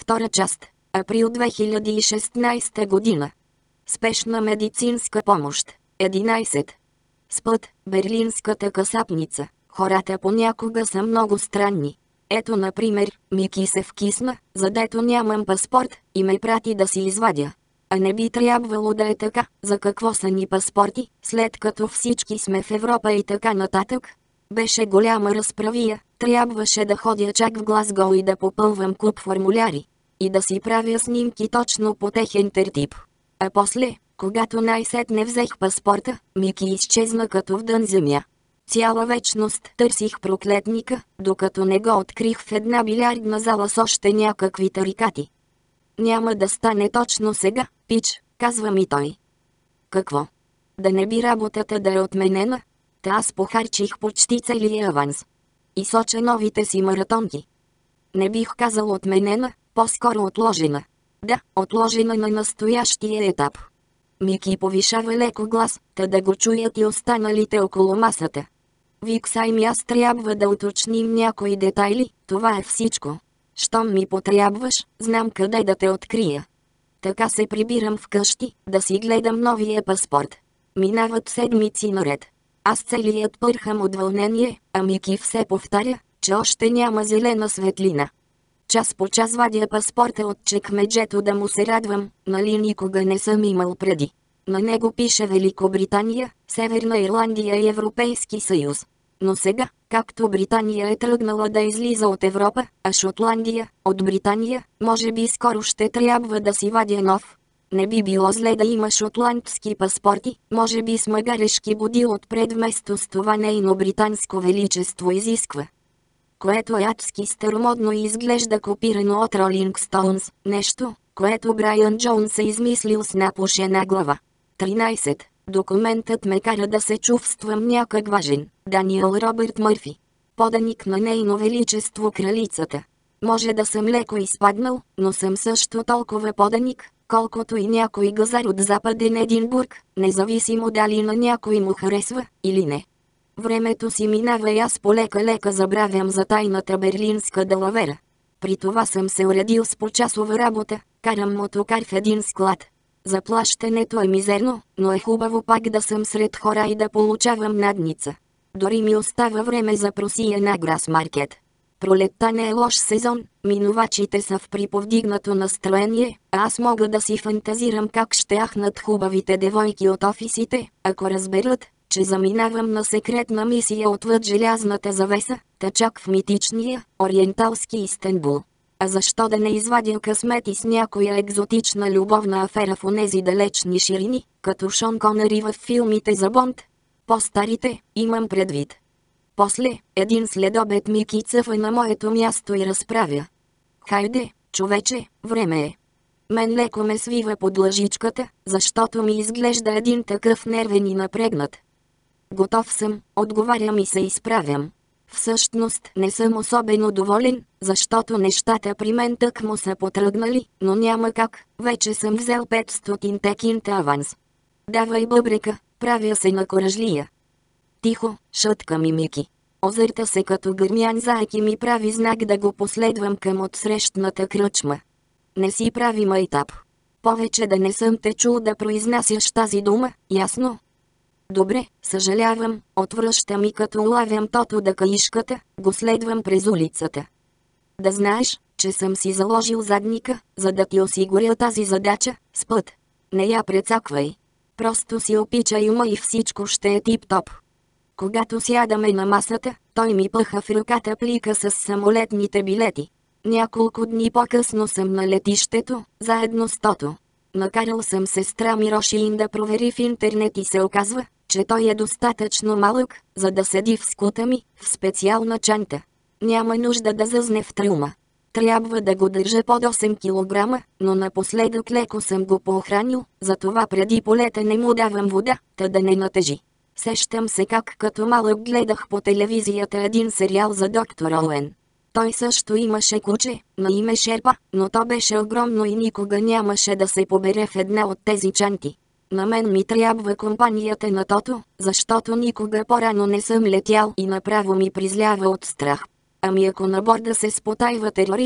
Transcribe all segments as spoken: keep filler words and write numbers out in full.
Втора част. Април две хиляди и шестнадесета година. Спешна медицинска помощ. единадесет. Спът, берлинската касапница. Хората понякога са много странни. Ето например, Мики се вкисна, задето нямам паспорт, и ме прати да си извадя. А не би трябвало да е така, за какво са ни паспорти, след като всички сме в Европа и така нататък. Беше голяма разправия, трябваше да ходя чак в Глазгол и да попълвам куп формуляри. И да си правя снимки точно по техен тертип. А после, когато най-сетне взех паспорта, Мики изчезна като в дън земя. Цяла вечност търсих проклетника, докато не го открих в една билярдна зала с още някакви тарикати. Няма да стане точно сега, пич, казва ми той. Какво? Да не би работата да е отменена? Та аз похарчих почти целия аванс. И соча новите си маратонки. Не бих казал отменена, по-скоро отложена. Да, отложена на настоящия етап. Мики повишава леко глас, та да го чуят и останалите около масата. Виксай ми, аз трябва да уточним някои детайли, това е всичко. Щом ми потрябваш, знам къде да те открия. Така се прибирам вкъщи, да си гледам новия паспорт. Минават седмици наред. Аз целият пърхам от вълнение, а Мики все повтаря, че още няма зелена светлина. Час по час вадя паспорта от чекмеджето да му се радвам, нали никога не съм имал преди. На него пише Великобритания, Северна Ирландия и Европейски съюз. Но сега, както Британия е тръгнала да излиза от Европа, а Шотландия, от Британия, може би скоро ще трябва да си вадя нов. Не би било зле да има шотландски паспорти, може би с магарешки будил отпред вместо с това нейно британско величество изисква. Което е адски старомодно и изглежда копирано от Ролинг Стоунс, нещо, което Брайан Джонс е измислил с напушена глава. тринадесет. Документът ме кара да се чувствам някак важен. Даниел Робърт Мърфи. Поданик на нейно величество кралицата. Може да съм леко изпаднал, но съм също толкова поданик, колкото и някой газар от Западен Единбург, независимо дали на някой му харесва или не. Времето си минава и аз полека-лека забравям за тайната берлинска далавера. При това съм се уредил с почасова работа, карам мотокар в един склад. Заплащането е мизерно, но е хубаво пак да съм сред хора и да получавам надница. Дори ми остава време за просия на Грасмаркет. Пролетта не е лош сезон, минувачите са в приповдигнато настроение, а аз мога да си фантазирам как ще ахнат хубавите девойки от офисите, ако разберат, че заминавам на секретна мисия отвъд желязната завеса, та чак в митичния, ориенталски Истанбул. А защо да не извадя късмети с някоя екзотична любовна афера в онези далечни ширини, като Шон Конъри във филмите за Бонд? По-старите, имам предвид. После, един следобед Мики цъфа на моето място и разправя. Хайде, човече, време е. Мен леко ме свива под лъжичката, защото ми изглежда един такъв нервен и напрегнат. Готов съм, отговарям и се изправям. Всъщност не съм особено доволен, защото нещата при мен тъкмо са потръгнали, но няма как, вече съм взел петстотин кинта аванс. Давай бъбрека, правя се на коражлия. Тихо, шътка ми Мики. Озърта се като гърмян заек и ми прави знак да го последвам към отсрещната кръчма. Не си прави майтап. Повече да не съм те чул да произнасяш тази дума, ясно? Добре, съжалявам, отвръщам и като улавям тото да каишката, го следвам през улицата. Да знаеш, че съм си заложил задника, за да ти осигуря тази задача, с път. Не я прецаквай. Просто си опичай ума и всичко ще е тип-топ. Когато сядаме на масата, той ми пъха в ръката плика с самолетните билети. Няколко дни по-късно съм на летището, заедно с Тото. Накарал съм сестра Мирошин да провери в интернет и се оказва, че той е достатъчно малък, за да седи в скута ми, в специална чанта. Няма нужда да зъзне в трюма. Трябва да го държа под осем килограма, но напоследък леко съм го поохранил, затова преди полета не му давам вода, та да не натежи. Сещам се как като малък гледах по телевизията един сериал за доктор Оуен. Той също имаше куче, на име Шерпа, но то беше огромно и никога нямаше да се побере в една от тези чанти. На мен ми трябва компанията на Тото, защото никога по-рано не съм летял и направо ми призлява от страх. Ами ако на борда се спотайва терорист,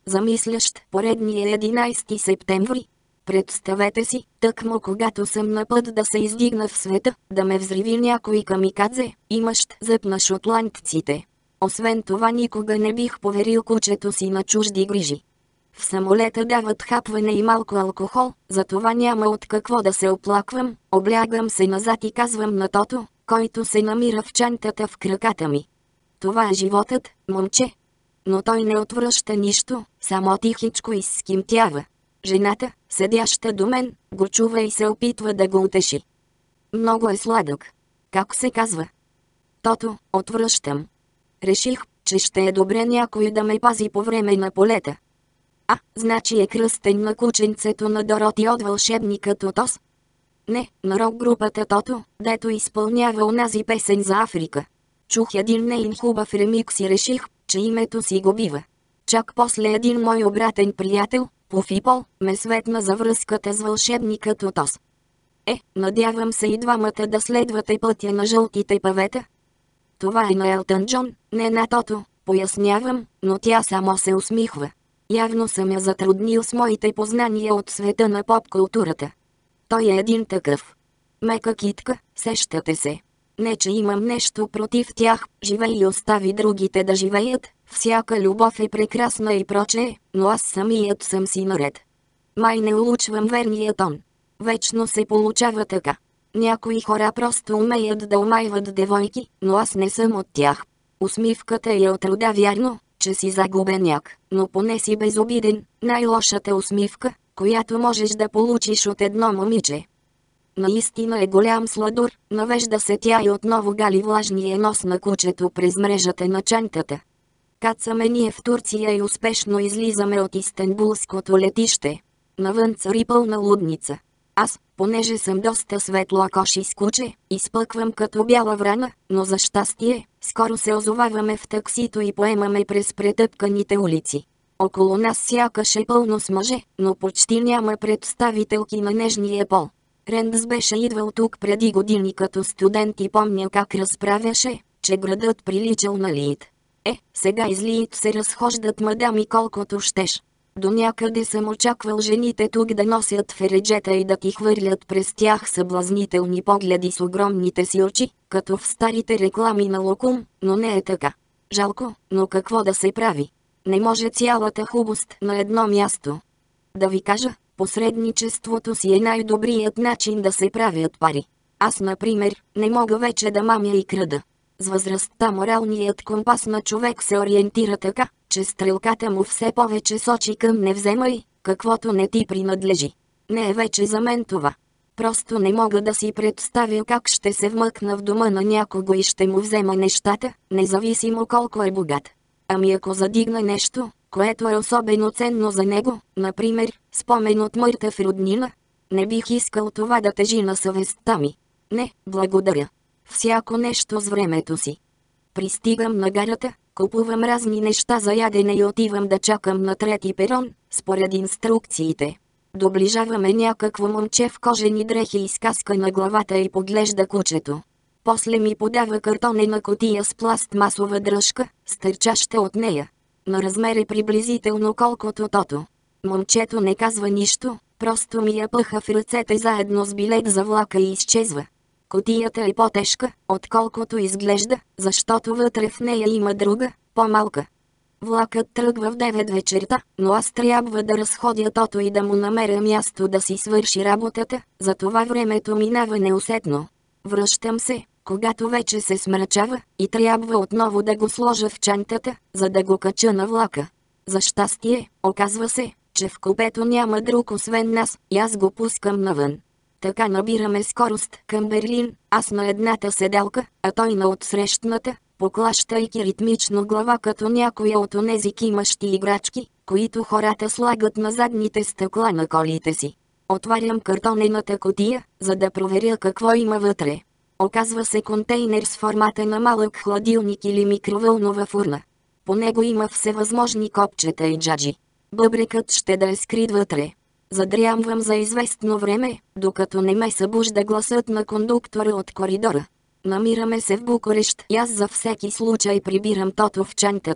замислящ поредния единайсети септември. Представете си, тъкмо когато съм на път да се издигна в света, да ме взриви някой камикадзе, имащ зъб на шотландците. Освен това никога не бих поверил кучето си на чужди грижи. В самолета дават хапване и малко алкохол, затова няма от какво да се оплаквам, облягам се назад и казвам на Тото, който се намира в чантата в краката ми. Това е животът, момче. Но той не отвръща нищо, само тихичко изскимтява. Жената, седяща до мен, го чува и се опитва да го утеши. Много е сладък. Как се казва? Тото, отвръщам. Реших, че ще е добре някой да ме пази по време на полета. А, значи е кръстен на кученцето на Дороти от вълшебника Тотос? Не, на рок-групата Тото, дето изпълнява онази песен за Африка. Чух един нейн хубав ремикс и реших, че името си го бива. Чак после един мой обратен приятел, Пофипол, ме светна за връзката с вълшебника Тотос. Е, надявам се и двамата да следвате пътя на жълтите павета. Това е на Елтън Джон, не на Тото, пояснявам, но тя само се усмихва. Явно съм я затруднил с моите познания от света на поп-културата. Той е един такъв. Мека китка, сещате се. Не че имам нещо против тях, живей и остави другите да живеят, всяка любов е прекрасна и прочее, но аз самият съм си наред. Май не улучвам верния тон. Вечно се получава така. Някои хора просто умеят да омайват девойки, но аз не съм от тях. Усмивката е от рода вярно, че си загубеняк, но поне си безобиден, най-лошата усмивка, която можеш да получиш от едно момиче. Наистина е голям сладур, навежда се тя и отново гали влажния нос на кучето през мрежата на чантата. Кацаме ние в Турция и успешно излизаме от Истанбулското летище. Навън цари пълна лудница. Аз, понеже съм доста светлокоши с куче, изпъквам като бяла врана, но за щастие, скоро се озоваваме в таксито и поемаме през претъпканите улици. Около нас сякаш е пълно с мъже, но почти няма представителки на нежния пол. Рендс беше идвал тук преди години като студент и помня как разправяше, че градът приличал на Лиит. Е, сега из Лиит се разхождат мадами колкото щеш. До някъде съм очаквал жените тук да носят фереджета и да ти хвърлят през тях съблазнителни погледи с огромните си очи, като в старите реклами на Локум, но не е така. Жалко, но какво да се прави? Не може цялата хубост на едно място. Да ви кажа, посредничеството си е най-добрият начин да се правят пари. Аз, например, не мога вече да мамя и крада. С възрастта моралният компас на човек се ориентира така, че стрелката му все повече сочи към не вземай, каквото не ти принадлежи. Не е вече за мен това. Просто не мога да си представя как ще се вмъкна в дома на някого и ще му взема нещата, независимо колко е богат. Ами ако задигна нещо, което е особено ценно за него, например, спомен от мъртъв роднина, не бих искал това да тежи на съвестта ми. Не, благодаря. Всяко нещо с времето си. Пристигам на гарата, купувам разни неща за ядене и отивам да чакам на трети перон, според инструкциите. Доближаваме някакво момче в кожени дрехи и с каска на главата и поглежда кучето. После ми подава картонена кутия с пластмасова дръжка, стърчаща от нея. На размер е приблизително колкото Тото. Момчето не казва нищо, просто ми я пъха в ръцете заедно с билет за влака и изчезва. Кутията е по-тежка, отколкото изглежда, защото вътре в нея има друга, по-малка. Влакът тръгва в девет вечерта, но аз трябва да разходя Тото и да му намеря място да си свърши работата, затова времето минава неусетно. Връщам се, когато вече се смрачава, и трябва отново да го сложа в чантата, за да го кача на влака. За щастие, оказва се, че в купето няма друг освен нас, и аз го пускам навън. Така набираме скорост към Берлин, аз на едната седалка, а той на отсрещната, поклащайки ритмично глава като някоя от онези кимащи играчки, които хората слагат на задните стъкла на колите си. Отварям картонената кутия, за да проверя какво има вътре. Оказва се контейнер с формата на малък хладилник или микровълнова фурна. По него има всевъзможни копчета и джаджи. Бъбрекът ще да е скрит вътре. Задрямвам за известно време, докато не ме събужда гласът на кондуктора от коридора. Намираме се в Букурещ и аз за всеки случай прибирам Тото в чантата.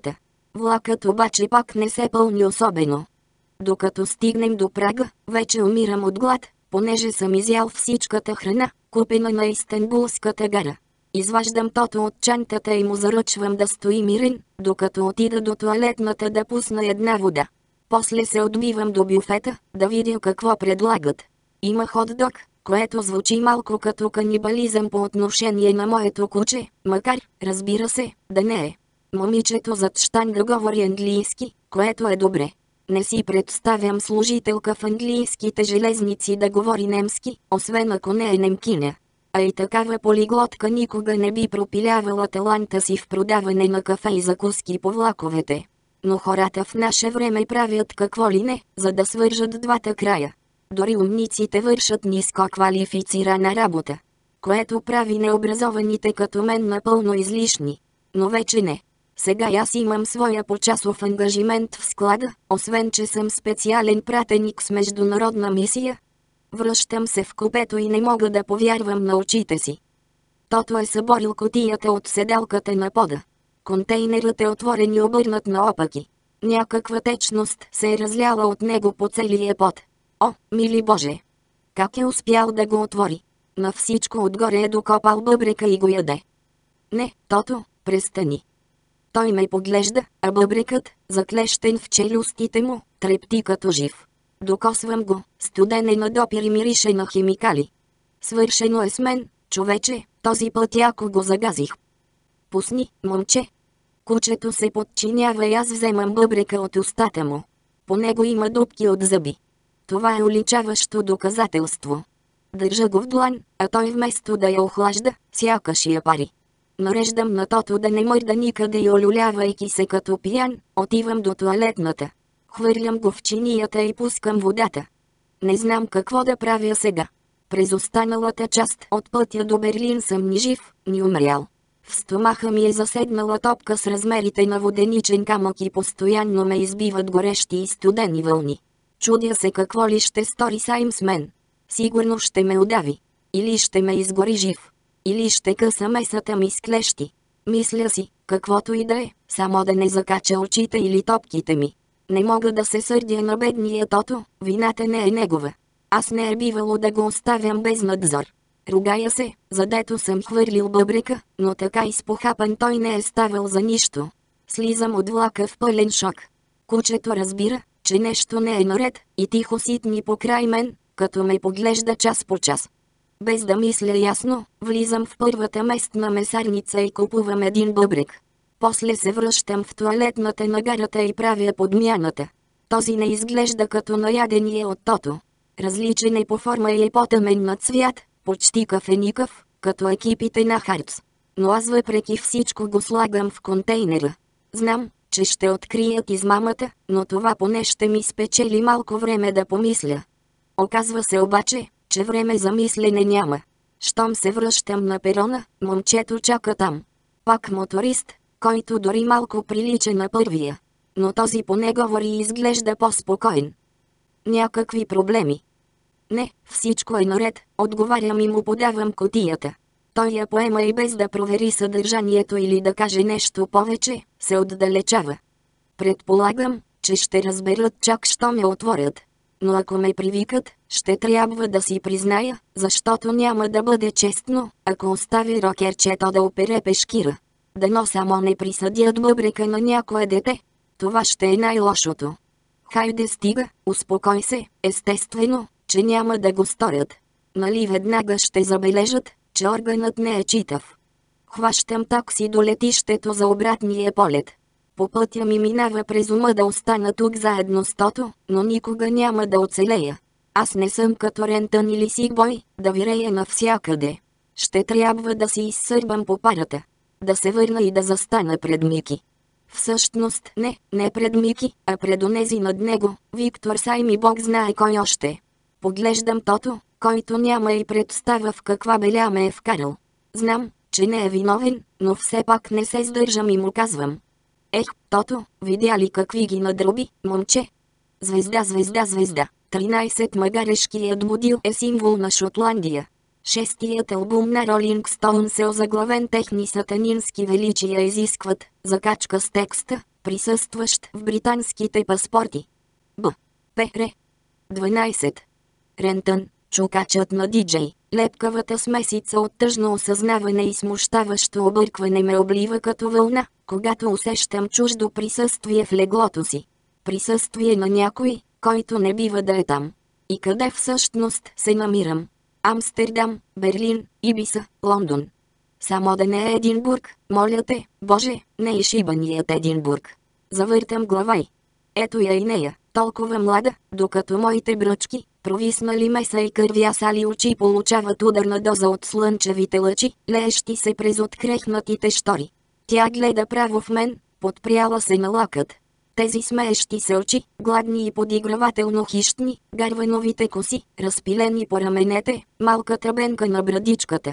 Влакът обаче пак не се пълни особено. Докато стигнем до прага, вече умирам от глад, понеже съм изял всичката храна, купена на Истанбулската гара. Изваждам Тото от чантата и му заръчвам да стои мирен, докато отида до тоалетната да пусна една вода. После се отбивам до бюфета, да видя какво предлагат. Има хот-дог, което звучи малко като канибализъм по отношение на моето куче, макар, разбира се, да не е. Момичето зад щанда говори английски, което е добре. Не си представям служителка в английските железници да говори немски, освен ако не е немкиня. А и такава полиглотка никога не би пропилявала таланта си в продаване на кафе и закуски по влаковете. Но хората в наше време правят какво ли не, за да свържат двата края. Дори умниците вършат ниско квалифицирана работа, което прави необразованите като мен напълно излишни. Но вече не. Сега аз имам своя почасов ангажимент в склада, освен че съм специален пратеник с международна мисия. Връщам се в купето и не мога да повярвам на очите си. Тото е съборил кутията от седалката на пода. Контейнерът е отворен и обърнат наопаки. Някаква течност се е разляла от него по целия под. О, мили Боже! Как е успял да го отвори? На всичко отгоре е докопал бъбрека и го яде. Не, Тото, престани. Той ме поглежда, а бъбрекът, заклещен в челюстите му, трепти като жив. Докосвам го, студен е на допир и мирише на химикали. Свършено е с мен, човече, този път яко го загазих. Пусни, момче. Кучето се подчинява и аз вземам бъбрека от устата му. По него има дупки от зъби. Това е уличаващо доказателство. Държа го в длан, а той вместо да я охлажда, сякаш я пари. Нареждам на Тото да не мърда никъде и олюлявайки се като пиян, отивам до тоалетната. Хвърлям го в чинията и пускам водата. Не знам какво да правя сега. През останалата част от пътя до Берлин съм ни жив, ни умрял. В стомаха ми е заседнала топка с размерите на воденичен камък и постоянно ме избиват горещи и студени вълни. Чудя се какво ли ще стори Сайм с мен. Сигурно ще ме удави. Или ще ме изгори жив. Или ще къса месата ми с клещи. Мисля си, каквото и да е, само да не закача очите или топките ми. Не мога да се сърдя на бедния Тото, вината не е негова. Аз не е бивало да го оставям без надзор. Ругая се, задето съм хвърлил бъбрека, но така изпохапан той не е ставал за нищо. Слизам от влака в пълен шок. Кучето разбира, че нещо не е наред, и тихо ситни покрай мен, като ме поглежда час по час. Без да мисля ясно, влизам в първата местна месарница и купувам един бъбрек. После се връщам в тоалетната на гарата и правя подмяната. Този не изглежда като наядения от Тото. Различен е по форма и е по-тъмен на цвят, почти кафеникъв, като екипите на Харц. Но аз въпреки всичко го слагам в контейнера. Знам, че ще открият измамата, но това поне ще ми спечели малко време да помисля. Оказва се обаче, че време за мислене няма. Щом се връщам на перона, момчето чака там. Пак моторист, който дори малко прилича на първия. Но този поне говори и изглежда по-спокоен. Някакви проблеми? Не, всичко е наред, отговарям и му подавам кутията. Той я поема и без да провери съдържанието или да каже нещо повече, се отдалечава. Предполагам, че ще разберат чак що ме отворят. Но ако ме привикат, ще трябва да си призная, защото няма да бъде честно, ако остави рокерчето да опере пешкира. Дано само не присъдят бъбрека на някое дете. Това ще е най-лошото. Хайде стига, успокой се, естествено, че няма да го сторят. Нали веднага ще забележат, че органът не е читав. Хващам такси до летището за обратния полет. По пътя ми минава през ума да остана тук заедно с Тото, но никога няма да оцелея. Аз не съм като Рентън или Сигбой, да вирея навсякъде. Ще трябва да си изсърбам по парата. Да се върна и да застана пред Мики. Всъщност не, не пред Мики, а пред онези над него, Виктор Сайм и Бог знае кой още. Поглеждам Тото, който няма и представа в каква беля ме е вкарал. Знам, че не е виновен, но все пак не се сдържам и му казвам. Ех, Тото, видя ли какви ги надроби, момче? Звезда, звезда, звезда. тринайсет магарешкият модил е символ на Шотландия. Шестият албум на Rolling Stones е озаглавен техни сатанински величия изискват, закачка с текста, присъстващ в британските паспорти. Б. П. дванайсет. Рентън, чукачът на диджей. Лепкавата смесица от тъжно осъзнаване и смущаващо объркване ме облива като вълна, когато усещам чуждо присъствие в леглото си. Присъствие на някой, който не бива да е там. И къде всъщност се намирам? Амстердам, Берлин, Ибиса, Лондон. Само да не е Единбург, моля те, Боже, не е шибаният Единбург. Завъртам глава и... Ето я и нея, толкова млада, докато моите бръчки, провиснали меса и кървясали очи получават ударна доза от слънчевите лъчи, леещи се през открехнатите штори. Тя гледа право в мен, подпряла се на лакът. Тези смеещи се очи, гладни и подигравателно хищни, гарвановите коси, разпилени по раменете, малката бенка на брадичката.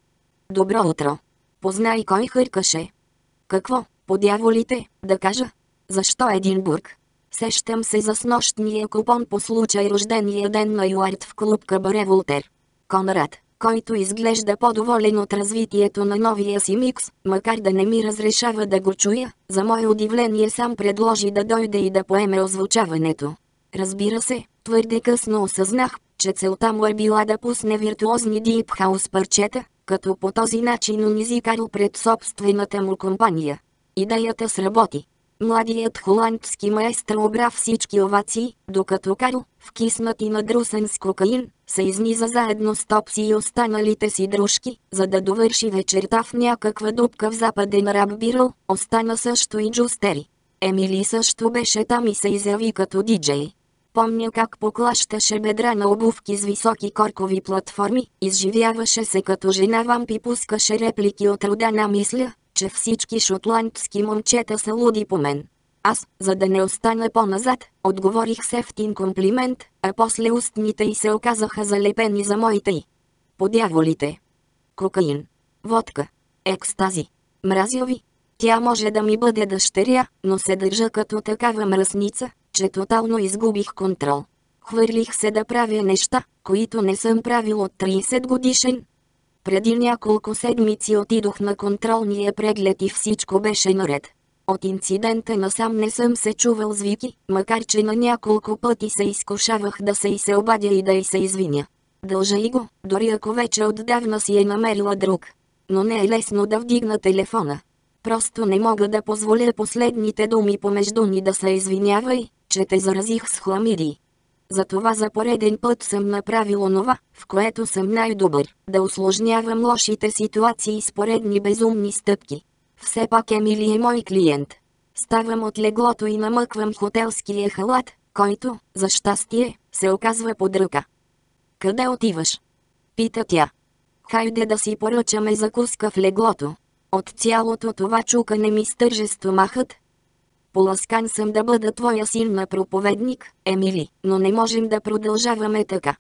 Добро утро. Познай кой хъркаше. Какво, по дяволите, да кажа? Защо Единбург? Сещам се за снощния купон по случай рождения ден на Юарт в клуб Кабаре Волтер. Конрад, който изглежда по-доволен от развитието на новия си микс, макар да не ми разрешава да го чуя, за мое удивление сам предложи да дойде и да поеме озвучаването. Разбира се, твърде късно осъзнах, че целта му е била да пусне виртуозни дип-хаус парчета, като по този начин унизи Карл пред собствената му компания. Идеята сработи. Младият холандски маестро обра всички овации, докато Карл, вкиснат и надрусен с кокаин, се изниза заедно с Топси и останалите си дружки, за да довърши вечерта в някаква дупка в западен раб биръл, остана също и Джустери. Емили също беше там и се изяви като диджей. Помня как поклащаше бедра на обувки с високи коркови платформи, изживяваше се като жена вамп и пускаше реплики от рода на мисля, че всички шотландски момчета са луди по мен. Аз, за да не остана по-назад, отговорих с ефтин комплимент, а после устните й се оказаха залепени за моите й. По дяволите. Кокаин. Водка. Екстази. Мразя ви. Тя може да ми бъде дъщеря, но се държа като такава мръсница, че тотално изгубих контрол. Хвърлих се да правя неща, които не съм правил от трийсет годишен. Преди няколко седмици отидох на контролния преглед и всичко беше наред. От инцидента насам не съм се чувал с Вики, макар че на няколко пъти се изкушавах да се й се обадя и да й се извиня. Дължа и го, дори ако вече отдавна си е намерила друг. Но не е лесно да вдигна телефона. Просто не мога да позволя последните думи помежду ни да се извинявай, че те заразих с хламидии. Затова за пореден път съм направил онова, в което съм най-добър, да усложнявам лошите ситуации с поредни безумни стъпки. Все пак Емили е мой клиент. Ставам от леглото и намъквам хотелския халат, който, за щастие, се оказва под ръка. Къде отиваш? Пита тя. Хайде да си поръчаме закуска в леглото. От цялото това чукане ми стърже стомахът. Поласкан съм да бъда твоя син на проповедник, Емили, но не можем да продължаваме така.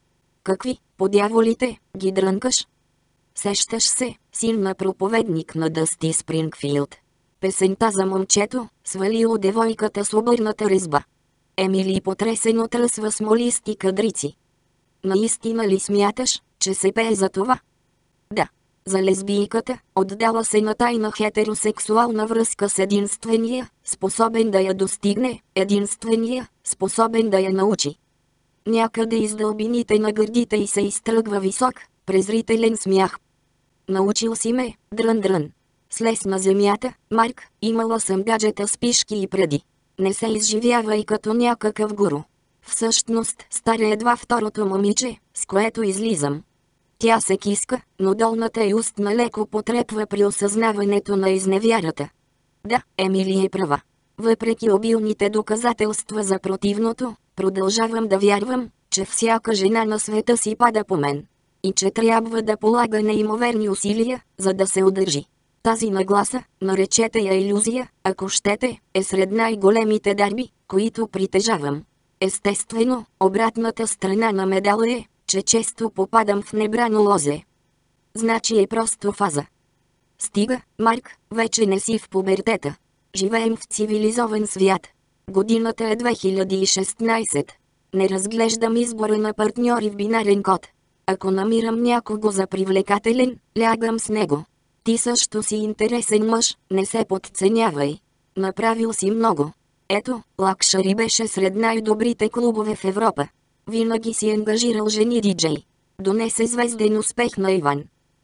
Какви, по дяволите, ги дрънкаш? Сещаш се, син на проповедник на Дъсти Спрингфилд. Песента за момчето, свалило девойката с обърната резба. Емили потресено тръсва смолисти кадрици. Наистина ли смяташ, че се пее за това? Да. За лесбийката, отдала се на тайна хетеросексуална връзка с единствения, способен да я достигне, единствения, способен да я научи. Някъде из дълбините на гърдите й се изтръгва висок, презрителен смях. Научил си ме, дрън-дрън. Слез на земята, Марк, имала съм гаджета с пишки и преди. Не се изживявай като някакъв гуру. Всъщност, старе едва второто момиче, с което излизам. Тя се киска, но долната й устна леко потрепва при осъзнаването на изневярата. Да, Емили е права. Въпреки обилните доказателства за противното, продължавам да вярвам, че всяка жена на света си пада по мен. И че трябва да полага неимоверни усилия, за да се удържи. Тази нагласа, наречете я илюзия, ако щете, е сред най-големите дарби, които притежавам. Естествено, обратната страна на медала е, че често попадам в небрано лозе. Значи е просто фаза. Стига, Марк, вече не си в пубертета. Живеем в цивилизован свят. Годината е две хиляди и шестнайсета. Не разглеждам избора на партньори в бинарен код. Ако намирам някого за привлекателен, лягам с него. Ти също си интересен мъж, не се подценявай. Направил си много. Ето, Лакшари беше сред най-добрите клубове в Европа. Винаги си ангажирал жени диджей. Донесе звезден успех на Иван.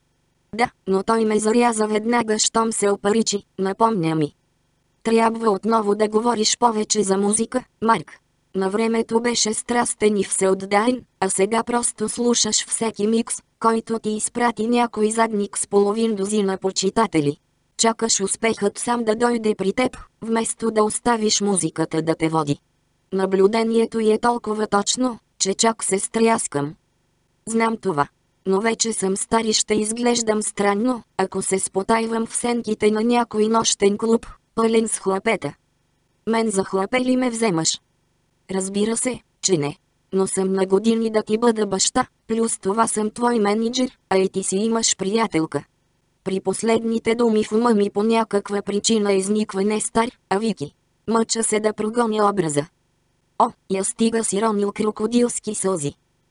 Да, но той ме заряза веднага, щом се опаричи, напомня ми. Трябва отново да говориш повече за музика, Марк. На времето беше страстен и всеотдаен, а сега просто слушаш всеки микс, който ти изпрати някой задник с половин дозина почитатели. Чакаш успехът сам да дойде при теб, вместо да оставиш музиката да те води. Наблюдението й е толкова точно, че чак се стряскам. Знам това. Но вече съм стар и ще изглеждам странно, ако се спотайвам в сенките на някой нощен клуб, пълен с хлапета. Мен за хлапе ли ме вземаш? Разбира се, че не. Но съм на години да ти бъда баща, плюс това съм твой менеджер, а и ти си имаш приятелка. При последните думи в ума ми по някаква причина изниква не стар, а Вики. Мъча се да прогоня образа. О, я стига си ронил крокодилски сълзи.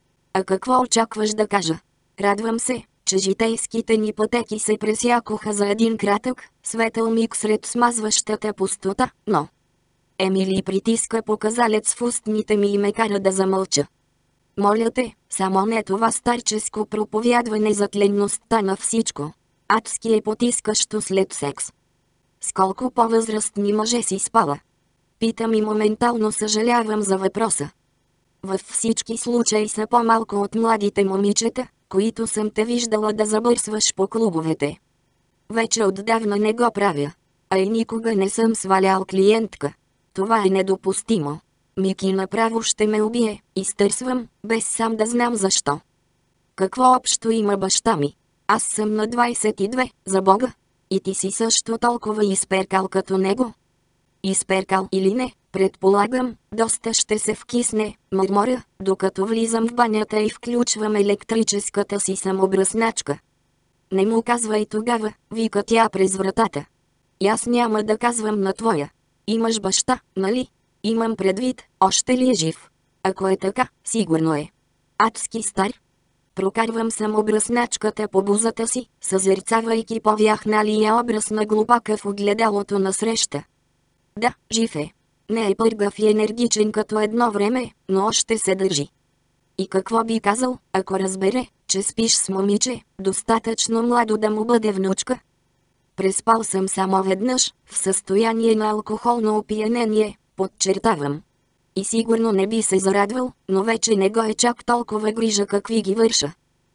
А какво очакваш да кажа? Радвам се, че житейските ни пътеки се пресякоха за един кратък, светъл миг сред смазващата пустота, но... Емили притиска показалец в устните ми и ме кара да замълча. Моля те, само не това старческо проповядване за тленността на всичко. Адски е потискащо след секс. С колко по-възрастни мъже си спала? Питам и моментално съжалявам за въпроса. Във всички случаи са по-малко от младите момичета, които съм те виждала да забърсваш по клубовете. Вече отдавна не го правя. А и никога не съм свалял клиентка. Това е недопустимо. Мики направо ще ме убие, изтърсвам, без сам да знам защо. Какво общо има баща ми? Аз съм на двайсет и две, за Бога. И ти си също толкова изперкал като него. Изперкал или не, предполагам, доста ще се вкисне, мърморя, докато влизам в банята и включвам електрическата си самобръсначка. Не му казвай тогава, вика тя през вратата. И аз няма да казвам на твоя. Имаш баща, нали? Имам предвид, още ли е жив? Ако е така, сигурно е. Адски стар. Прокарвам самобръсначката по бузата си, съзерцавайки повяхналия образ на глупака в огледалото насреща. Да, жив е. Не е пъргав и енергичен като едно време, но още се държи. И какво би казал, ако разбере, че спиш с момиче, достатъчно младо да му бъде внучка? Преспал съм само веднъж, в състояние на алкохолно опиянение, подчертавам. И сигурно не би се зарадвал, но вече не го е чак толкова грижа какви ги върша.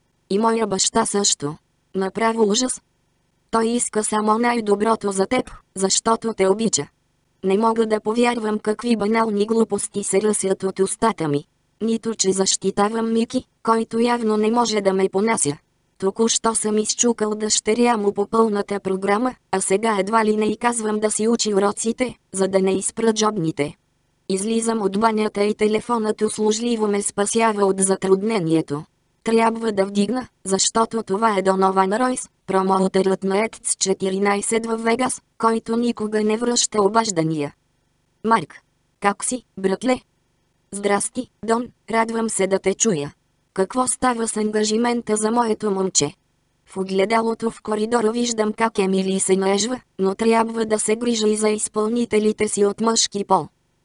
И моя баща също. Направо ужас. Той иска само най-доброто за теб, защото те обича. Не мога да повярвам какви банални глупости се ръсят от устата ми. Нито че защитавам Мики, който явно не може да ме понася. Току-що съм изчукал дъщеря му по пълната програма, а сега едва ли не и казвам да си учи уроците, за да не изпра джобните. Излизам от банята и телефонът услужливо ме спасява от затруднението. Трябва да вдигна, защото това е Донован Ройс, промоутерът на ЕТЦ четиринайсет във Вегас, който никога не връща обаждания. Марк. Как си, братле? Здрасти, Дон, радвам се да те чуя. Какво става с ангажимента за моето момче? В огледалото в коридора виждам как Емили се наежва, но трябва да се грижа и за изпълнителите си от мъжки пол.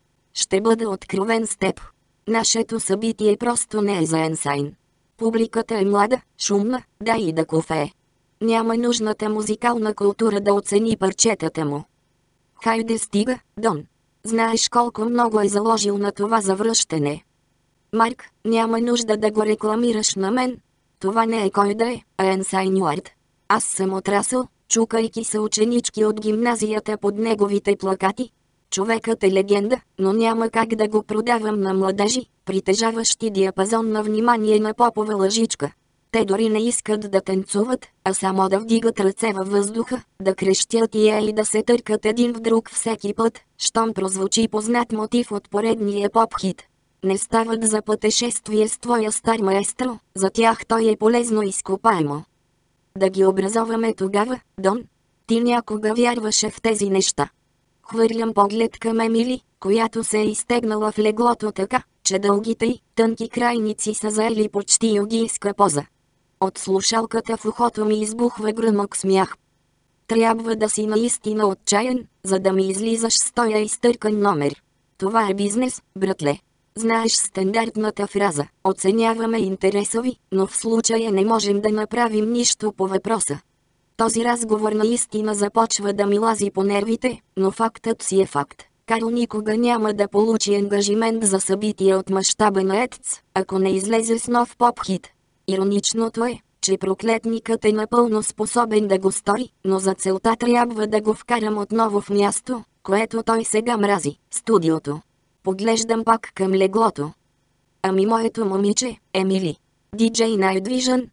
Ще бъда откровен с теб. Нашето събитие просто не е за Енсайн. Публиката е млада, шумна, да и да кофее. Няма нужната музикална култура да оцени парчетата му. Хайде стига, Дон. Знаеш колко много е заложил на това завръщане. Марк, няма нужда да го рекламираш на мен. Това не е кой да е, а Енсайн Уард. Аз съм отрасъл, чукайки се ученички от гимназията под неговите плакати. Човекът е легенда, но няма как да го продавам на младежи, притежаващи диапазон на внимание на попова лъжичка. Те дори не искат да танцуват, а само да вдигат ръце във въздуха, да крещят и е и да се търкат един в друг всеки път, щом прозвучи познат мотив от поредния поп-хит. Не стават за пътешествие с твоя стар маестро, за тях той е полезно изкопаемо. Да ги образоваме тогава, Дон? Ти някога вярваше в тези неща. Хвърлям поглед към Емили, която се е изтегнала в леглото така, че дългите й, тънки крайници са заели почти йогийска поза. От слушалката в ухото ми избухва гръмък смях. Трябва да си наистина отчаян, за да ми излизаш с тоя изтъркан номер. Това е бизнес, братле. Знаеш стандартната фраза, оценяваме интереса ви, но в случая не можем да направим нищо по въпроса. Този разговор наистина започва да ми лази по нервите, но фактът си е факт. Карл никога няма да получи ангажимент за събитие от мащаба на ЕТЦ, ако не излезе с нов поп-хит. Ироничното е, че проклетникът е напълно способен да го стори, но за целта трябва да го вкарам отново в място, което той сега мрази – студиото. Поглеждам пак към леглото. Ами моето момиче, Емили. Диджей Night Vision.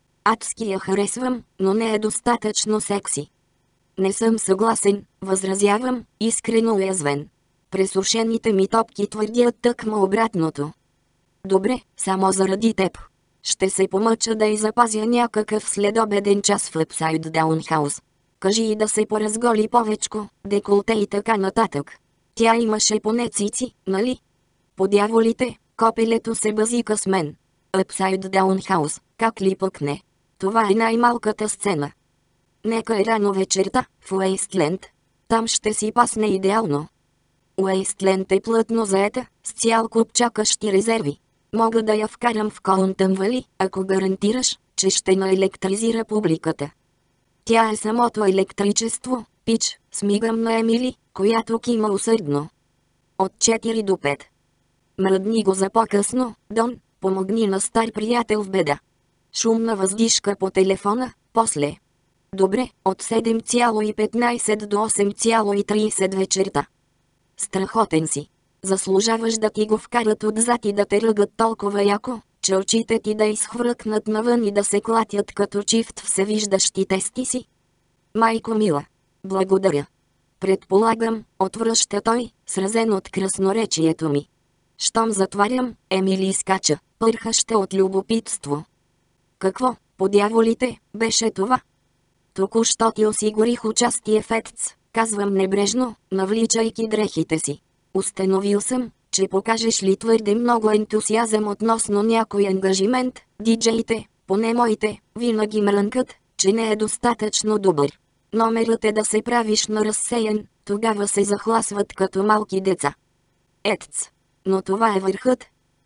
Адски я харесвам, но не е достатъчно секси. Не съм съгласен, възразявам, искрено уязвен. Пресушените ми топки твърдят тъкмо обратното. Добре, само заради теб. Ще се помъча да й запазя някакъв следобеден час в Upside Down House. Кажи и да се поразголи повечко, деколте и така нататък. Тя имаше поне цици, нали? По дяволите, копелето се базика с мен. Upside Down House, как ли пък не? Това е най-малката сцена. Нека е рано вечерта, в Уейстленд. Там ще си пасне идеално. Уейстленд е плътно заета, с цял куп чакащи резерви. Мога да я вкарам в Колънтън, ако гарантираш, че ще наелектризира публиката. Тя е самото електричество, пич, смигам на Емили, която кима усърдно. От четири до пет. Мръдни го за по-късно, Дон, помогни на стар приятел в беда. Шумна въздишка по телефона, после. Добре, от седем и петнайсет до осем и трийсет вечерта. Страхотен си. Заслужаваш да ти го вкарат отзад и да те ръгат толкова яко, че очите ти да изхвъркнат навън и да се клатят като чифт всевиждащите стиси. Майко мила. Благодаря. Предполагам, отвръща той, сразен от красноречието ми. Щом затварям, Емили изкача, пърхаща от любопитство. Какво, по дяволите, беше това? Току-що ти осигурих участие в ЕТЦ, казвам небрежно, навличайки дрехите си. Установил съм, че покажеш ли твърде много ентусиазъм относно някой ангажимент, диджеите, поне моите, винаги мрънкат, че не е достатъчно добър. Номерът е да се правиш на разсеян, тогава се захласват като малки деца. ЕТЦ. Но това е върхът.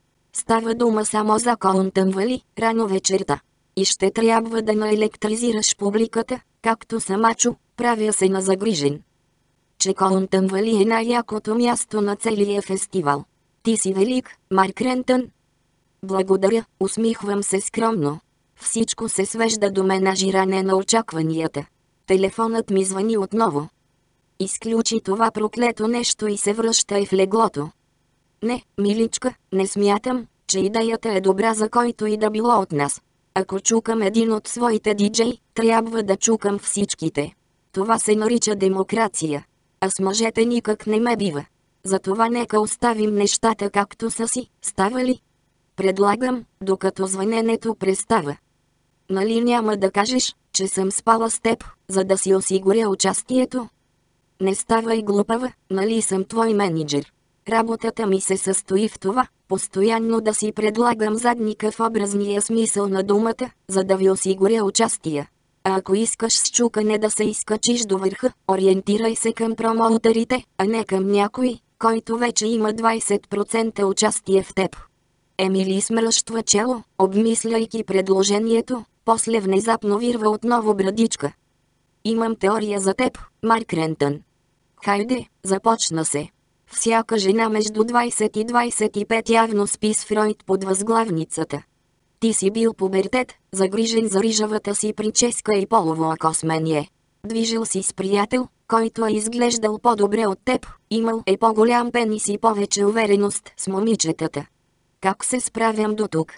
Става дума само за Колънтън, рано вечерта. И ще трябва да наелектризираш публиката, както самачо, правя се на загрижен. Че Колънтън е най-якото място на целия фестивал. Ти си велик, Марк Рентън. Благодаря, усмихвам се скромно. Всичко се свежда до менажиране на очакванията. Телефонът ми звъни отново. Изключи това проклето нещо и се връща в леглото. Не, миличка, не смятам, че идеята е добра за който и да било от нас. Ако чукам един от своите диджей, трябва да чукам всичките. Това се нарича демокрация. А с мъжете никак не ме бива. Затова нека оставим нещата както са си, става ли? Предлагам, докато звъненето престава. Нали няма да кажеш, че съм спала с теб, за да си осигуря участието? Не ставай глупава, нали съм твой мениджър. Работата ми се състои в това, постоянно да си предлагам задника в образния смисъл на думата, за да ви осигуря участие. А ако искаш с чукане да се изкачиш до върха, ориентирай се към промоутерите, а не към някой, който вече има двайсет процента участие в теб. Емили смръщва чело, обмисляйки предложението, после внезапно вирва отново брадичка. Имам теория за теб, Марк Рентън. Хайде, започна се. Всяка жена между двайсет и двайсет и пет явно спи с Фройд под възглавницата. Ти си бил пубертет, загрижен за рижавата си прическа и полово окосмение. Движил си с приятел, който е изглеждал по-добре от теб, имал е по-голям пенис и повече увереност с момичетата. Как се справям до тук?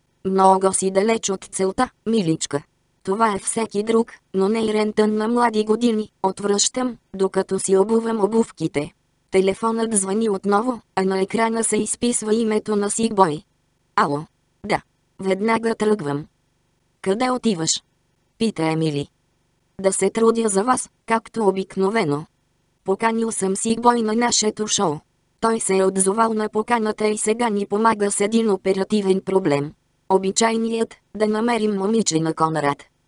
Много си далеч от целта, миличка. Това е всеки друг, но не и Рентън на млади години, отвръщам, докато си обувам обувките. Телефонът звъни отново, а на екрана се изписва името на Сигбой. Ало? Да. Веднага тръгвам. Къде отиваш? Пита Емили. Да се трудя за вас, както обикновено. Поканил съм Сигбой на нашето шоу. Той се е отзовал на поканата и сега ни помага с един оперативен проблем. Обичайният, да намерим момиче на Конрад.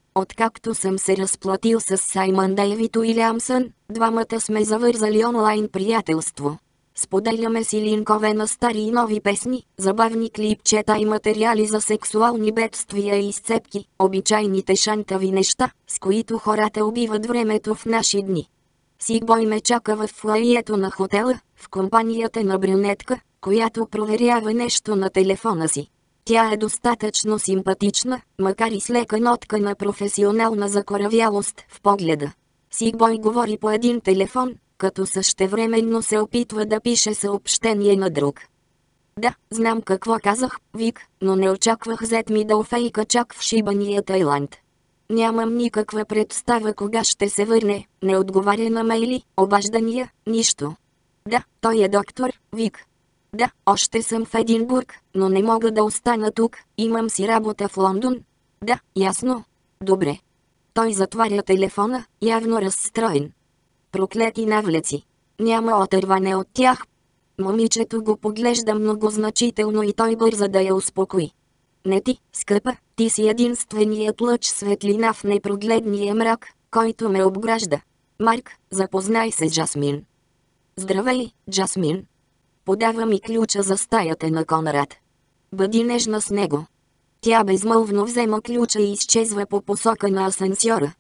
Откакто съм се разплатил с Саймън Дейвид Уилямсън, двамата сме завързали онлайн приятелство. Споделяме си линкове на стари и нови песни, забавни клипчета и материали за сексуални бедствия и изцепки, обичайните шантави неща, с които хората убиват времето в наши дни. Сигбой ме чака в фоайето на хотела, в компанията на брюнетка, която проверява нещо на телефона си. Тя е достатъчно симпатична, макар и с лека нотка на професионална закоравялост в погледа. Сигбой говори по един телефон, като същевременно се опитва да пише съобщение на друг. Да, знам какво казах, Вик, но не очаквах зет ми да офейка чак в шибания Тайланд. Нямам никаква представа кога ще се върне, не отговаря на мейли, обаждания, нищо. Да, той е доктор, Вик. Да, още съм в Единбург, но не мога да остана тук, имам си работа в Лондон. Да, ясно. Добре. Той затваря телефона, явно разстроен. Проклети навлеци. Няма отърване от тях. Момичето го поглежда многозначително и той бърза да я успокои. Не ти, скъпа, ти си единственият лъч светлина в непрогледния мрак, който ме обгражда. Марк, запознай се, Джасмин. Здравей, Джасмин. Подава ми ключа за стаята на Конрад. Бъди нежна с него. Тя безмълвно взема ключа и изчезва по посока на асансьора.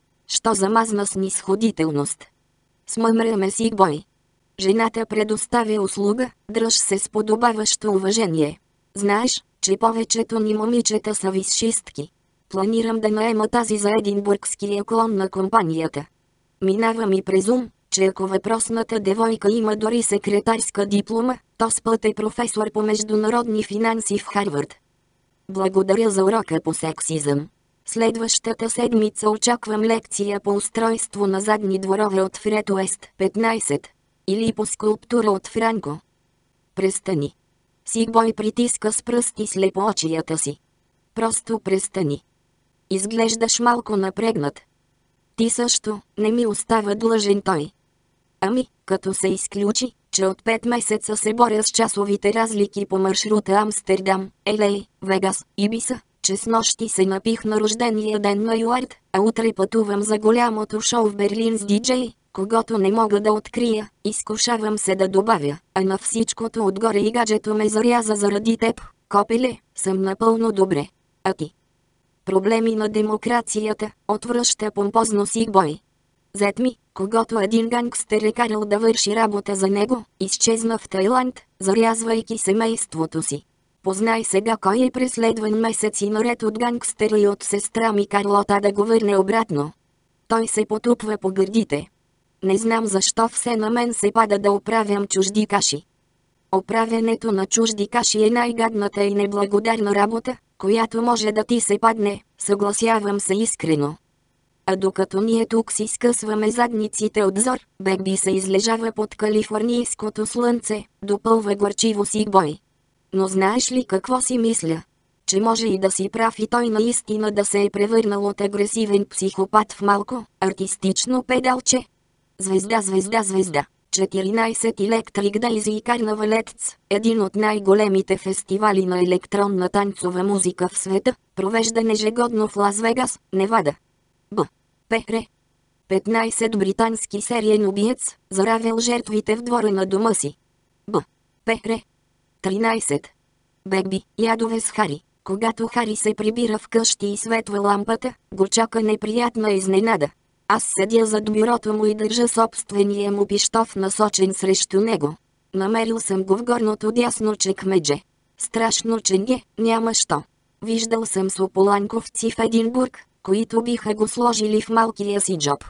Що за мазна снисходителност. Смъмряме Сигбой. Жената предоставя услуга, дръж се с подобаващо уважение. Знаеш, че повечето ни момичета са висшистки. Планирам да наема тази за единбургския клон на компанията. Минава ми през ум, че ако въпросната девойка има дори секретарска диплома, то Спът е професор по международни финанси в Харвард. Благодаря за урока по сексизъм. Следващата седмица очаквам лекция по устройство на задни дворове от Фред Уест петнайсет. Или по скулптура от Франко. Престани. Сигбой притиска с пръсти слепоочията си. Просто престани. Изглеждаш малко напрегнат. Ти също, не ми остава длъжен той. Ами, като се изключи, че от пет месеца се боря с часовите разлики по маршрута Амстердам, Елей, Вегас, Ибиса, че с нощи се напих на рождения ден на Юард, а утре пътувам за голямото шоу в Берлин с диджей, когото не мога да открия, изкушавам се да добавя, а на всичкото отгоре и гаджето ме заряза заради теб, копеле, съм напълно добре. А ти? Проблеми на демокрацията, отвръща помпозно Сигбой. Зет ми, когато един гангстер е карал да върши работа за него, изчезна в Тайланд, зарязвайки семейството си. Познай сега кой е преследван месеци наред от гангстера и от сестра ми Карлота да го върне обратно. Той се потупва по гърдите. Не знам защо все на мен се пада да оправям чужди каши. Оправянето на чужди каши е най-гадната и неблагодарна работа, която може да ти се падне, съгласявам се искрено. А докато ние тук си скъсваме задниците от зор, Бекби се излежава под калифорнийското слънце, допълва горчиво Сигбой. Но знаеш ли какво си мисля? Че може и да си прав и той наистина да се е превърнал от агресивен психопат в малко, артистично педалче. Звезда, звезда, звезда. четиринайсет Electric Days и Карнавалетц, един от най-големите фестивали на електронна танцова музика в света, провеждан ежегодно в Лас Вегас, Невада. Б. П.Р. петнайсет британски сериен убиец, заравял жертвите в двора на дома си. Б. П.Р. тринайсет. Бекби, ядове с Хари. Когато Хари се прибира в къщи и светва лампата, го чака неприятна изненада. Аз седя зад бюрото му и държа собствения му пищов насочен срещу него. Намерил съм го в горното дясно чекмедже. Страшно ченге, няма що. Виждал съм сополанковци в Единбург, които биха го сложили в малкия си джоб.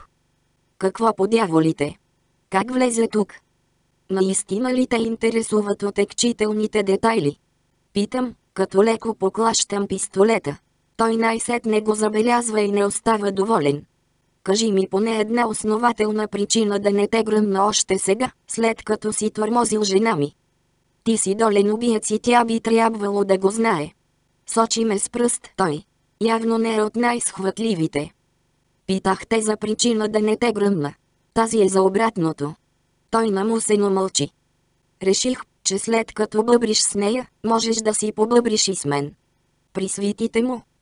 Какво по дяволите? Как влезе тук? Наистина ли те интересуват отекчителните детайли? Питам, като леко поклащам пистолета. Той най-сетне го забелязва и не остава доволен. Кажи ми поне една основателна причина да не те гръмна още сега, след като си тормозил жена ми. Ти си долен убиец и тя би трябвало да го знае. Сочи ме с пръст той. Явно не е от най-схватливите. Питах те за причина да не те гръмна. Тази е за обратното. Той намусено мълчи. Реших, че след като бъбриш с нея, можеш да си побъбриш и с мен. При свитите му,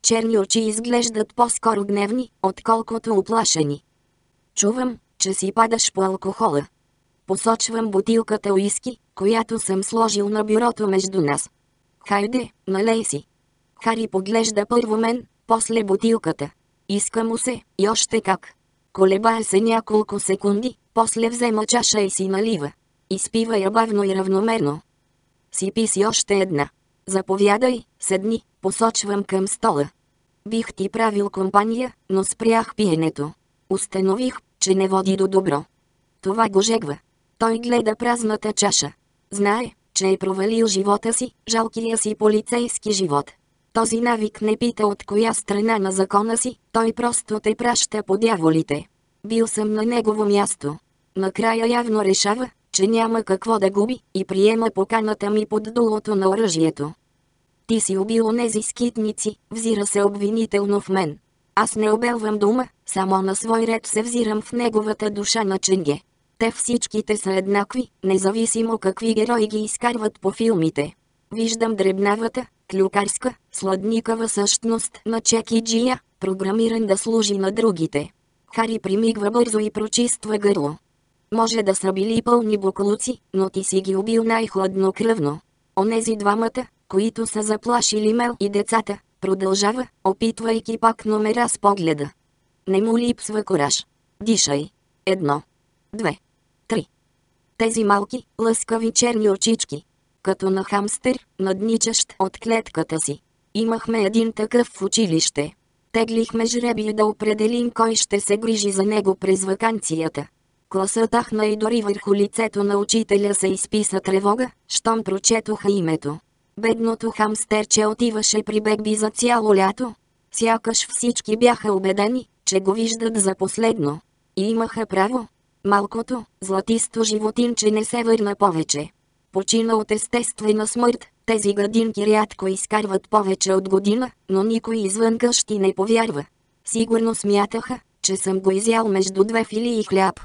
черни очи изглеждат по-скоро гневни, отколкото оплашени. Чувам, че си падаш по алкохола. Посочвам бутилката уиски, която съм сложил на бюрото между нас. Хайде, налей си. Хари поглежда първо мен, после бутилката. Иска му се, и още как. Колебае се няколко секунди, после взема чаша и си налива. Изпива я бавно и равномерно. Сипи си още една. Заповядай, седни, посочвам към стола. Бих ти правил компания, но спрях пиенето. Установих, че не води до добро. Това го жегва. Той гледа празната чаша. Знае, че е провалил живота си, жалкия си полицейски живот. Този навик не пита от коя страна на закона си, той просто те праща по дяволите. Бил съм на негово място. Накрая явно решава, че няма какво да губи, и приема поканата ми под дулото на оръжието. Ти си убил онези скитници, взира се обвинително в мен. Аз не обелвам дума, само на свой ред се взирам в неговата душа на Ченге. Те всичките са еднакви, независимо какви герои ги изкарват по филмите. Виждам дребнавата, клюкарска, сладникава същност на Чекиджия, програмиран да служи на другите. Хари примигва бързо и прочиства гърло. Може да са били пълни буклуци, но ти си ги убил най-хладнокръвно. Онези двамата, които са заплашили Мел и децата, продължава, опитвайки пак номера с погледа. Не му липсва кораж. Дишай. Едно. Две. Три. Тези малки, лъскави черни очички. Като на хамстер, надничащ от клетката си. Имахме един такъв в училище. Теглихме жребие да определим кой ще се грижи за него през ваканцията. Класът ахна и дори върху лицето на учителя се изписа тревога, щом прочетоха името. Бедното хамстерче отиваше при Бекби за цяло лято. Сякаш всички бяха убедени, че го виждат за последно. И имаха право. Малкото, златисто животинче не се върна повече. Почина от естествена смърт, тези гадинки рядко изкарват повече от година, но никой извън къщи не повярва. Сигурно смятаха, че съм го изял между две филии хляб.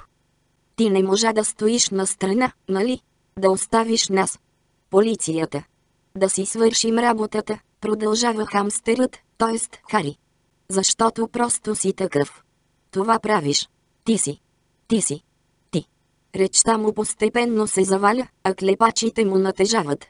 Ти не можа да стоиш на страна, нали? Да оставиш нас. Полицията. Да си свършим работата, продължава хамстерът, т.е. Хари. Защото просто си такъв. Това правиш. Ти си. Ти си. Ти. Речта му постепенно се заваля, а клепачите му натежават.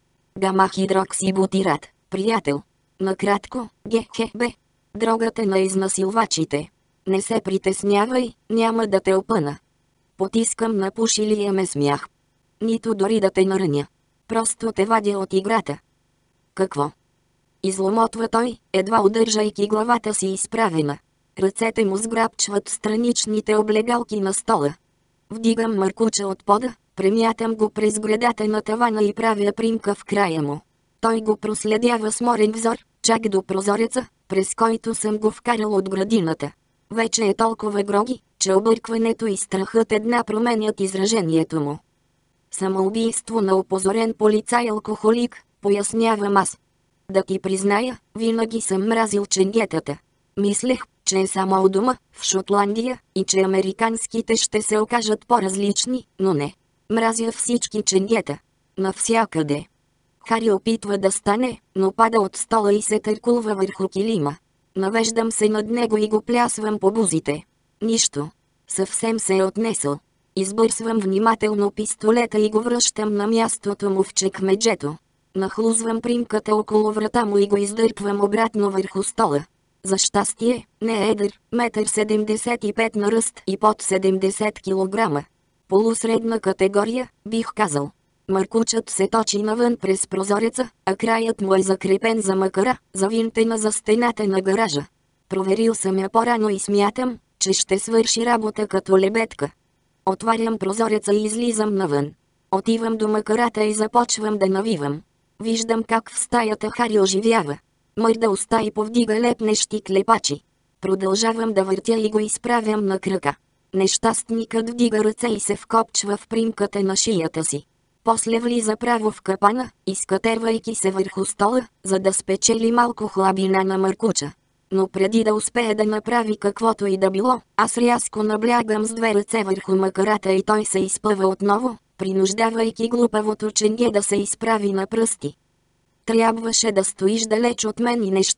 Гама-хидроксибутират, приятел. Накратко, ГХБ. Дрогата на изнасилвачите. Не се притеснявай, няма да те опъна. Потискам на пушилия ме смях. Нито дори да те нараня. Просто те вадя от играта. Какво? Изломотва той, едва удържайки главата си изправена. Ръцете му сграбчват страничните облегалки на стола. Вдигам маркуча от пода, премятам го през гредата на тавана и правя примка в края му. Той го проследява с морен взор, чак до прозореца, през който съм го вкарал от градината. Вече е толкова гроги, че объркването и страхът една променят изражението му. Самоубийство на опозорен полицай-алкохолик, пояснявам аз. Да ти призная, винаги съм мразил ченгетата. Мислех, че е само у дома, в Шотландия, и че американските ще се окажат по-различни, но не. Мразя всички ченгета. Навсякъде. Хари опитва да стане, но пада от стола и се търкулва върху килима. Навеждам се над него и го плясвам по бузите. Нищо. Съвсем се е отнесъл. Избърсвам внимателно пистолета и го връщам на мястото му в чекмеджето. Нахлузвам примката около врата му и го издърпвам обратно върху стола. За щастие, не е едър, метър седемдесет и пет на ръст и под седемдесет килограма. Полусредна категория, бих казал. Маркучът се точи навън през прозореца, а краят му е закрепен за макара, завинтена за стената на гаража. Проверил съм я по-рано и смятам, че ще свърши работа като лебедка. Отварям прозореца и излизам навън. Отивам до макарата и започвам да навивам. Виждам как в стаята Хари оживява. Мърда уста и повдига лепнещи клепачи. Продължавам да въртя и го изправям на крака. Нещастникът вдига ръце и се вкопчва в примката на шията си. После влиза право в капана, изкатервайки се върху стола, за да спечели малко хлабина на маркуча. Но преди да успее да направи каквото и да било, аз рязко наблягам с две ръце върху макарата и той се изпъва отново, принуждавайки глупавото ченге да се изправи на пръсти. Трябваше да стоиш далеч от мен и нещата,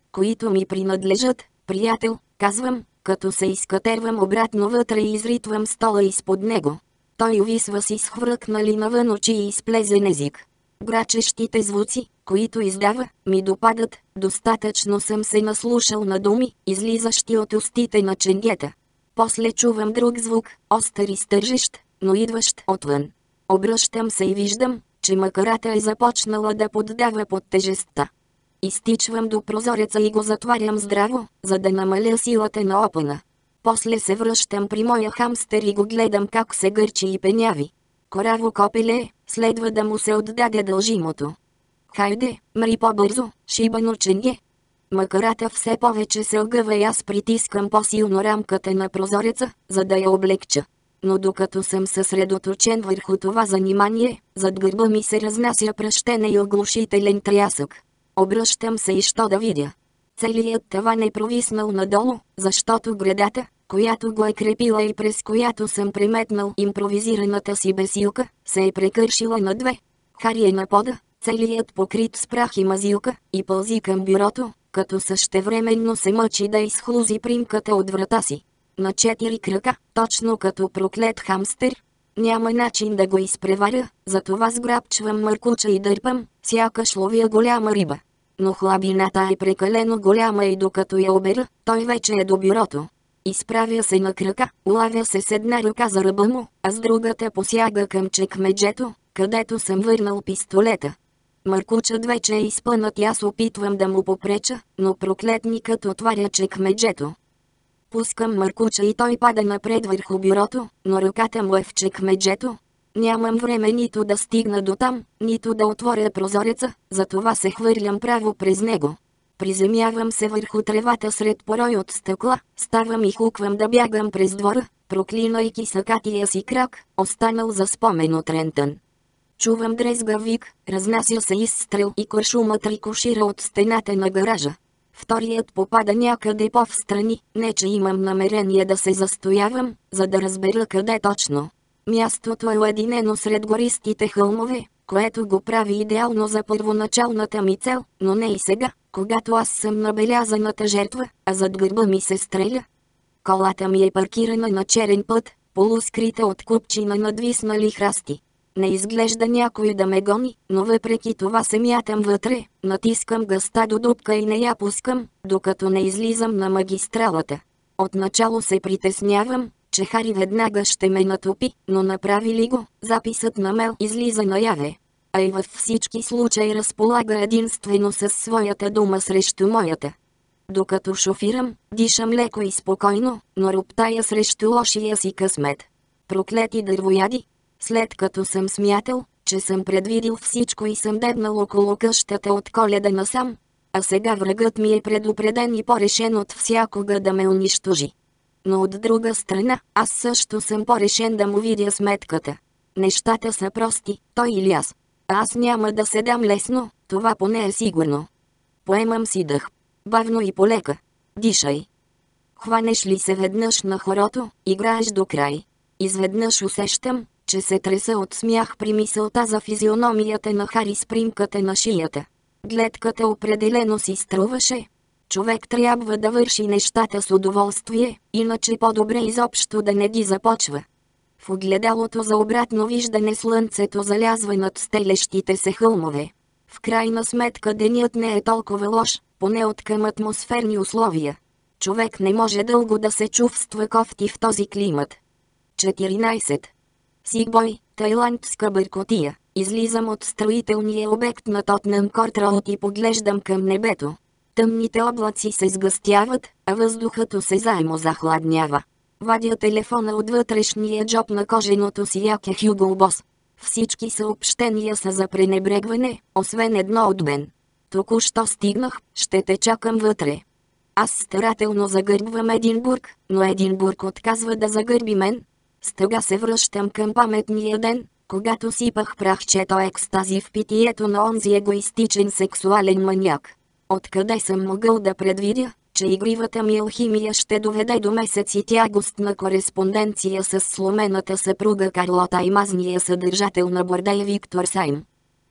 които ми принадлежат, приятел, казвам, като се изкатервам обратно вътре и изритвам стола изпод него. Той увисва с изхвъркнали навън очи и изплезен език. Грачещите звуци, които издава, ми допадат, достатъчно съм се наслушал на думи, излизащи от устите на ченгета. После чувам друг звук, остър и стържещ, но идващ отвън. Обръщам се и виждам, че макарата е започнала да поддава под тежестта. Изтичвам до прозореца и го затварям здраво, за да намаля силата на опъна. После се връщам при моя хамстер и го гледам как се гърчи и пеняви. Кораво копеле, следва да му се отдаде дължимото. Хайде, мри по-бързо, шибано ченге. Макарата все повече се огъва и аз притискам по-силно рамката на прозореца, за да я облегча. Но докато съм съсредоточен върху това занимание, зад гърба ми се разнася пръщене и оглушителен трясък. Обръщам се и що да видя. Целият таван е провиснал надолу, защото гредата, която го е крепила и през която съм преметнал импровизираната си бесилка, се е прекършила на две. Хари е на пода, целият покрит с прах и мазилка, и пълзи към бюрото, като същевременно се мъчи да изхлузи примката от врата си. На четири крака, точно като проклет хамстер. Няма начин да го изпреваря, затова сграбчвам мъркуча и дърпам, сякаш ловя голяма риба. Но хлабината е прекалено голяма и докато я обера, той вече е до бюрото. Изправя се на крака, улавя се с една ръка за ръба му, а с другата посяга към чекмеджето, където съм върнал пистолета. Мъркучът вече е изпънат и аз опитвам да му попреча, но проклетникът отваря чекмеджето. Пускам мъркуча и той пада напред върху бюрото, но ръката му е в чекмеджето. Нямам време нито да стигна до там, нито да отворя прозореца, затова се хвърлям право през него. Приземявам се върху тревата сред порой от стъкла, ставам и хуквам да бягам през двора, проклинайки сакатия си крак, останал за спомен от Рентън. Чувам дрезгав вик, разнася се изстрел и куршумът рикошира от стената на гаража. Вторият попада някъде по-встрани, не че имам намерение да се застоявам, за да разбера къде точно. Мястото е уединено сред гористите хълмове, което го прави идеално за първоначалната ми цел, но не и сега, когато аз съм набелязаната жертва, а зад гърба ми се стреля. Колата ми е паркирана на черен път, полускрита от купчина надвиснали храсти. Не изглежда някой да ме гони, но въпреки това се мятам вътре, натискам гъста до дупка и не я пускам, докато не излизам на магистралата. Отначало се притеснявам, че Хари веднага ще ме натопи, но направи ли го, записът на Мел излиза наяве. А и във всички случаи разполага единствено със своята дума срещу моята. Докато шофирам, дишам леко и спокойно, но роптая срещу лошия си късмет. Проклети дървояди! След като съм смятал, че съм предвидил всичко и съм дебнал около къщата от Коледа насам, а сега врагът ми е предупреден и по-решен от всякога да ме унищожи. Но от друга страна, аз също съм по-решен да му видя сметката. Нещата са прости, той или аз. А аз няма да се дам лесно, това поне е сигурно. Поемам си дъх. Бавно и полека. Дишай. Хванеш ли се веднъж на хорото, играеш до край. Изведнъж усещам, че се треса от смях при мисълта за физиономията на Хари с примката на шията. Гледката определено си струваше. Човек трябва да върши нещата с удоволствие, иначе по-добре изобщо да не ги започва. В огледалото за обратно виждане слънцето залязва над стелещите се хълмове. В крайна сметка денят не е толкова лош, поне от към атмосферни условия. Човек не може дълго да се чувства кофти в този климат. четиринайсет. Сигбой, тайландска бъркотия. Излизам от строителния обект на Тотнъм Корт Роуд и поглеждам към небето. Тъмните облаци се сгъстяват, а въздухът осезаемо захладнява. Вадя телефона от вътрешния джоб на коженото си яке Хюго Бос. Всички съобщения са за пренебрегване, освен едно от Бен. Току-що стигнах, ще те чакам вътре. Аз старателно загърбвам Единбург, но Единбург отказва да загърби мен. С тъга се връщам към паметния ден, когато сипах прахчето екстази в питието на онзи егоистичен сексуален маняк. Откъде съм могъл да предвидя, че игривата ми алхимия ще доведе до месеци тягостна кореспонденция с сломената съпруга Карлота и мазния съдържател на бордея Виктор Сайм.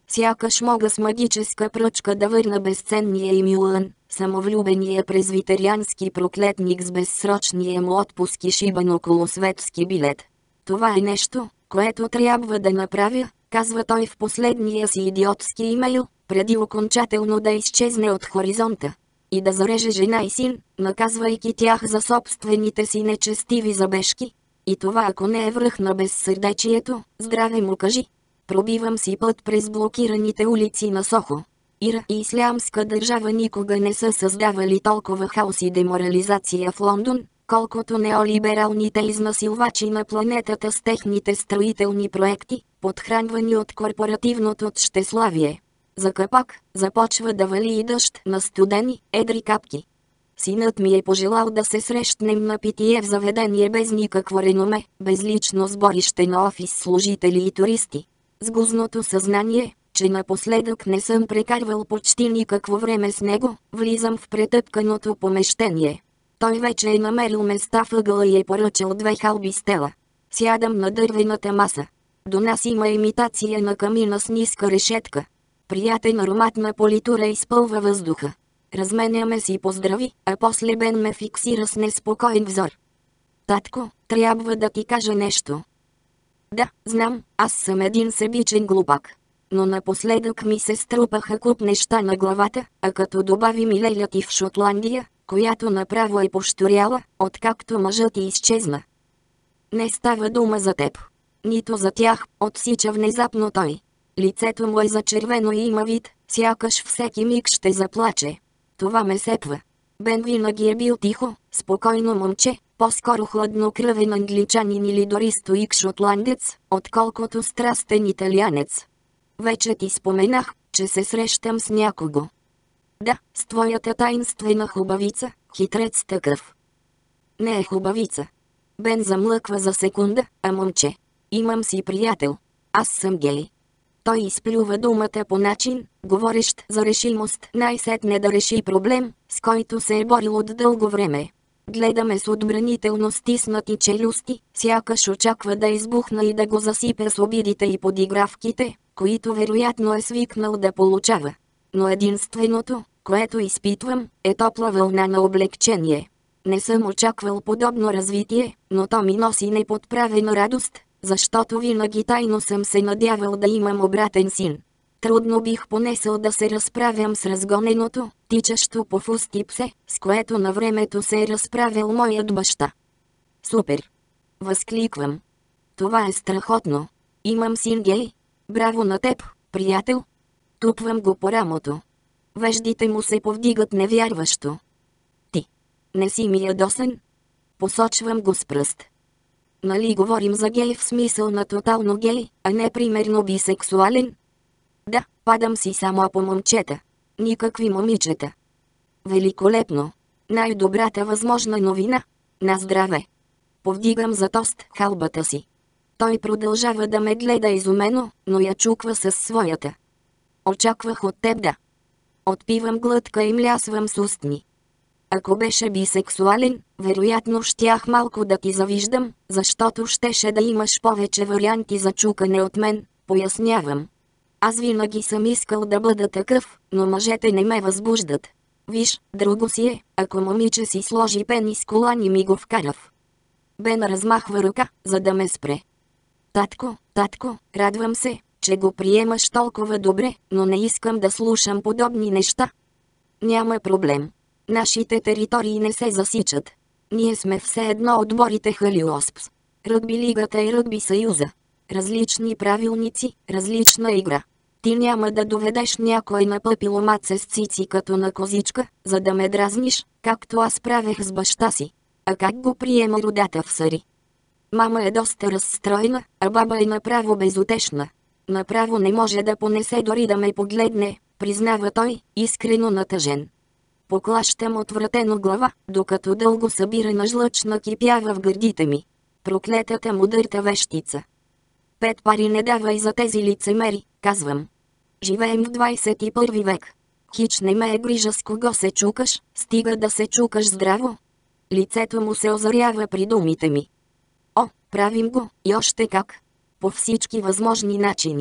Сякаш мога с магическа пръчка да върна безценния им юан, самовлюбения презвитериански проклетник с безсрочния му отпуск и шибан около светски билет. Това е нещо, което трябва да направя, казва той в последния си идиотски имейл, преди окончателно да изчезне от хоризонта. И да зареже жена и син, наказвайки тях за собствените си нечестиви забежки. И това ако не е връх на безсърдечието, здраве му кажи. Пробивам си път през блокираните улици на Сохо. Ира и Ислямска държава никога не са създавали толкова хаос и деморализация в Лондон, колкото неолибералните изнасилвачи на планетата с техните строителни проекти, подхранвани от корпоративното тщеславие. За капак започва да вали и дъжд на студени, едри капки. Синът ми е пожелал да се срещнем на питие в заведение без никакво реноме, без лично сборище на офис служители и туристи. С гузното съзнание, че напоследък не съм прекарвал почти никакво време с него, влизам в претъпканото помещение. Той вече е намерил места в ъгъла и е поръчал две халби с тела. Сядам на дървената маса. До нас има имитация на камина с ниска решетка. Приятен аромат на политура изпълва въздуха. Разменяме си поздрави, а после Бен ме фиксира с неспокоен взор. Татко, трябва да ти кажа нещо. Да, знам, аз съм един себичен глупак. Но напоследък ми се струпаха куп неща на главата, а като добавим и леля ти в Шотландия, която направо е пощуряла, откакто мъжът ти изчезна. Не става дума за теб. Нито за тях, отсича внезапно той. Лицето му е зачервено и има вид, сякаш всеки миг ще заплаче. Това ме сепва. Бен винаги е бил тихо, спокойно момче, по-скоро хладнокръвен англичанин или дори стоик шотландец, отколкото страстен италианец. Вече ти споменах, че се срещам с някого. Да, с твоята таинствена хубавица, хитрец такъв. Не е хубавица. Бен замлъква за секунда, а момче. Имам си приятел. Аз съм гей. Той изплюва думата по начин, говорещ за решимост най-сетне да реши проблем, с който се е борил от дълго време. Гледаме с отбранително стиснати челюсти, сякаш очаква да избухна и да го засипе с обидите и подигравките, които вероятно е свикнал да получава. Но единственото, което изпитвам, е топла вълна на облегчение. Не съм очаквал подобно развитие, но то ми носи неподправена радост, защото винаги тайно съм се надявал да имам обратен син. Трудно бих понесъл да се разправям с разгоненото, тичащо по фусти псе, с което на времето се е разправил моят баща. Супер! Възкликвам. Това е страхотно. Имам син гей. Браво на теб, приятел. Тупвам го по рамото. Веждите му се повдигат невярващо. Ти. Не си ми ядосен? Посочвам го с пръст. Нали говорим за гей в смисъл на тотално гей, а не примерно бисексуален? Да, падам си само по момчета. Никакви момичета. Великолепно. Най-добрата възможна новина. На здраве. Повдигам за тост халбата си. Той продължава да ме гледа изумено, но я чуква със своята. Очаквах от теб да. Отпивам глътка и млясвам с устни. Ако беше бисексуален, вероятно щях малко да ти завиждам, защото щеше да имаш повече варианти за чукане от мен, пояснявам. Аз винаги съм искал да бъда такъв, но мъжете не ме възбуждат. Виж, друго си е, ако момиче си сложи пенис колан и ми го вкара в. Бен размахва ръка, за да ме спре. Татко, татко, радвам се, че го приемаш толкова добре, но не искам да слушам подобни неща. Няма проблем. Нашите територии не се засичат. Ние сме все едно отборите Халиоспс. Ръгби лигата и ръгби съюза. Различни правилници, различна игра. Ти няма да доведеш някой на пъпиломаце с цици като на козичка, за да ме дразниш, както аз правех с баща си. А как го приема родата в Сари? Мама е доста разстроена, а баба е направо безутешна. Направо не може да понесе дори да ме погледне, признава той, искрено натъжен. Поклащам отвратено глава, докато дълго събирана жлъч накипява в гърдите ми. Проклетата мудърта вещица. Пет пари не давай за тези лицемери, казвам. Живеем в двайсет и първи век. Хич не ме е грижа с кого се чукаш, стига да се чукаш здраво. Лицето му се озарява при думите ми. О, правим го, и още как. По всички възможни начини.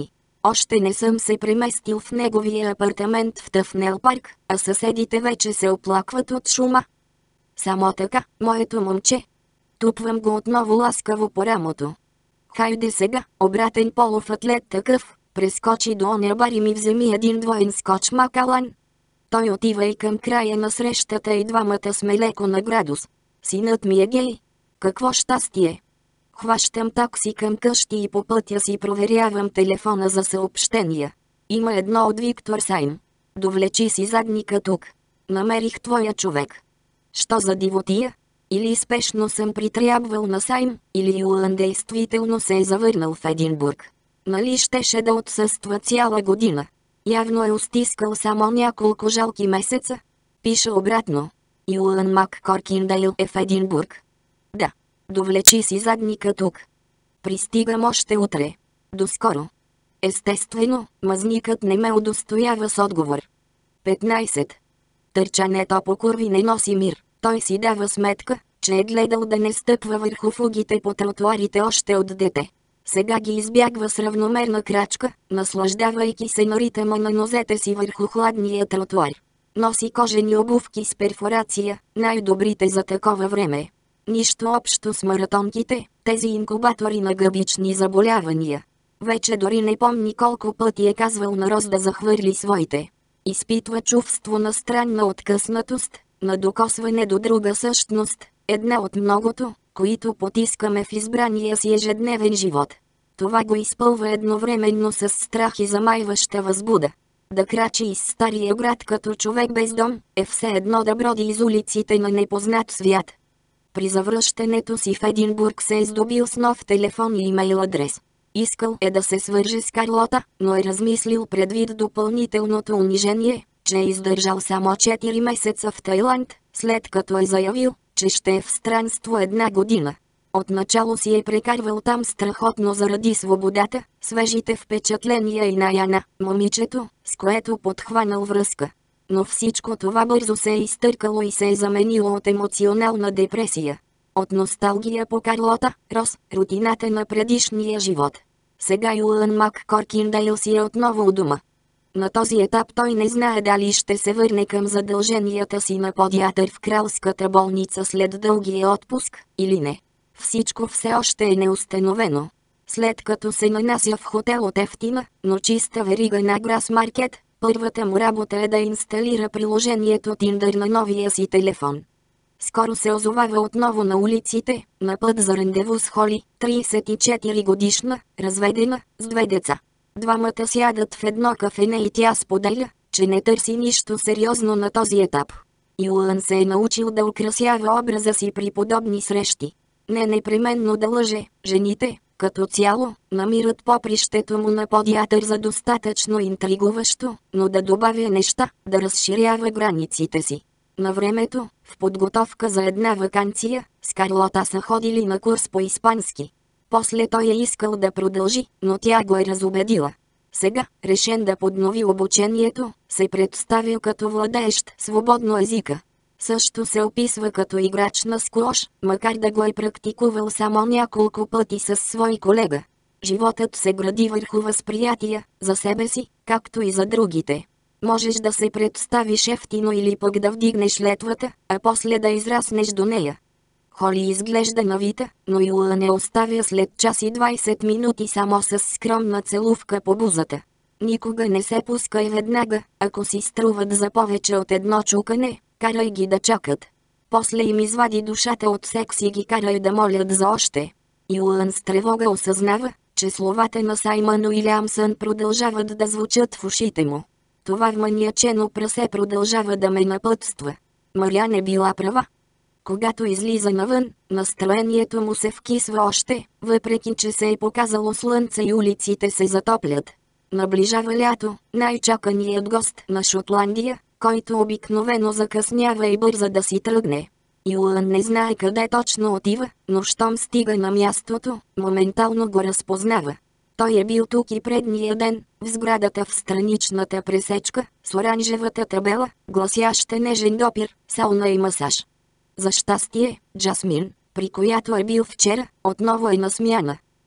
Още не съм се преместил в неговия апартамент в Тъфнел парк, а съседите вече се оплакват от шума. Само така, моето момче. Тупвам го отново ласкаво по рамото. Хайде сега, обратен полов атлет такъв, прескочи до оня бар и ми вземи един двоен скоч Макалан. Той отива и към края на срещата и двамата сме леко на градус. Синът ми е гей. Какво щастие! Хващам такси към къщи и по пътя си проверявам телефона за съобщения. Има едно от Виктор Сайм. Довлечи си задника тук. Намерих твоя човек. Що за дивотия? Или спешно съм притрябвал на Сайм, или Юлан действително се е завърнал в Единбург. Нали щеше да отсъства цяла година? Явно е устискал само няколко жалки месеца. Пише обратно. Юлан Маккоркиндейл е в Единбург. Да. Довлечи си задника тук. Пристигам още утре. Доскоро. Естествено, мазникът не ме удостоява с отговор. петнайсет. Търчането по курви не носи мир. Той си дава сметка, че е гледал да не стъпва върху фугите по тротуарите още от дете. Сега ги избягва с равномерна крачка, наслаждавайки се на ритъма на нозете си върху хладния тротуар. Носи кожени обувки с перфорация, най-добрите за такова време. Нищо общо с маратонките, тези инкубатори на гъбични заболявания. Вече дори не помни колко пъти е казвал на Роз да захвърли своите. Изпитва чувство на странна откъснатост, на докосване до друга същност, една от многото, които потискаме в избрания си ежедневен живот. Това го изпълва едновременно с страх и замайваща възбуда. Да крачи из стария град като човек без дом, е все едно да броди из улиците на непознат свят. При завръщането си в Единбург се е здобил с нов телефон и имейл адрес. Искал е да се свърже с Карлота, но е размислил предвид допълнителното унижение, че е издържал само четири месеца в Тайланд, след като е заявил, че ще е в странство една година. Отначало си е прекарвал там страхотно заради свободата, свежите впечатления и наяна, момичето, с което подхванал връзка. Но всичко това бързо се е изтъркало и се е заменило от емоционална депресия. От носталгия по Карлота, Роз, рутината на предишния живот. Сега Юлан Маккоркиндейл си е отново у дома. На този етап той не знае дали ще се върне към задълженията си на подиатър в кралската болница след дългия отпуск, или не. Всичко все още е неустановено. След като се нанася в хотел от ефтина, но чиста верига на Грасмаркет, първата му работа е да инсталира приложението Tinder на новия си телефон. Скоро се озовава отново на улиците, на път за рандеву с Холи, трийсет и четири годишна, разведена, с две деца. Двамата сядат в едно кафене и тя споделя, че не търси нищо сериозно на този етап. Юлан се е научил да украсява образа си при подобни срещи. Не непременно да лъже, жените, като цяло, намират попрището му на подиатър за достатъчно интригуващо, но да добавя неща, да разширява границите си. На времето, в подготовка за една ваканция, с Карлота са ходили на курс по испански. После той е искал да продължи, но тя го е разубедила. Сега, решен да поднови обучението, се представя като владеещ свободно езика. Също се описва като играч на сквош, макар да го е практикувал само няколко пъти с свой колега. Животът се гради върху възприятия, за себе си, както и за другите. Можеш да се представиш ефтино или пък да вдигнеш летвата, а после да израснеш до нея. Холи изглежда навита, но Юла не оставя след час и двайсет минути само с скромна целувка по бузата. Никога не се пускай веднага, ако си струват за повече от едно чукане, карай ги да чакат. После им извади душата от секс и ги карай да молят за още. Юлан с тревога осъзнава, че словата на Саймън Уилямсън продължават да звучат в ушите му. Това вманиачено прасе продължава да ме напътства. Мариан е била права. Когато излиза навън, настроението му се вкисва още, въпреки че се е показало слънце и улиците се затоплят. Наближава лято, най-чаканият гост на Шотландия, който обикновено закъснява и бърза да си тръгне. Юлан не знае къде точно отива, но щом стига на мястото, моментално го разпознава. Той е бил тук и предния ден, в сградата в страничната пресечка, с оранжевата табела, гласяща нежен допир, сауна и масаж. За щастие, Джасмин, при която е бил вчера, отново е на смяна.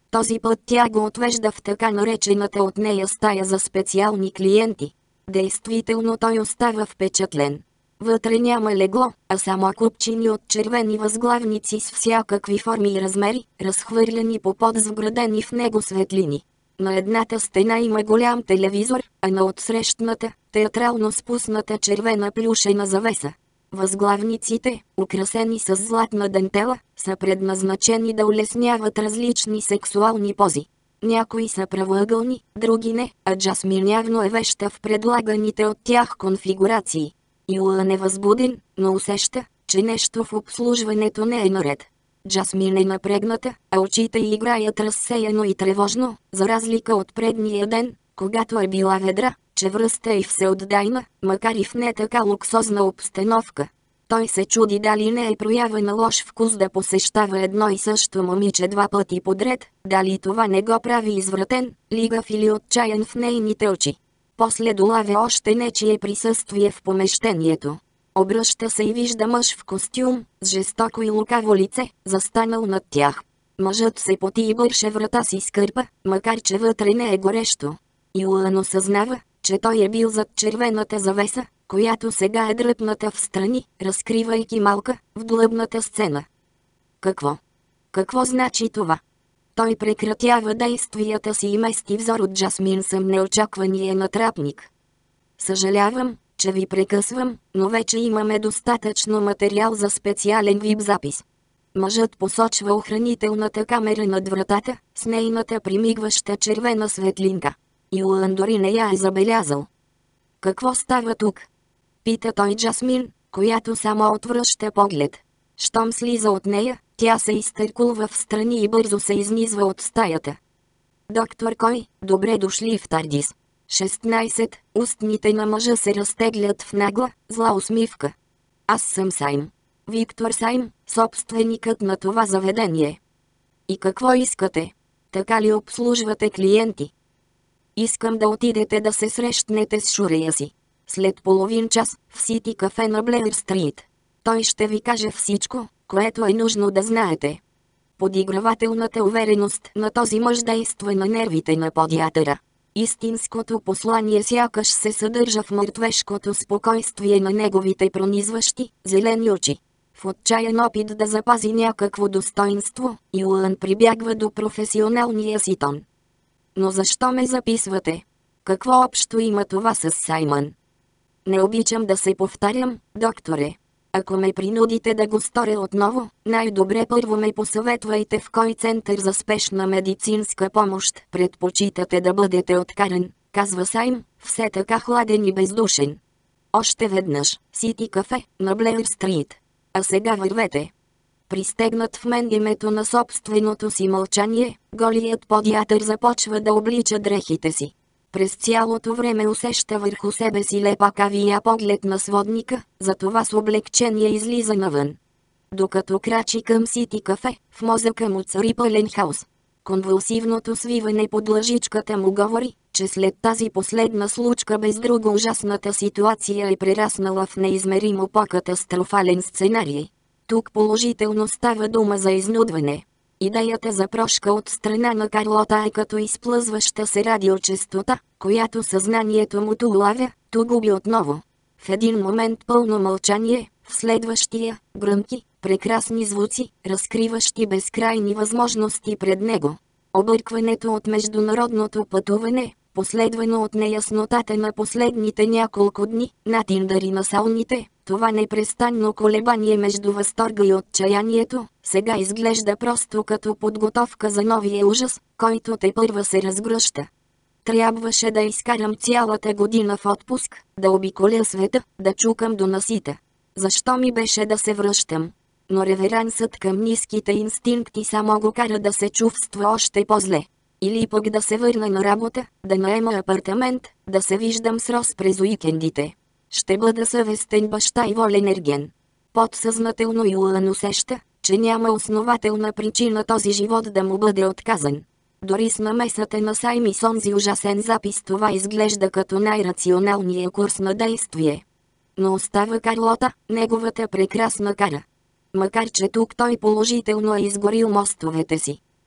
Този път тя го отвежда в така наречената от нея стая за специални клиенти. Действително той остава впечатлен. Вътре няма легло, а само купчини от червени възглавници с всякакви форми и размери, разхвърляни по под вградени в него светлини. На едната стена има голям телевизор, а на отсрещната – театрално спусната червена плюшена завеса. Възглавниците, украсени с златна дентела, са предназначени да улесняват различни сексуални пози. Някои са правоъгълни, други не, а Джасмин явно е веща в предлаганите от тях конфигурации. Юлън е възбуден, но усеща, че нещо в обслужването не е наред. Джасмин е напрегната, а очите й играят разсеяно и тревожно, за разлика от предния ден, когато е била ведра, че връста и всеотдайна, макар и в не така луксозна обстановка. Той се чуди дали не е проява на лош вкус да посещава едно и също момиче два пъти подред, дали това не го прави извратен, лигав или отчаян в нейните очи. После долавя още нечие присъствие в помещението. Обръща се и вижда мъж в костюм, с жестоко и лукаво лице, застанал над тях. Мъжът се поти и бърше врата си скърпа, макар че вътре не е горещо. Юлън осъзнава, че той е бил зад червената завеса, която сега е дръпната в страни, разкривайки малка, вдлъбната сцена. Какво? Какво значи това? Той прекратява действията си и мести взор от Джасмин съм неочаквания натрапник. Съжалявам, че ви прекъсвам, но вече имаме достатъчно материал за специален вип запис. Мъжът посочва охранителната камера над вратата, с нейната примигваща червена светлинка. Юлън дори не я е забелязал. Какво става тук? Пита той Джасмин, която само отвръща поглед. Щом слиза от нея, тя се изтъркулва в страни и бързо се изнизва от стаята. Доктор Кой, добре дошли в Тардис. шестнайсет, устните на мъжа се разтеглят в нагла, зла усмивка. Аз съм Сайм. Виктор Сайм, собственикът на това заведение. И какво искате? Така ли обслужвате клиенти? Искам да отидете да се срещнете с шурия си. След половин час, в Сити кафе на Блеер Стрит. Той ще ви каже всичко, което е нужно да знаете. Подигравателната увереност на този мъж действа на нервите на подиатъра. Истинското послание сякаш се съдържа в мъртвешкото спокойствие на неговите пронизващи, зелени очи. В отчаян опит да запази някакво достоинство, Юлън прибягва до професионалния си тон. Но защо ме записвате? Какво общо има това с Саймън? Не обичам да се повтарям, докторе. Ако ме принудите да го сторя отново, най-добре първо ме посъветвайте в кой център за спешна медицинска помощ предпочитате да бъдете откаран, казва Сайм, все така хладен и бездушен. Още веднъж, Сити кафе, на Блеер Стрит. А сега вървете. Пристегнат в мен името на собственото си мълчание, голият подиатър започва да облича дрехите си. През цялото време усеща върху себе си лепакавия поглед на сводника, затова с облегчение излиза навън. Докато крачи към Сити кафе, в мозъка му цари пълен хаос. Конвулсивното свиване под лъжичката му говори, че след тази последна случка без друго ужасната ситуация е прераснала в неизмеримо по-катастрофален сценарий. Тук положително става дума за изнудване. Идеята за прошка от страна на Карлота е като изплъзваща се радиочестота, която съзнанието му ту улавя, ту губи отново. В един момент пълно мълчание, в следващия – гръмки, прекрасни звуци, разкриващи безкрайни възможности пред него. Объркването от международното пътуване, последвано от неяснотата на последните няколко дни, на Тиндър и на сауните, това непрестанно колебание между възторга и отчаянието, сега изглежда просто като подготовка за новия ужас, който тепърва се разгръща. Трябваше да изкарам цялата година в отпуск, да обиколя света, да чукам до насита. Защо ми беше да се връщам? Но реверансът към ниските инстинкти само го кара да се чувства още по-зле. Или пък да се върна на работа, да наема апартамент, да се виждам с Рос през уикендите. Ще бъда съвестен баща и волен ерген. Подсъзнателно Юлън усеща, че няма основателна причина този живот да му бъде отказан. Дори с намесата на Сайм с онзи ужасен запис това изглежда като най-рационалния курс на действие. Но остава Карлота, неговата прекрасна кара. Макар че тук той положително е изгорил мостовете си.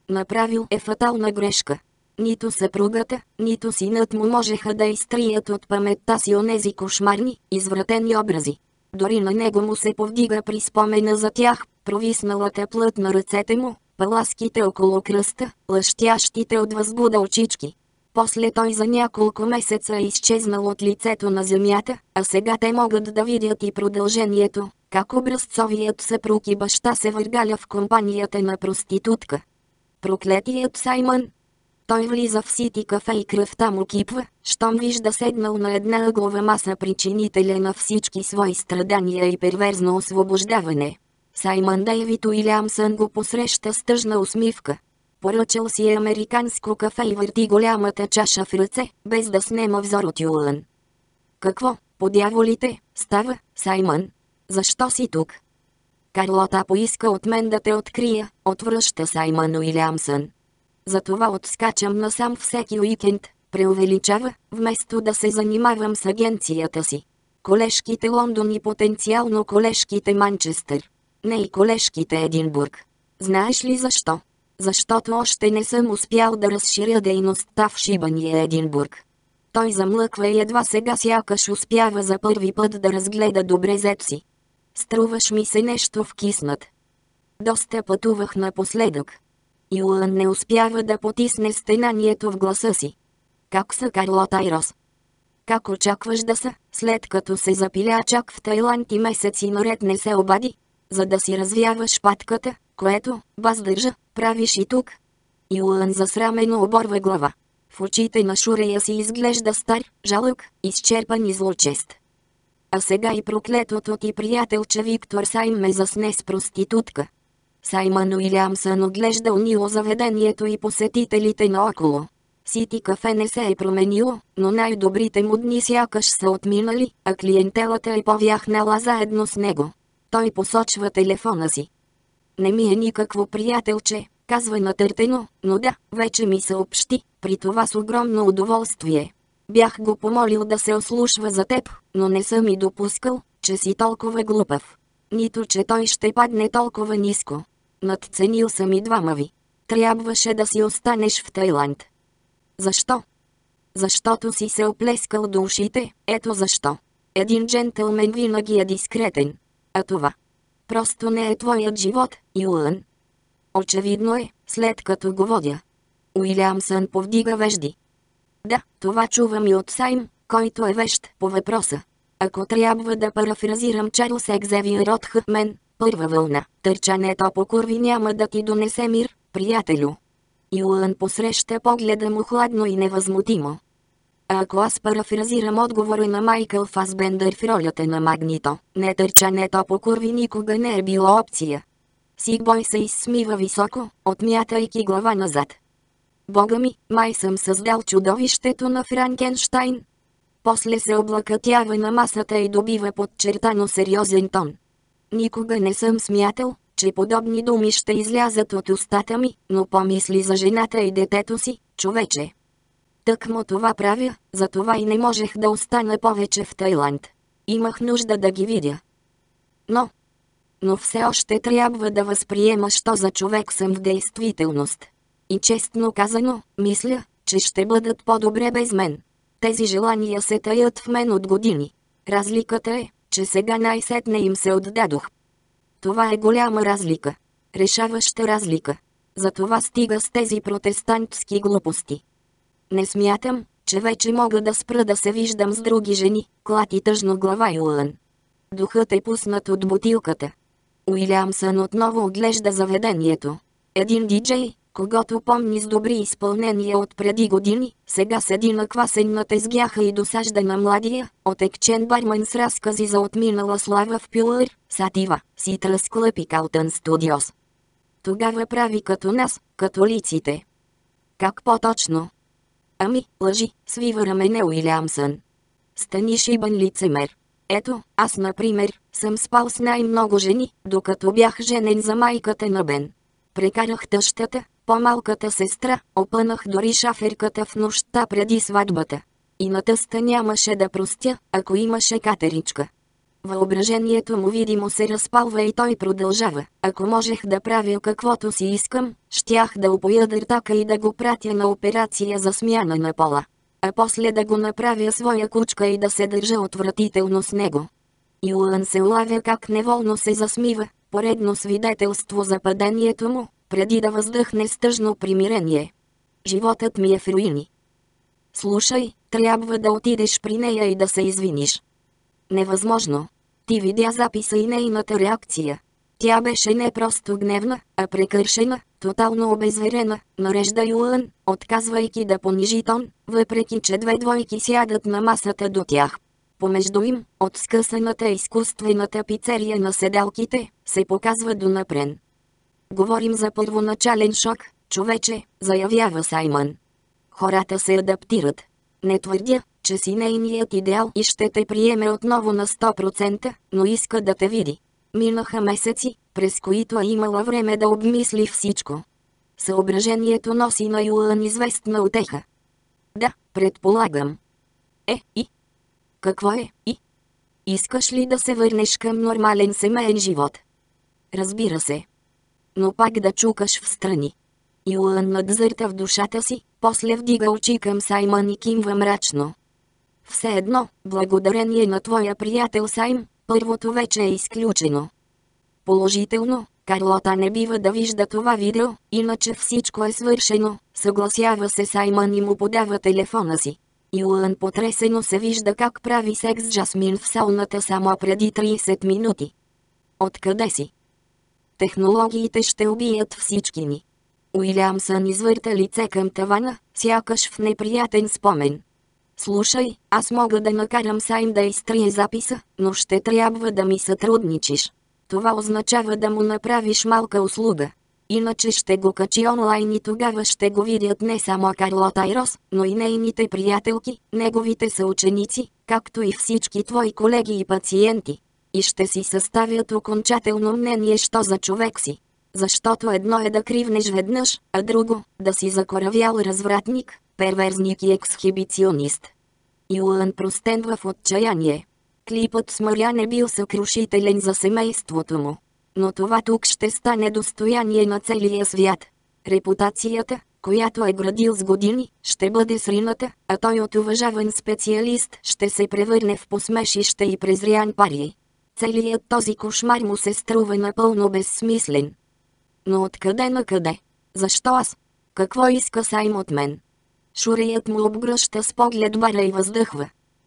Направил е фатална грешка. Нито съпругата, нито синът му можеха да изтрият от паметта си онези кошмарни, извратени образи. Дори на него му се повдига при спомена за тях, провисналата плът на ръцете му, паласките около кръста, лъщящите от възбуда очички. После той за няколко месеца е изчезнал от лицето на земята, а сега те могат да видят и продължението, как образцовият съпруг и баща се въргаля в компанията на проститутка. Проклетият Саймън! Той влиза в сити кафе и кръвта му кипва, щом вижда седнал на една ъглова маса причинителя на всички свои страдания и перверзно освобождаване. Саймън Дейвид Уилямсън го посреща с тъжна усмивка. Поръчал си е американско кафе и върти голямата чаша в ръце, без да снема взор от Юлън. Какво, по дяволите, става, Саймън? Защо си тук? Карлота поиска от мен да те открия, отвръща Саймън Уилямсън. Затова отскачам насам всеки уикенд, преувеличава, вместо да се занимавам с агенцията си. Колежките Лондон и потенциално колежките Манчестър. Не и колежките Единбург. Знаеш ли защо? Защото още не съм успял да разширя дейността в шибания Единбург. Той замлъква и едва сега сякаш успява за първи път да разгледа добре зет си. Струваш ми се нещо вкиснат. Доста пътувах напоследък. Юлън не успява да потисне стенанието в гласа си. Как са Карлота и Рос? Как очакваш да са, след като се запиля чак в Тайланд и месеци наред не се обади? За да си развяваш патката, което, баз държа, правиш и тук. Юлън засрамено оборва глава. В очите на Шурея си изглежда стар, жалък, изчерпан и злочест. А сега и проклетото ти приятелче Виктор Сайм ме засне с проститутка. Саймън Уилямсън оглежда унило заведението и посетителите наоколо. Сити кафе не се е променило, но най-добрите му дни сякаш са отминали, а клиентелата е повяхнала заедно с него. Той посочва телефона си. Не ми е никакво приятелче, казва натъртено, но да, вече ми съобщи, при това с огромно удоволствие. Бях го помолил да се ослушва за теб, но не съм и допускал, че си толкова глупав. Нито че той ще падне толкова ниско. Надценил съм и двама ви. Трябваше да си останеш в Тайланд. Защо? Защото си се оплескал до ушите, ето защо. Един джентълмен винаги е дискретен. А това просто не е твоят живот, Юлън. Очевидно е, след като го водя. Уилямсън повдига вежди. Да, това чувам и от Сайм, който е вещ по въпроса. Ако трябва да парафразирам Чарлз Екзевиър от Хътмен, първа вълна, търчането по курви няма да ти донесе мир, приятелю. Юлън посреща погледа му хладно и невъзмутимо. А ако аз парафразирам отговора на Майкъл Фасбендър в ролята на Магнито, не търчането по курви никога не е било опция. Сигбой се изсмива високо, отмятайки глава назад. Бога ми, май съм създал чудовището на Франкенщайн. После се облакатява на масата и добива подчертано сериозен тон. Никога не съм смятал, че подобни думи ще излязат от устата ми, но помисли за жената и детето си, човече. Тъкмо това правя, затова и не можех да остана повече в Тайланд. Имах нужда да ги видя. Но... Но все още трябва да възприема, що за човек съм в действителност. И честно казано, мисля, че ще бъдат по-добре без мен. Тези желания се таят в мен от години. Разликата е, че сега най-сетне им се отдадох. Това е голяма разлика. Решаваща разлика. Затова стига с тези протестантски глупости. Не смятам, че вече мога да спра да се виждам с други жени, клати тъжно глава Юлън. Духът е пуснат от бутилката. Уилямсън отново оглежда заведението. Един диджей, когато помни с добри изпълнения от преди години, сега седи наквасен на тезгяха и досажда на младия, отекчен барман с разкази за отминала слава в Пюлър, Сатива, Citrus Club и Carlton Studios. Тогава прави като нас, католиците. Как по-точно? Ами, лъжи, свива рамене Уилямсън. Стани шибан лицемер. Ето, аз например, съм спал с най-много жени, докато бях женен за майката на Бен. Прекарах тъщата, по-малката сестра, опънах дори шаферката в нощта преди сватбата. И на тъста нямаше да простя, ако имаше катеричка. Въображението му видимо се разпалва и той продължава. Ако можех да правя каквото си искам, щях да упоя дъртака и да го пратя на операция за смяна на пола. А после да го направя своя кучка и да се държа отвратително с него. Юан се улавя как неволно се засмива, поредно свидетелство за падението му, преди да въздъхне с тъжно примирение. Животът ми е в руини. Слушай, трябва да отидеш при нея и да се извиниш. Невъзможно. Ти видя записа и нейната реакция. Тя беше не просто гневна, а прекършена, тотално обезверена, нарежда Юан, отказвайки да понижи тон, въпреки че две двойки сядат на масата до тях. Помежду им, от скъсаната изкуствената пицерия на седалките, се показва донапрен. Говорим за първоначален шок, човече, заявява Саймън. Хората се адаптират. Не твърдя, че си нейният идеал и ще те приеме отново на сто процента, но иска да те види. Минаха месеци, през които е имала време да обмисли всичко. Съображението носи на Юан известна утеха. Да, предполагам. Е, и? Какво е, и? Искаш ли да се върнеш към нормален семейен живот? Разбира се. Но пак да чукаш встрани. Юан надзърта в душата си, после вдига очи към Саймън и кимва мрачно. Все едно, благодарение на твоя приятел Сайм, първото вече е изключено. Положително, Карлота не бива да вижда това видео, иначе всичко е свършено, съгласява се Саймън и му подава телефона си. Юан потресено се вижда как прави секс с Жасмин в сауната само преди трийсет минути. Откъде си? Технологиите ще убият всички ни. Уилямсън извърта лице към тавана, сякаш в неприятен спомен. Слушай, аз мога да накарам Сайм да изтрие записа, но ще трябва да ми сътрудничиш. Това означава да му направиш малка услуга. Иначе ще го качи онлайн и тогава ще го видят не само Карлота и Рос, но и нейните приятелки, неговите съученици, както и всички твои колеги и пациенти. И ще си съставят окончателно мнение що за човек си. Защото едно е да кривнеш веднъж, а друго – да си закоравял развратник, перверзник и ексхибиционист. Юан простенва в отчаяние. Клипът с Марян е бил съкрушителен за семейството му. Но това тук ще стане достояние на целия свят. Репутацията, която е градил с години, ще бъде срината, а той от уважаван специалист ще се превърне в посмешище и презрян пари. Целият този кошмар му се струва напълно безсмислен. Но откъде на къде? Защо аз? Какво иска Сайм от мен? Шурият му обгръща с поглед бара и въздъхва.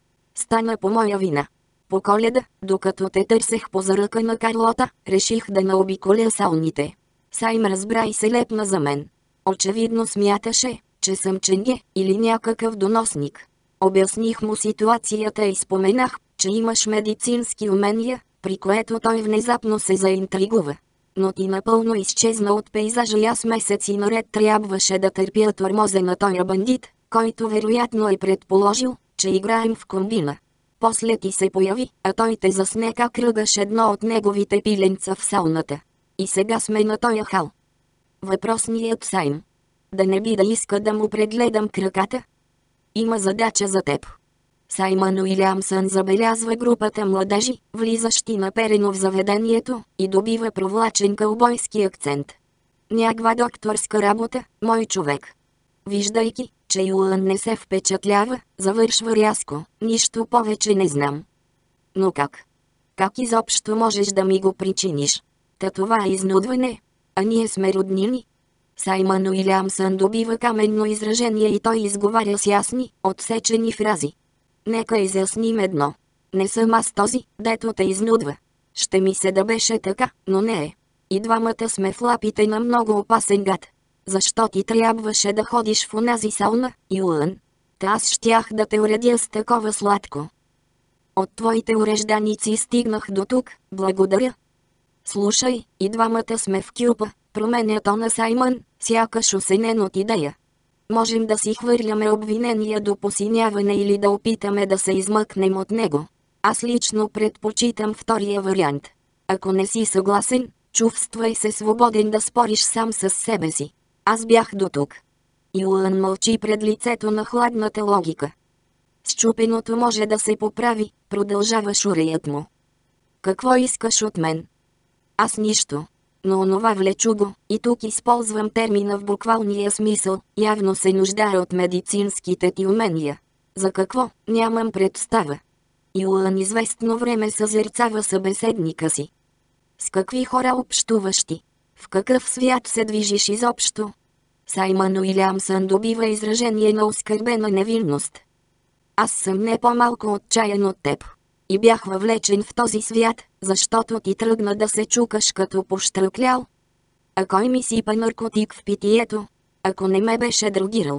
Стана по моя вина. По Коледа, докато те търсех по заръка на Карлота, реших да наобиколя сауните. Сайм разбра и се лепна за мен. Очевидно смяташе, че съм ченге или някакъв доносник. Обясних му ситуацията и споменах, че имаш медицински умения, при което той внезапно се заинтригува. Но ти напълно изчезна от пейзажа и аз месеци наред трябваше да търпя тормоза на тоя бандит, който вероятно е предположил, че играем в комбина. После ти се появи, а той те засне как ръгаш едно от неговите пиленца в сауната. И сега сме на тоя хал. Въпросният Сайм. Да не би да иска да му прегледам краката? Има задача за теб. Саймън Уилямсън забелязва групата младежи, влизащи наперено в заведението, и добива провлачен кълбойски акцент. Някаква докторска работа, мой човек. Виждайки, че Юан не се впечатлява, завършва рязко, нищо повече не знам. Но как? Как изобщо можеш да ми го причиниш? Та това е изнудване, а ние сме роднини. Саймън Уилямсън добива каменно изражение и той изговаря с ясни, отсечени фрази. Нека изясним едно. Не съм аз този, дето те изнудва. Ще ми се да беше така, но не е. И двамата сме в лапите на много опасен гад. Защо ти трябваше да ходиш в онази сауна, Юан? Та аз щях да те уредя с такова сладко. От твоите урежданици стигнах до тук, благодаря. Слушай, и двамата сме в кюпа, променя тона Саймън, сякаш осенен от идея. Можем да си хвърляме обвинения до посиняване или да опитаме да се измъкнем от него. Аз лично предпочитам втория вариант. Ако не си съгласен, чувствай се свободен да спориш сам с себе си. Аз бях до тук. Юан мълчи пред лицето на хладната логика. Счупеното може да се поправи, продължава шуреят му. Какво искаш от мен? Аз нищо. Но онова влечуго, и тук използвам термина в буквалния смисъл, явно се нуждае от медицинските ти умения. За какво, нямам представа. Юлън известно време съзерцава събеседника си. С какви хора общуваш ти? В какъв свят се движиш изобщо? Саймън Уилямсън добива изражение на оскърбена невинност. Аз съм не по-малко отчаян от теб. И бях въвлечен в този свят, защото ти тръгна да се чукаш като пощръклял. А кой ми сипа наркотик в питието, ако не ме беше дрогирал?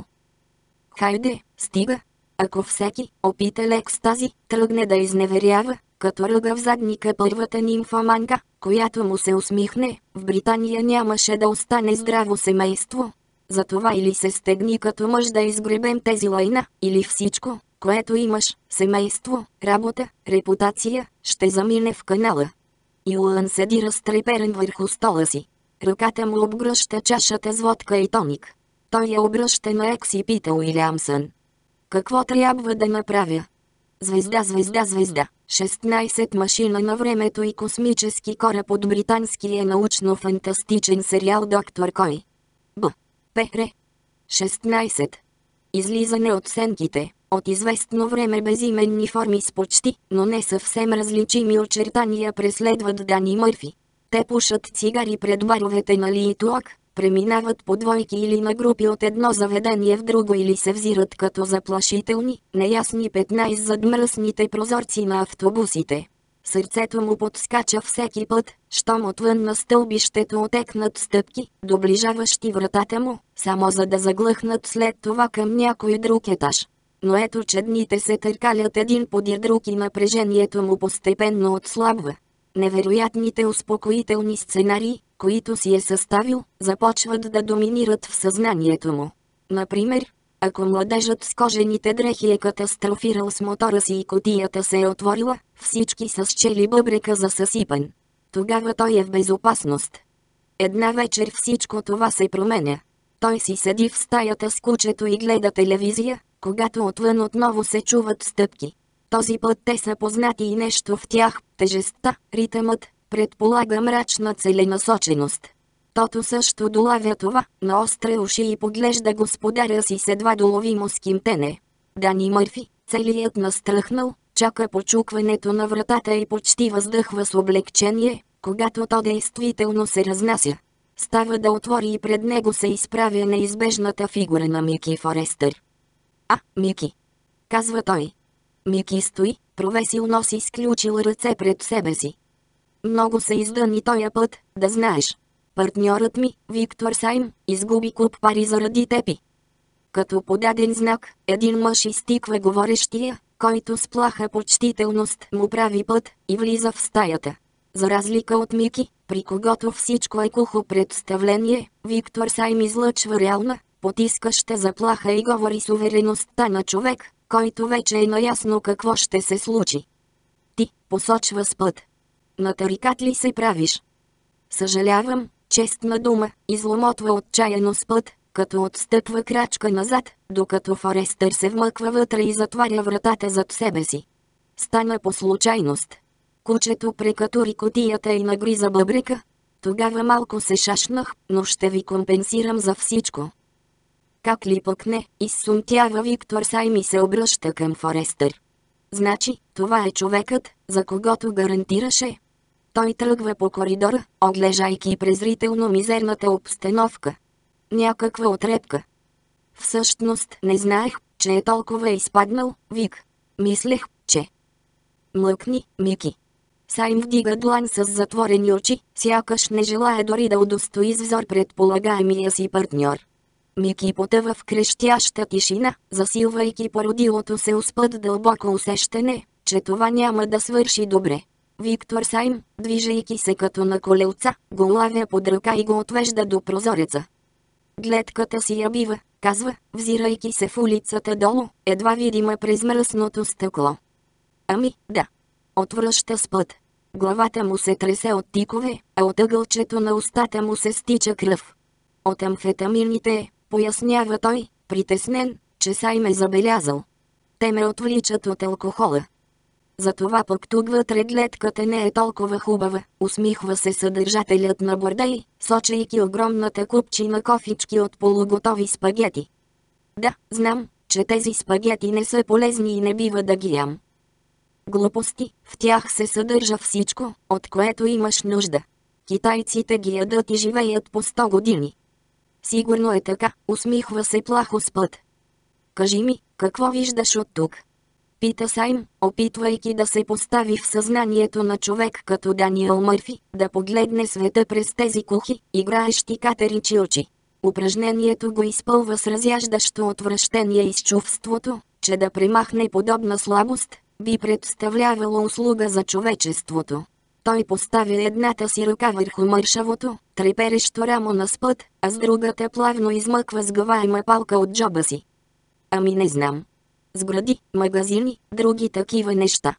Хайде, стига. Ако всеки, опитал екстази, тръгне да изневерява, като ръга в задника първата нимфоманка, която му се усмихне, в Британия нямаше да остане здраво семейство. Затова или се стегни като мъж да изгребем тези лайна, или всичко, което имаш, семейство, работа, репутация, ще замине в канала. Юлън седи разтреперен върху стола си. Ръката му обгръща чашата с водка и тоник. Той я обръща на екс и пита Уилямсън. Какво трябва да направя? Звезда, звезда, звезда. шестнайсет машина на времето и космически кораб от британския научно-фантастичен сериал Доктор Кой. Б. П. шестнайсет. Излизане от сенките. От известно време безименни форми с почти, но не съвсем различими очертания преследват Дани Мърфи. Те пушат цигари пред баровете на Литуок, преминават по двойки или на групи от едно заведение в друго или се взират като заплашителни, неясни петна иззад мръсните прозорци на автобусите. Сърцето му подскача всеки път, щом отвън на стълбището отекнат стъпки, доближаващи вратата му, само за да заглъхнат след това към някой друг етаж. Но ето че дните се търкалят един подир друг и напрежението му постепенно отслабва. Невероятните успокоителни сценарии, които си е съставил, започват да доминират в съзнанието му. Например, ако младежът с кожените дрехи е катастрофирал с мотора си и кутията се е отворила, всички са счели бъбрека за съсипан. Тогава той е в безопасност. Една вечер всичко това се променя. Той си седи в стаята с кучето и гледа телевизия, когато отвън отново се чуват стъпки. Този път те са познати и нещо в тях, тежестта, ритъмът, предполага мрачна целенасоченост. Тото също долавя това, на остре уши и поглежда господаря си с едва доловимо скимтене. Дани Мърфи, целият настръхнал, чака почукването на вратата и почти въздъхва с облегчение, когато то действително се разнася. Става да отвори и пред него се изправя неизбежната фигура на Мики Форестър. А, Мики, казва той. Мики стои, провесил нос и сключил ръце пред себе си. Много се издъни тоя път, да знаеш. Партньорът ми, Виктор Сайм, изгуби куп пари заради тепи. Като подаден знак, един мъж изтиква говорещия, който с плаха почтителност му прави път и влиза в стаята. За разлика от Мики, при когото всичко е кухо представление, Виктор Сайм излъчва реална, потискаща заплаха и говори с увереността на човек, който вече е наясно какво ще се случи. Ти, посочва с път. На тарикат ли се правиш? Съжалявам, честна дума, изломотва отчаяно с път, като отстъпва крачка назад, докато Форестър се вмъква вътре и затваря вратата зад себе си. Стана по случайност. Кучето прекатури кутията и нагриза бъбрека. Тогава малко се шашнах, но ще ви компенсирам за всичко. Как ли пък не, изсумтява Виктор Сайм и се обръща към Форестър. Значи, това е човекът, за когото гарантираше. Той тръгва по коридора, оглеждайки презрително мизерната обстановка. Някаква отрепка. Всъщност не знаех, че е толкова изпаднал, Вик. Мислех, че... Млъкни, Мики. Сайм вдига длан с затворени очи, сякаш не желая дори да удостои с взор предполагаемия си партньор. Мики потъва в крещяща тишина, засилвайки породилото се успът дълбоко усещане, че това няма да свърши добре. Виктор Сайм, движейки се като на колелца, го лавя под ръка и го отвежда до прозореца. Гледката си я бива, казва, взирайки се в улицата долу, едва видима през мръсното стъкло. Ами, да. Отвръща с път. Главата му се тресе от тикове, а от ъгълчето на устата му се стича кръв. От амфетамините, пояснява той, притеснен, че Сайм е забелязал. Те ме отвличат от алкохола. Затова пък тук вътре гледката не е толкова хубава, усмихва се съдържателят на бордей, сочейки огромната купчина кофички от полуготови спагети. Да, знам, че тези спагети не са полезни и не бива да ги ям. Глупости, в тях се съдържа всичко, от което имаш нужда. Китайците ги ядат и живеят по сто години. Сигурно е така, усмихва се плахо с път. Кажи ми, какво виждаш от тук? Пита Сайм, опитвайки да се постави в съзнанието на човек като Даниел Мърфи, да погледне света през тези кухи, играещи катеричи очи. Упражнението го изпълва с разяждащо отвращение и с чувството, че да премахне подобна слабост, би представлявало услуга за човечеството. Той поставя едната си ръка върху мършавото, треперещо рамо на Спът, а с другата плавно измъква сгъваема палка от джоба си. Ами не знам. Сгради, магазини, други такива неща.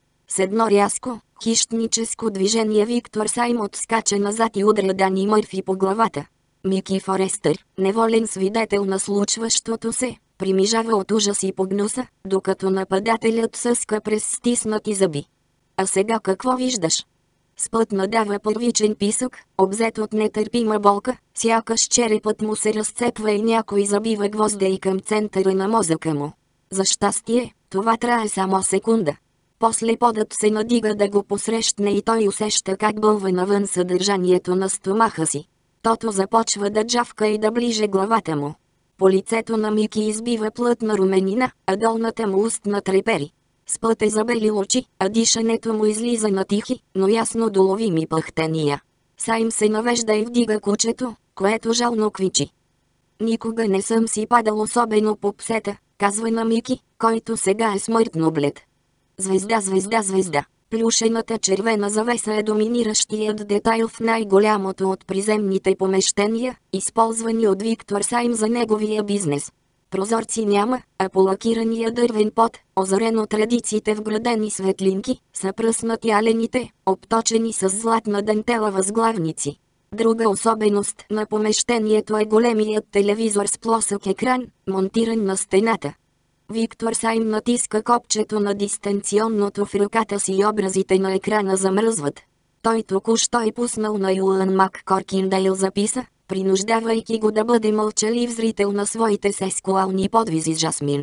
С едно рязко, хищническо движение Виктор Сайм отскача назад и удря Дани Мърфи по главата. Мики Форестър, неволен свидетел на случващото се, примижава от ужас и погнуса, докато нападателят съска през стиснати зъби. А сега какво виждаш? Спът надава първичен писък, обзет от нетърпима болка, сякаш черепът му се разцепва и някой забива гвозда и към центъра на мозъка му. За щастие, това трае само секунда. После подът се надига да го посрещне и той усеща как бълва навън съдържанието на стомаха си. Тото започва да джавка и да ближе главата му. По лицето на Мики избива плътна руменина, а долната му устна трепери. Спът е забелил очи, а дишането му излиза на тихи, но ясно доловими пъхтения. Сайм се навежда и вдига кучето, което жално квичи. Никога не съм си падал особено по псета, казва на Мики, който сега е смъртно блед. Звезда, звезда, звезда. Плюшената червена завеса е доминиращият детайл в най-голямото от приземните помещения, използвани от Виктор Сайм за неговия бизнес. Прозорци няма, а по лакирания дървен пот, озарен от редиците вградени светлинки, са пръснати алените, обточени с златна дантела възглавници. Друга особеност на помещението е големият телевизор с плосък екран, монтиран на стената. Виктор Сайм натиска копчето на дистанционното в ръката си и образите на екрана замръзват. Той току-що е пуснал на Юан Мак Коркиндейл записа, принуждавайки го да бъде мълчалив зрител на своите сексуални подвизи с Жасмин.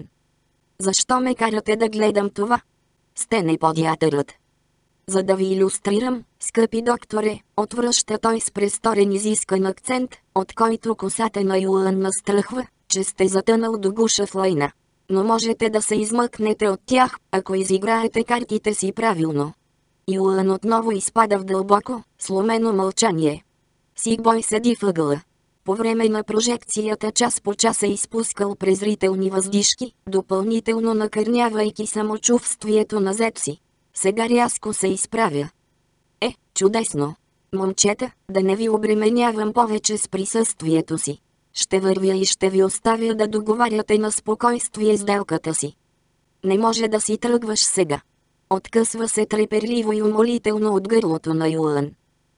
Защо ме карате да гледам това? Стене подиатърът. За да ви илюстрирам, скъпи докторе, отвръща той с престорен изискан акцент, от който косата на Юан настръхва, че сте затънал до гуша в лайна. Но можете да се измъкнете от тях, ако изиграете картите си правилно. Юан отново изпада в дълбоко, сломено мълчание. Сигбой седи въгъла. По време на прожекцията час по час е изпускал презрителни въздишки, допълнително накърнявайки самочувствието на зет си. Сега рязко се изправя. Е, чудесно! Момчета, да не ви обременявам повече с присъствието си. Ще вървя и ще ви оставя да договаряте на спокойствие сделката си. Не може да си тръгваш сега. Откъсва се треперливо и умолително от гърлото на Юан.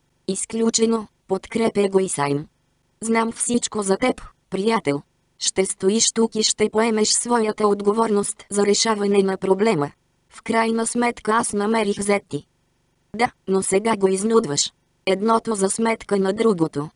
Изключено, подкрепя го и Сайм. Знам всичко за теб, приятел. Ще стоиш тук и ще поемеш своята отговорност за решаване на проблема. В крайна сметка аз намерих зети. Да, но сега го изнудваш. Едното за сметка на другото.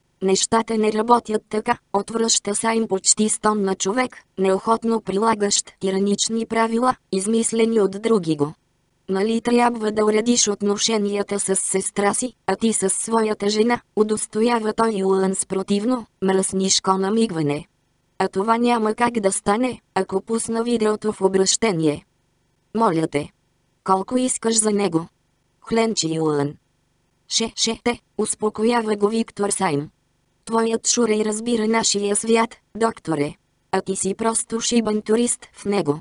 Нещата не работят така, отвръща Сайм почти стон на човек, неохотно прилагащ тиранични правила, измислени от други го. Нали трябва да уредиш отношенията с сестра си, а ти с своята жена, удостоява той Юан с противно, мръснишко намигване. А това няма как да стане, ако пусна видеото в обращение. Моля те. Колко искаш за него? Хленчи Юан. Ше, ше, те, успокоява го Виктор Сайм. Твоят Шурей разбира нашия свят, докторе. А ти си просто шибан турист в него.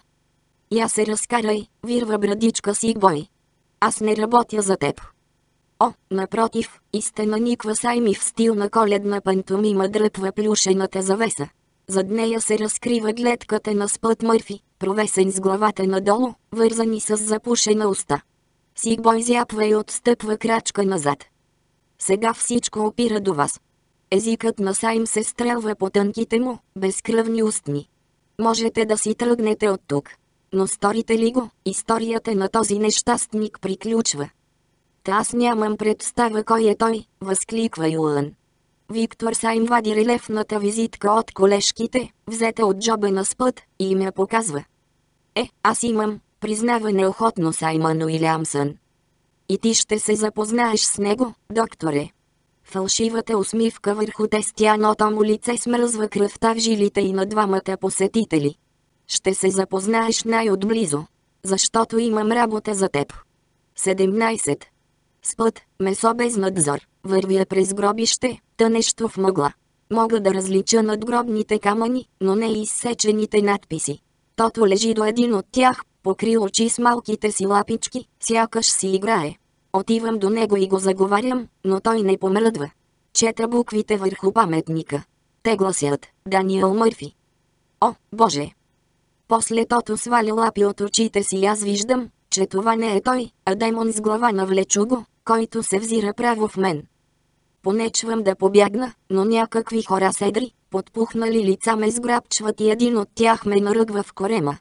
Я се разкарай, вирва брадичка Сигбой. Аз не работя за теб. О, напротив, истина никва Сайм и в стил на коледна пантомима дръпва плюшената завеса. Зад нея се разкрива гледката на Спът Мърфи, провесен с главата надолу, вързани с запушена уста. Сигбой зяпва и отстъпва крачка назад. Сега всичко опира до вас. Езикът на Сайм се стрелва по тънките му, безкръвни устни. Можете да си тръгнете от тук. Но сторите ли го, историята на този нещастник приключва. Та аз нямам представа кой е той, възкликва Юлън. Виктор Сайм вади релефната визитка от колежките, взета от джоба на Спът, и им я показва. Е, аз имам, признава неохотно Саймън Уилямсън. И ти ще се запознаеш с него, докторе. Фалшивата усмивка върху тестяното му лице смръзва кръвта в жилите и на двамата посетители. Ще се запознаеш най-отблизо, защото имам работа за теб. седемнайсет. Спът, месо без надзор, вървя през гробище, тънещо в мъгла. Мога да различа надгробните камъни, но не и изсечените надписи. Тото лежи до един от тях, покрил очи с малките си лапички, сякаш си играе. Отивам до него и го заговарям, но той не помръдва. Чета буквите върху паметника. Те гласят Даниел Мърфи. О, Боже! После тото сваля лапи от очите си и аз виждам, че това не е той, а демон с глава на влечуго, който се взира право в мен. Понечвам да побягна, но някакви хора седри, подпухнали лица ме сграбчват и един от тях ме наръгва в корема.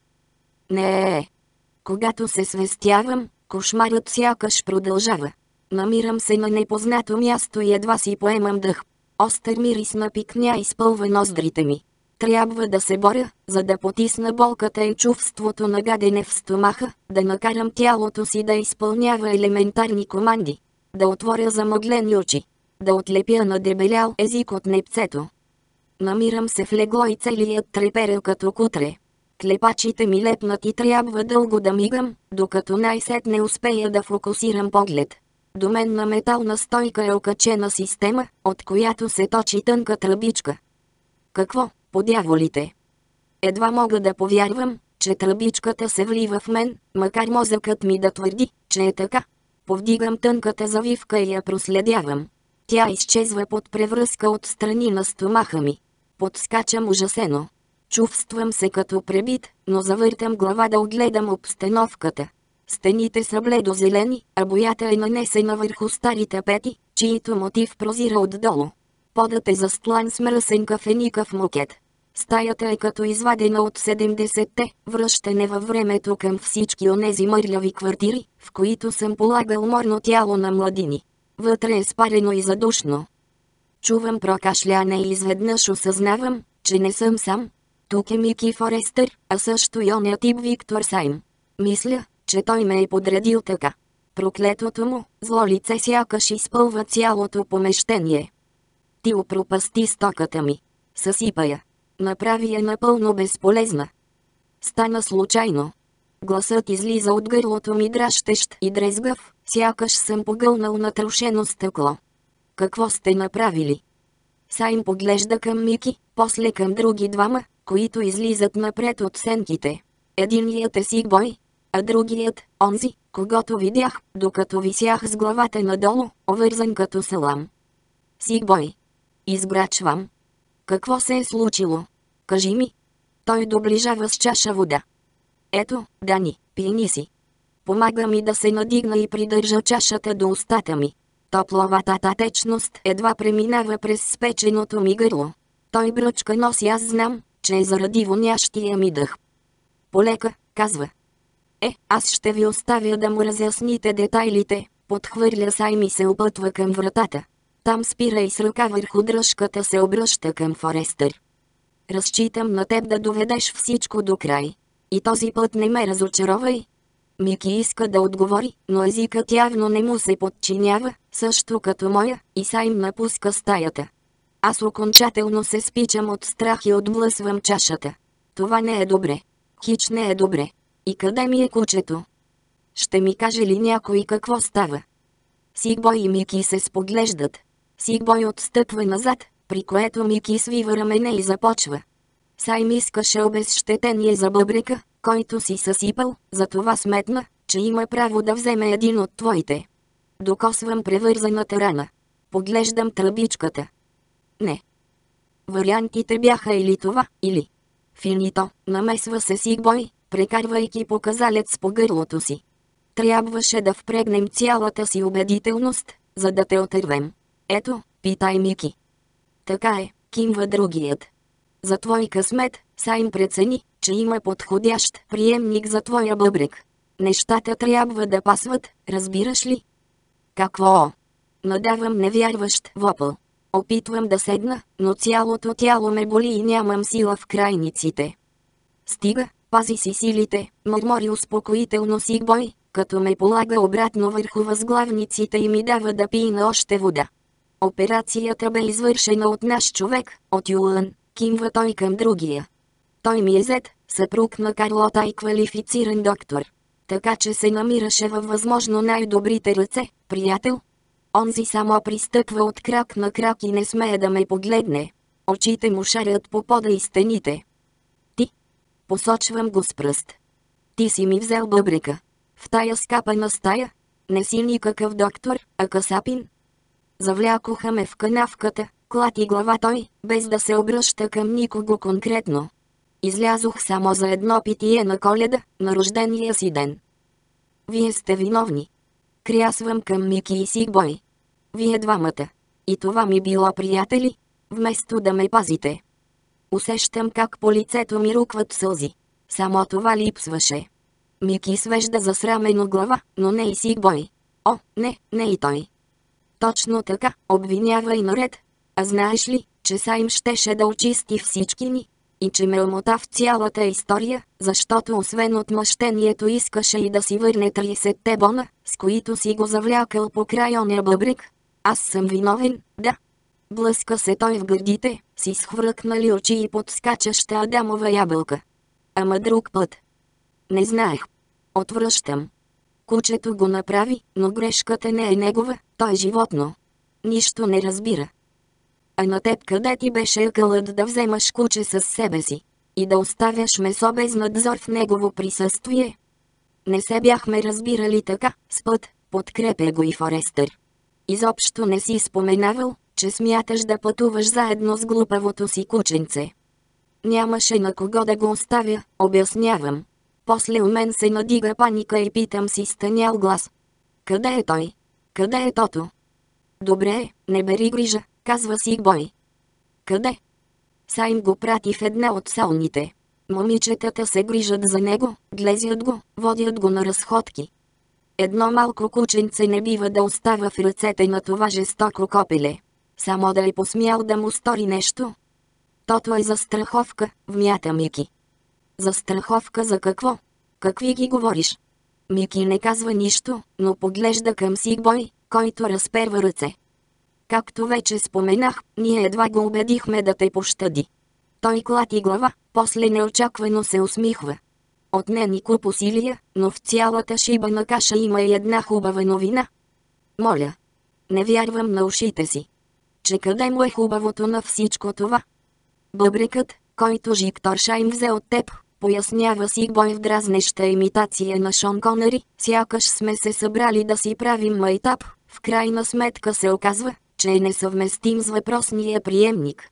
Не е. Когато се свестявам, кошмарът сякаш продължава. Намирам се на непознато място и едва си поемам дъх. Остър мирис на пикня изпълва ноздрите ми. Трябва да се боря, за да потисна болката и чувството на гадене в стомаха, да накарам тялото си да изпълнява елементарни команди. Да отворя замъглени очи. Да отлепя на дебелял език от непцето. Намирам се в легло и целият треперя като кутре. Клепачите ми лепнат и трябва дълго да мигам, докато най-сетне успея да фокусирам поглед. До мен на метална стойка е окачена система, от която се точи тънка тръбичка. Какво, по дяволите? Едва мога да повярвам, че тръбичката се влива в мен, макар мозъкът ми да твърди, че е така. Повдигам тънката завивка и я проследявам. Тя изчезва под превръзка от страни на стомаха ми. Подскачам ужасено. Чувствам се като пребит, но завъртам глава да огледам обстановката. Стените са бледозелени, а боята е нанесена върху стари тапети, чието мотив прозира отдолу. Подът е застлан с мръсен кафеникав мукет. Стаята е като извадена от седемдесетте, връщане във времето към всички онези мърляви квартири, в които съм полагал морно тяло на младини. Вътре е спарено и задушно. Чувам прокашляне и изведнъж осъзнавам, че не съм сам. Тук е Мики Форестър, а също и оня тип Виктор Сайм. Мисля, че той ме е подредил така. Проклетото му, зло лице сякаш изпълва цялото помещение. Ти опропасти стоката ми. Съсипа я. Направи я напълно безполезна. Стана случайно. Гласът излиза от гърлото ми дращещ и дрезгав, сякаш съм погълнал натрошено стъкло. Какво сте направили? Сайм поглежда към Мики, после към други двама, които излизат напред от сенките. Единият е Сигбой, а другият, онзи, когото видях, докато висях с главата надолу, овързан като салам. Сигбой. Изграчвам. Какво се е случило? Кажи ми. Той доближава с чаша вода. Ето, Дани, пини си. Помага ми да се надигна и придържа чашата до устата ми. Топловатата течност едва преминава през спеченото ми гърло. Той бръчка нос и аз знам, че е заради вонящия ми дъх. Полека, казва. Е, аз ще ви оставя да му разясните детайлите, подхвърля Сайм и се опътва към вратата. Там спира и с ръка върху дръжката се обръща към Форестър. Разчитам на теб да доведеш всичко до край. И този път не ме разочаровай. Мики иска да отговори, но езикът явно не му се подчинява, също като моя, и Сайм напуска стаята. Аз окончателно се спичам от страх и отблъсвам чашата. Това не е добре. Хич не е добре. И къде ми е кучето? Ще ми каже ли някой какво става? Сигбой и Мики се споглеждат. Сигбой отстъпва назад, при което Мики свива рамене и започва. Сайм искаше обезщетение за бъбрека, който си съсипал, затова сметна, че има право да вземе един от твоите. Докосвам превързаната рана. Поглеждам тръбичката. Не. Вариантите бяха или това, или... Финито, намесва се Сигбой, прекарвайки показалец по гърлото си. Трябваше да впрегнем цялата си убедителност, за да те отървем. Ето, питай Мики. Така е, кимва другият. За твой късмет, Сайм прецени, че има подходящ приемник за твоя бъбрек. Нещата трябва да пасват, разбираш ли? Какво? Надавам невярващ вопъл. Опитвам да седна, но цялото тяло ме боли и нямам сила в крайниците. Стига, пази си силите, мърмори успокоително Сигбой, като ме полага обратно върху възглавниците и ми дава да пина още вода. Операцията бе извършена от наш човек, от Юлън, кимва той към другия. Той ми е зет, съпруг на Карлота и квалифициран доктор. Така че се намираше във възможно най-добрите ръце, приятел. Онзи само пристъпва от крак на крак и не смее да ме погледне. Очите му шарят по пода и стените. Ти. Посочвам го с пръст. Ти си ми взел бъбрека. В тая скапана стая. Не си никакъв доктор, а касапин. Завлякоха ме в канавката, клати глава той, без да се обръща към никого конкретно. Излязох само за едно питие на Коледа, на рождения си ден. Вие сте виновни. Крясвам към Мики и Сигбой. Вие двамата. И това ми било приятели, вместо да ме пазите. Усещам как по лицето ми рукват сълзи. Само това липсваше. Мики свежда засрамено глава, но не и Сигбой. О, не, не и той. Точно така, обвинява и наред. А знаеш ли, че Сайм щеше да очисти всички ни? И че ме омота в цялата история, защото освен отмъщението искаше и да си върне тридесетте бона, с които си го завлякал по край оня бъбрек. Аз съм виновен, да. Блъска се той в гърдите, си схвъркнали очи и подскачаща Адамова ябълка. Ама друг път. Не знаех. Отвръщам. Кучето го направи, но грешката не е негова, той е животно. Нищо не разбира. А на теб къде ти беше акълът да вземаш куче с себе си? И да оставяш месо без надзор в негово присъствие? Не се бяхме разбирали така, Спът, подкрепя го и Форестър. Изобщо не си споменавал, че смяташ да пътуваш заедно с глупавото си кученце. Нямаше на кого да го оставя, обяснявам. После у мен се надига паника и питам си стънял глас. Къде е той? Къде е тото? Добре, не бери грижа, казва Сигбой. Къде? Сайм го прати в една от салните. Момичетата се грижат за него, глезят го, водят го на разходки. Едно малко кученце не бива да остава в ръцете на това жестоко копеле. Само да е посмял да му стори нещо. Тото е застраховка, вмята Мики. Застраховка за какво? Какви ги говориш? Мики не казва нищо, но поглежда към Сигбой, който разперва ръце. Както вече споменах, ние едва го убедихме да те пощади. Той клати глава, после неочаквано се усмихва. Отне ни куп усилия, но в цялата шибана каша има и една хубава новина. Моля. Не вярвам на ушите си. Че къде му е хубавото на всичко това? Бъбрекът, който Жиктор Шайм взе от теб, пояснява Сигбой в дразнеща имитация на Шон Конъри, сякаш сме се събрали да си правим майтап, в крайна сметка се оказва, че е несъвместим с въпросния приемник.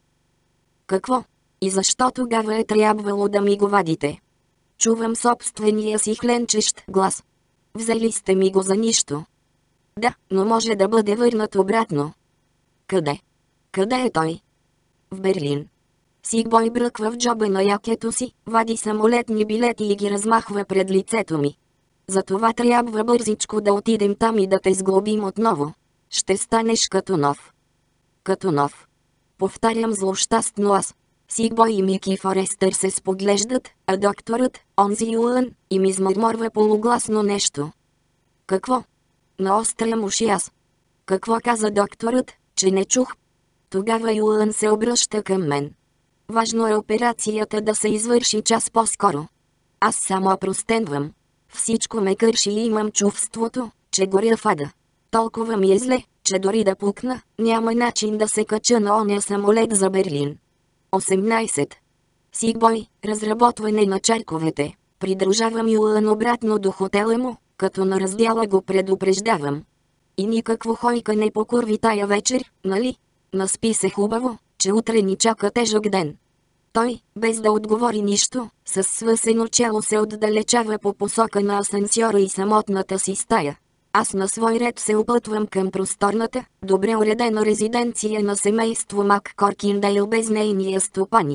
Какво? И защо тогава е трябвало да ми го вадите? Чувам собствения си хленчещ глас. Взели сте ми го за нищо. Да, но може да бъде върнат обратно. Къде? Къде е той? В Берлин. Сигбой бръква в джоба на якето си, вади самолетни билети и ги размахва пред лицето ми. Затова трябва бързичко да отидем там и да те сглобим отново. Ще станеш като нов. Като нов. Повтарям злощастно аз. Сигбой и Мики Форестър се споглеждат, а докторът, онзи Юлън, им измърморва полугласно нещо. Какво? Наострям уши аз. Какво каза докторът, че не чух? Тогава Юлън се обръща към мен. Важно е операцията да се извърши час по-скоро. Аз само простенвам. Всичко ме кърши и имам чувството, че горя в ада. Толкова ми е зле, че дори да пукна, няма начин да се кача на оня самолет за Берлин. осемнайсет. Сигбой, разработване на чарковете. Придружавам Юлън обратно до хотела му, като на раздяла го предупреждавам. И никакво хойкане по курви тая вечер, нали? Наспи се хубаво, че утре ни чака тежък ден. Той, без да отговори нищо, с свъсено чело се отдалечава по посока на асансьора и самотната си стая. Аз на свой ред се опътвам към просторната, добре уредена резиденция на семейство Мак Коркиндейл без нейния стопанин.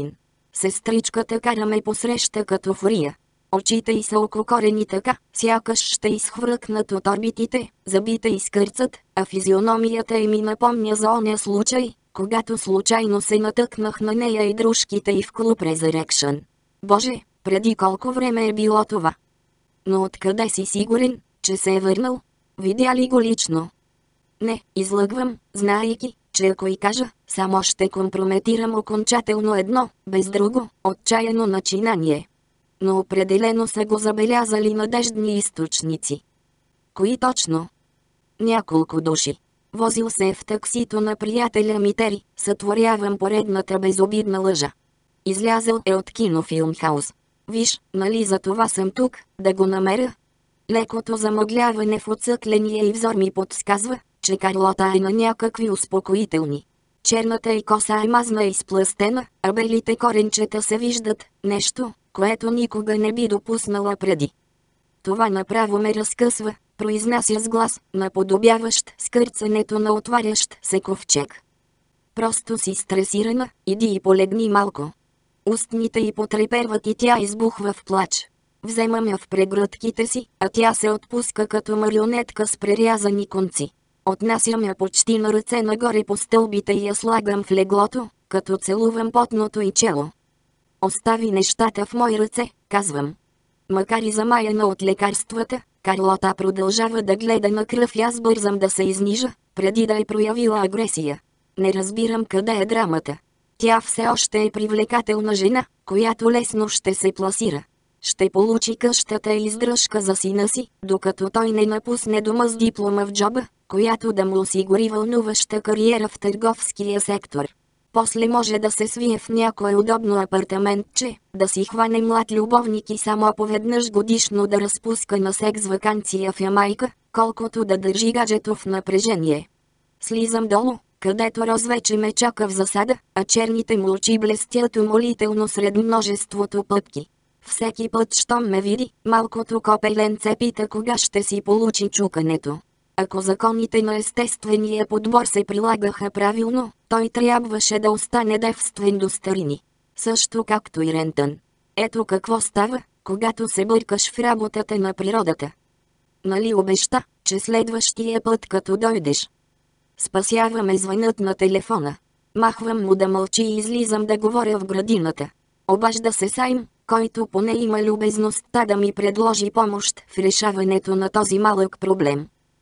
Сестричката кара ме посреща като фурия. Очите й са ококорени така, сякаш ще изхвъркнат от орбитите, забита изкърцат, а физиономията й ми напомня за оня случай, когато случайно се натъкнах на нея и дружките й в клуб Resurrection. Боже, преди колко време е било това? Но откъде си сигурен, че се е върнал? Видя ли го лично? Не, излъгвам, знаейки, че ако й кажа, само ще компрометирам окончателно едно, без друго, отчаяно начинание. Но определено са го забелязали надеждни източници. Кои точно? Няколко души. Возил се е в таксито на приятеля ми Тери, сътворявам поредната безобидна лъжа. Излязъл е от кинофилмхаус. Виж, нали за това съм тук, да го намеря? Лекото замъгляване в отсъкления и взор ми подсказва, че Карлота е на някакви успокоителни. Черната й коса е мазна и сплъстена, а белите коренчета се виждат, нещо, което никога не би допуснала преди. Това направо ме разкъсва, произнася с глас, наподобяващ скърцането на отварящ се ковчег. Просто си стресирана, иди и полегни малко. Устните й потреперват и тя избухва в плач. Вземам я в прегръдките си, а тя се отпуска като марионетка с прерязани конци. Отнасям я почти на ръце нагоре по стълбите и я слагам в леглото, като целувам потното й чело. Остави нещата в мои ръце, казвам. Макар и замаяна от лекарствата, Карлота продължава да гледа на кръв и аз бързам да се изнижа, преди да е проявила агресия. Не разбирам къде е драмата. Тя все още е привлекателна жена, която лесно ще се пласира. Ще получи къщата и издръжка за сина си, докато той не напусне дома с диплома в джоба, която да му осигури вълнуваща кариера в търговския сектор. После може да се свие в някое удобно апартаментче, да си хване млад любовник и само поведнъж годишно да разпуска на секс ваканция в Ямайка, колкото да държи гаджето в напрежение. Слизам долу, където Роз вече ме чака в засада, а черните му очи блестят умолително сред множеството пъпки. Всеки път, щом ме види, малкото копеленце пита кога ще си получи чукането. Ако законите на естествения подбор се прилагаха правилно, той трябваше да остане девствен до старини. Също както и Рентън. Ето какво става, когато се бъркаш в работата на природата. Нали обеща, че следващия път като дойдеш? Спасяваме звънът на телефона. Махвам му да мълчи и излизам да говоря в градината. Обажда се Сайм, който поне има любезността да ми предложи помощ в решаването на този малък проблем.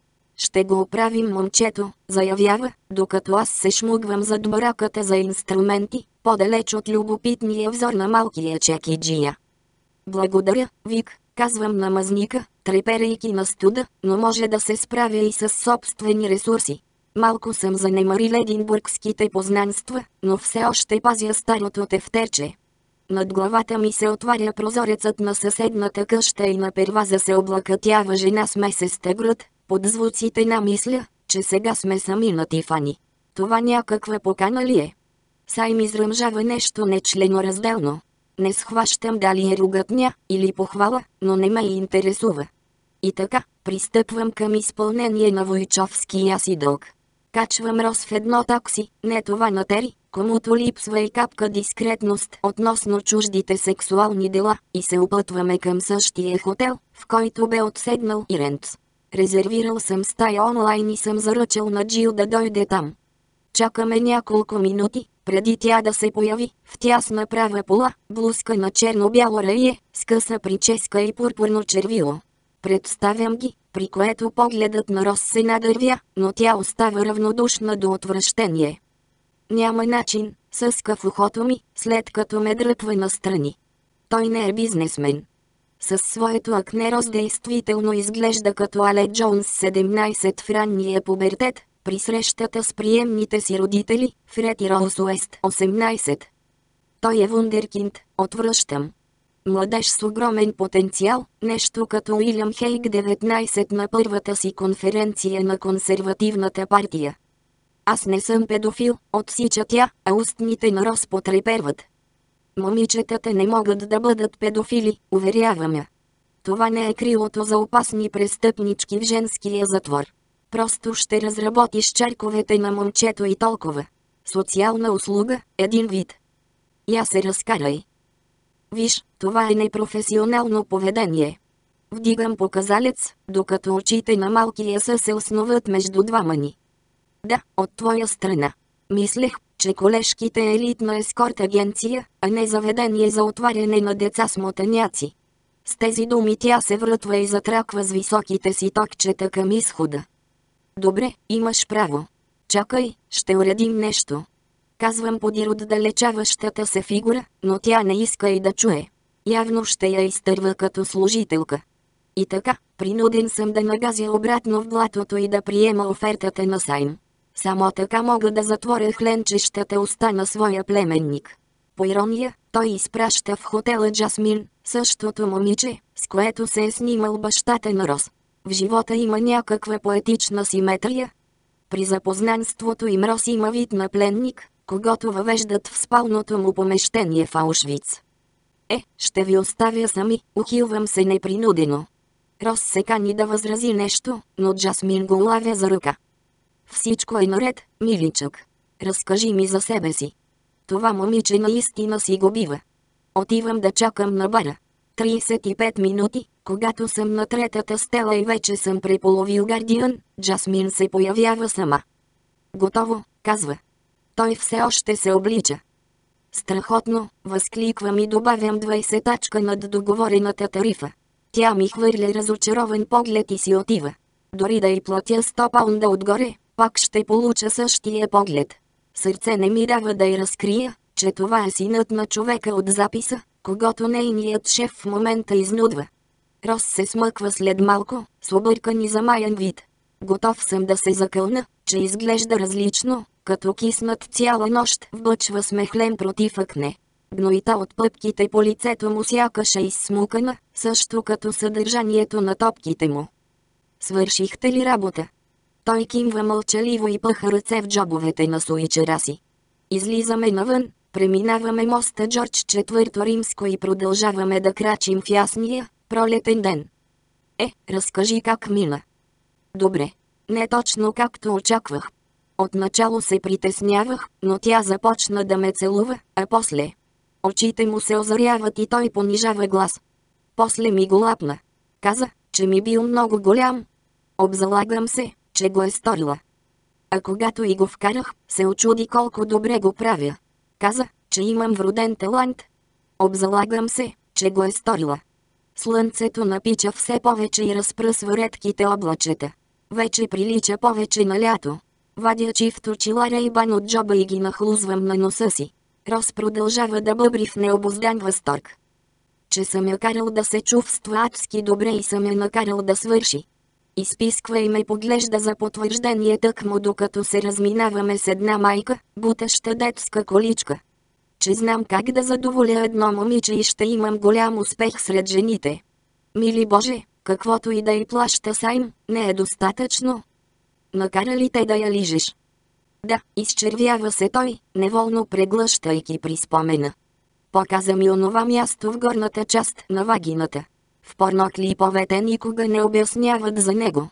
Ще го оправим, момчето, заявява, докато аз се шмугвам зад бараката за инструменти, по-далеч от любопитния взор на малкия чекиджия. Благодаря, Вик, казвам на мазника, треперейки на студа, но може да се справя и с собствени ресурси. Малко съм занемарил единбургските познанства, но все още пазя старото тефтерче. Над главата ми се отваря прозорецът на съседната къща и на перваза се облакатява жена с месеста гръд. Под звуците на мисля, че сега сме сами на Тифани. Това някаква покана ли е? Сайм изръмжава нещо нечленоразделно. Не схващам дали е ругатня или похвала, но не ме интересува. И така, пристъпвам към изпълнение на войчовския си дълг. Качвам Роз в едно такси, не това на Тери, комуто липсва и капка дискретност относно чуждите сексуални дела, и се опътваме към същия хотел, в който бе отседнал и Рентс. Резервирал съм стая онлайн и съм заръчал на Джил да дойде там. Чакаме няколко минути, преди тя да се появи, в тясна права пола, блузка на черно-бяло рае, с къса прическа и пурпурно червило. Представям ги, при което погледът на Роз се надървя, но тя остава равнодушна до отвращение. Няма начин, съска в ухото ми, след като ме дръпва настрани. Той не е бизнесмен. Със своето акне Роз действително изглежда като Алек Джонс седемнайсет в ранния пубертет, при срещата с приемните си родители, Фред и Роуз Уест осемнайсет. Той е вундеркинд, отвръщам. Младеж с огромен потенциал, нещо като Уилям Хейг деветнайсет на първата си конференция на консервативната партия. Аз не съм педофил, отсича тя, а устните на Роз потреперват. Момичетата не могат да бъдат педофили, уверявам я. Това не е крилото за опасни престъпнички в женския затвор. Просто ще разработиш чарковете на момчето и толкова. Социална услуга, един вид. Я се разкарай. Виж, това е непрофесионално поведение. Вдигам показалец, докато очите на малкия са се основат между двама ни. Да, от твоя страна. Мислех, че колежките е елитна ескорт агенция, а не заведение за отваряне на деца с мотаняци. С тези думи тя се врътва и затраква с високите си токчета към изхода. Добре, имаш право. Чакай, ще уредим нещо. Казвам подир отдалечаващата се фигура, но тя не иска и да чуе. Явно ще я изтърва като служителка. И така, принуден съм да нагазя обратно в блатото и да приема офертата на Сайм. Само така мога да затворя хленчещата уста на своя племенник. По ирония, той изпраща в хотела Джасмин, същото момиче, с което се е снимал бащата на Рос. В живота има някаква поетична симетрия. При запознанството им Рос има вид на пленник, когато въвеждат в спалното му помещение в Аушвиц. Е, ще ви оставя сами, ухилвам се непринудено. Рос се кани да възрази нещо, но Джасмин го лавя за ръка. Всичко е наред, миличък. Разкажи ми за себе си. Това момиче наистина си го бива. Отивам да чакам на бара. трийсет и пет минути, когато съм на третата стела и вече съм преполовил Гардиан, Джасмин се появява сама. Готово, казва. Той все още се облича. Страхотно, възкликвам и добавям двайсетачка над договорената тарифа. Тя ми хвърля разочарован поглед и си отива. Дори да й платя сто паунда отгоре, пак ще получа същия поглед. Сърце не ми дава да й разкрия, че това е синът на човека от записа, когато нейният шеф в момента изнудва. Рос се смъква след малко, с объркан и замаян вид. Готов съм да се закълна, че изглежда различно, като киснат цяла нощ, вбъчва смехлен против акне. Гноита от пъпките по лицето му сякаш е изсмукана, също като съдържанието на топките му. Свършихте ли работа? Той кимва мълчаливо и пъха ръце в джобовете на суичера си. Излизаме навън, преминаваме моста Джордж четвърто римско и продължаваме да крачим в ясния, пролетен ден. Е, разкажи как мина. Добре. Не точно както очаквах. Отначало се притеснявах, но тя започна да ме целува, а после... Очите му се озаряват и той понижава глас. После ми го лапна. Каза, че ми бил много голям. Обзалагам се, че го е сторила. А когато и го вкарах, се очуди колко добре го правя. Каза, че имам вроден талант. Обзалагам се, че го е сторила. Слънцето напича все повече и разпръсва редките облачета. Вече прилича повече на лято. Вадя чифт очила Рейбан от джоба и ги нахлузвам на носа си. Рос продължава да бъбри в необуздан възторг. Че съм я карал да се чувства адски добре и съм я накарал да свърши. Изписква и ме поглежда за потвърждение тъкмо докато се разминаваме с една майка, бутаща детска количка. Че знам как да задоволя едно момиче и ще имам голям успех сред жените. Мили Боже, каквото и да й плаща Сайм, не е достатъчно. Накара ли те да я лижеш? Да, изчервява се той, неволно преглъщайки при спомена. Показа ми онова място в горната част на вагината. В порноклиповете никога не обясняват за него.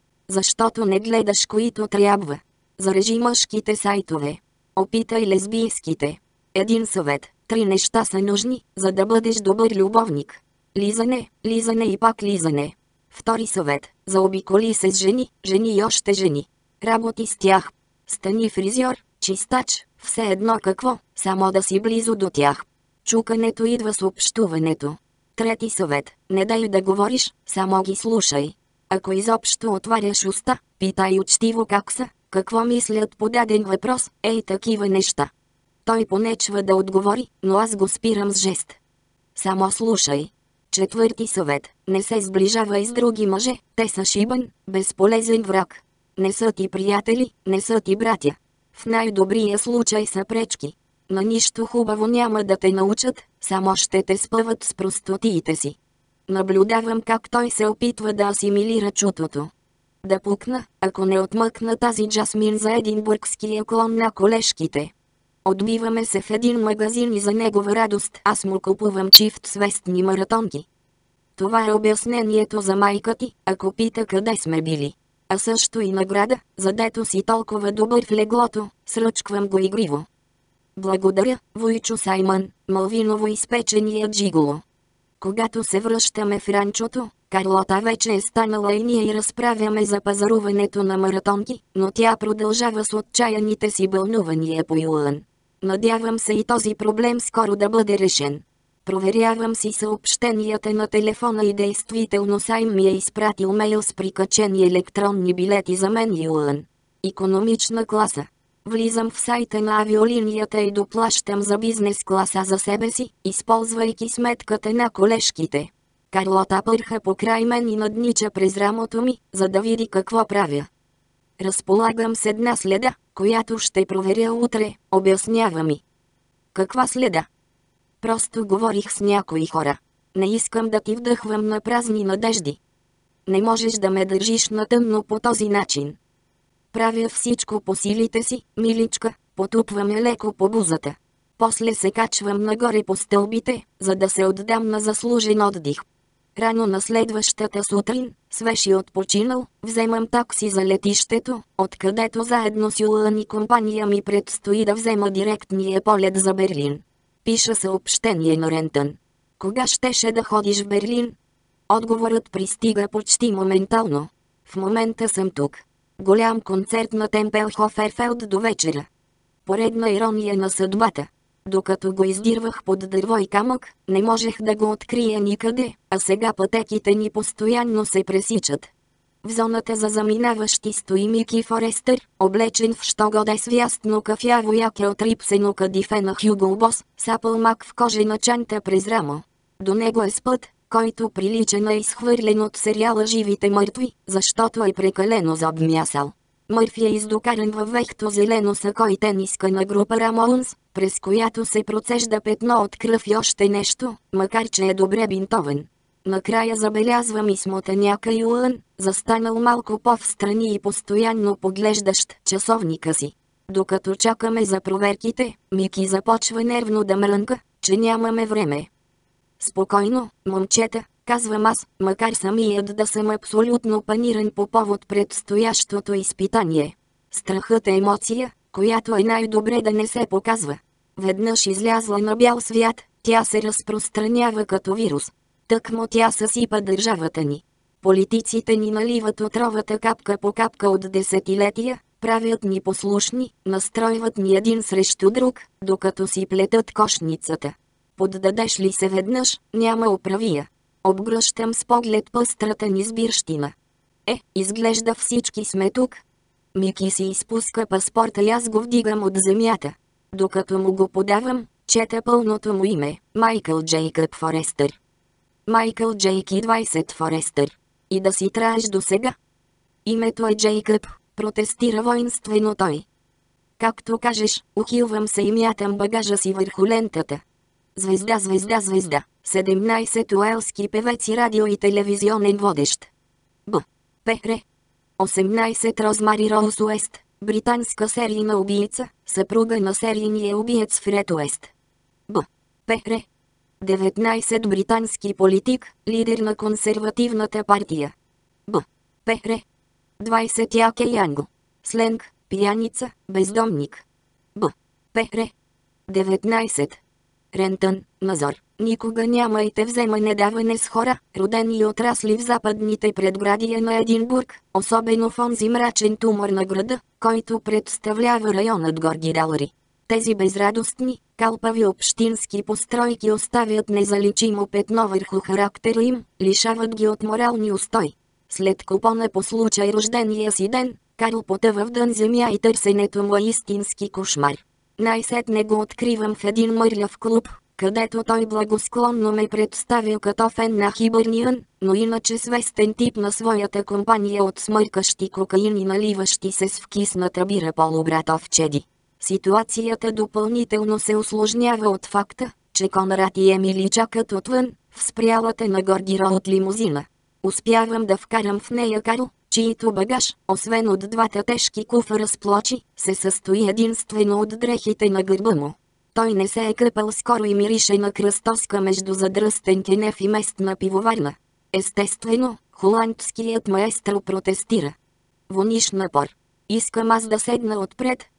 Защото не гледаш които трябва. Зарежи мъжките сайтове. Опитай лесбийските. Един съвет. Три неща са нужни, за да бъдеш добър любовник. Лизане, лизане и пак лизане. Втори съвет. Заобиколи се с жени, жени и още жени. Работи с тях. Стани фризьор, чистач, все едно какво, само да си близо до тях. Чукането идва с общуването. Трети съвет. Не дай да говориш, само ги слушай. Ако изобщо отваряш уста, питай учтиво как са, какво мислят по даден въпрос, ей такива неща. Той понечва да отговори, но аз го спирам с жест. Само слушай. Четвърти съвет. Не се сближавай с други мъже, те са шибан, безполезен враг. Не са ти приятели, не са ти братя. В най-добрия случай са пречки. На нищо хубаво няма да те научат, само ще те спъват с простотиите си. Наблюдавам как той се опитва да асимилира чутото. Да пукна, ако не отмъкна тази Джасмин за единбургския клон на колежките. Отбиваме се в един магазин и за негова радост аз му купувам чифт с вестни маратонки. Това е обяснението за майка ти, ако пита къде сме били. А също и награда, задето си толкова добър в леглото, сръчквам го игриво. Благодаря, Войчо Саймън, малвиново изпечения джиголо. Когато се връщаме в ранчото, Карлота вече е станала и ние разправяме за пазаруването на маратонки, но тя продължава с отчаяните си бълнувания по Юлън. Надявам се и този проблем скоро да бъде решен. Проверявам си съобщенията на телефона и действително Сайм ми е изпратил мейл с прикачени електронни билети за мен Юлън. Икономична класа. Влизам в сайта на авиолинията и доплащам за бизнес класа за себе си, използвайки сметката на колежките. Карлота пърха покрай мен и наднича през рамото ми, за да види какво правя. Разполагам с една следа, която ще проверя утре, обяснява ми. Каква следа? Просто говорих с някои хора. Не искам да ти вдъхвам на празни надежди. Не можеш да ме държиш на тъмно по този начин. Правя всичко по силите си, миличка, потупваме леко по бузата. После се качвам нагоре по стълбите, за да се отдам на заслужен отдих. Рано на следващата сутрин, свеж и отпочинал, вземам такси за летището, откъдето заедно с Юлън и компания ми предстои да взема директния полет за Берлин. Пиша съобщение на Рентън. Кога щеше да ходиш в Берлин? Отговорът пристига почти моментално. В момента съм тук. Голям концерт на Темпелхоферфелд до вечера. Поредна ирония на съдбата. Докато го издирвах под дърво и камък, не можех да го открия никъде, а сега пътеките ни постоянно се пресичат. В зоната за заминаващи стои Мики Форестър, облечен в щогоде с вястно кафяво яке от рипсено кадифе на Хюго Бос, сапъл мак в кожена чанта през рамо. До него е спът, който прилича на изхвърлен от сериала Живите мъртви, защото е прекалено заобмясал. Мърфи е издокаран във вехто зелено сако и тениска на група Рамоунс, през която се процежда петно от кръв и още нещо, макар че е добре бинтован. Накрая забелязвам и смотаняка Юлън, застанал малко по-встрани и постоянно поглеждащ часовника си. Докато чакаме за проверките, Мики започва нервно да мрънка, че нямаме време. Спокойно, момчета, казвам аз, макар самият да съм абсолютно паниран по повод предстоящото изпитание. Страхът е емоция, която е най-добре да не се показва. Веднъж излязла на бял свят, тя се разпространява като вирус. Тъкмо тя съсипа държавата ни. Политиците ни наливат отровата капка по капка от десетилетия, правят ни послушни, настройват ни един срещу друг, докато си плетат кошницата. Поддадеш ли се веднъж, няма оправия. Обгръщам с поглед пъстрата ни сбирщина. Е, изглежда всички сме тук. Мики си изпуска паспорта и аз го вдигам от земята. Докато му го подавам, чета пълното му име – Майкъл Джейкъб Форестър. Майкъл Джейки двайсет Форестър. И да си траеш до сега. Името е Джейкъб, протестира воинствено той. Както кажеш, ухилвам се и мятам багажа си върху лентата. Звезда, звезда, звезда. седемнайсет уелски певец и радио и телевизионен водещ. Б. Р. осемнайсет Розмари Роуз Уест, британска серийна убийца, съпруга на серийния убиец Фред Уест. Б. Р. деветнайсет британски политик, лидер на консервативната партия. Б. Р. двайсет Яке Янго. Сленг, пияница, бездомник. Б. Р. деветнайсет Рентън, Назор. Никога нямайте вземане даване с хора, родени и отрасли в западните предградия на Единбург, особено в онзи мрачен тумор на града, който представлява районът Горги Далари. Тези безрадостни, калпави общински постройки оставят незаличимо петно върху характера им, лишават ги от морални устой. След купона по случай рождения си ден, Карл потъва в дън земя и търсенето му е истински кошмар. Най-сетне го откривам в един мърляв клуб, където той благосклонно ме представил като фен на Хибърниън, но иначе свестен тип на своята компания от смъркащи кокаин и наливащи се с вкисната бира полубратовчеди. Ситуацията допълнително се усложнява от факта, че Конрад и Емили чакат отвън, в спрялата на Горги Роуд лимузина. Успявам да вкарам в нея Карл, чието багаж, освен от двата тежки куфара с плочи, се състои единствено от дрехите на гърба му. Той не се е къпал скоро и мирише на кръстоска между задръстен кенеф и местна пивоварна. Естествено, холандският маестро протестира. Вониш напор. Искам аз да седна отпред.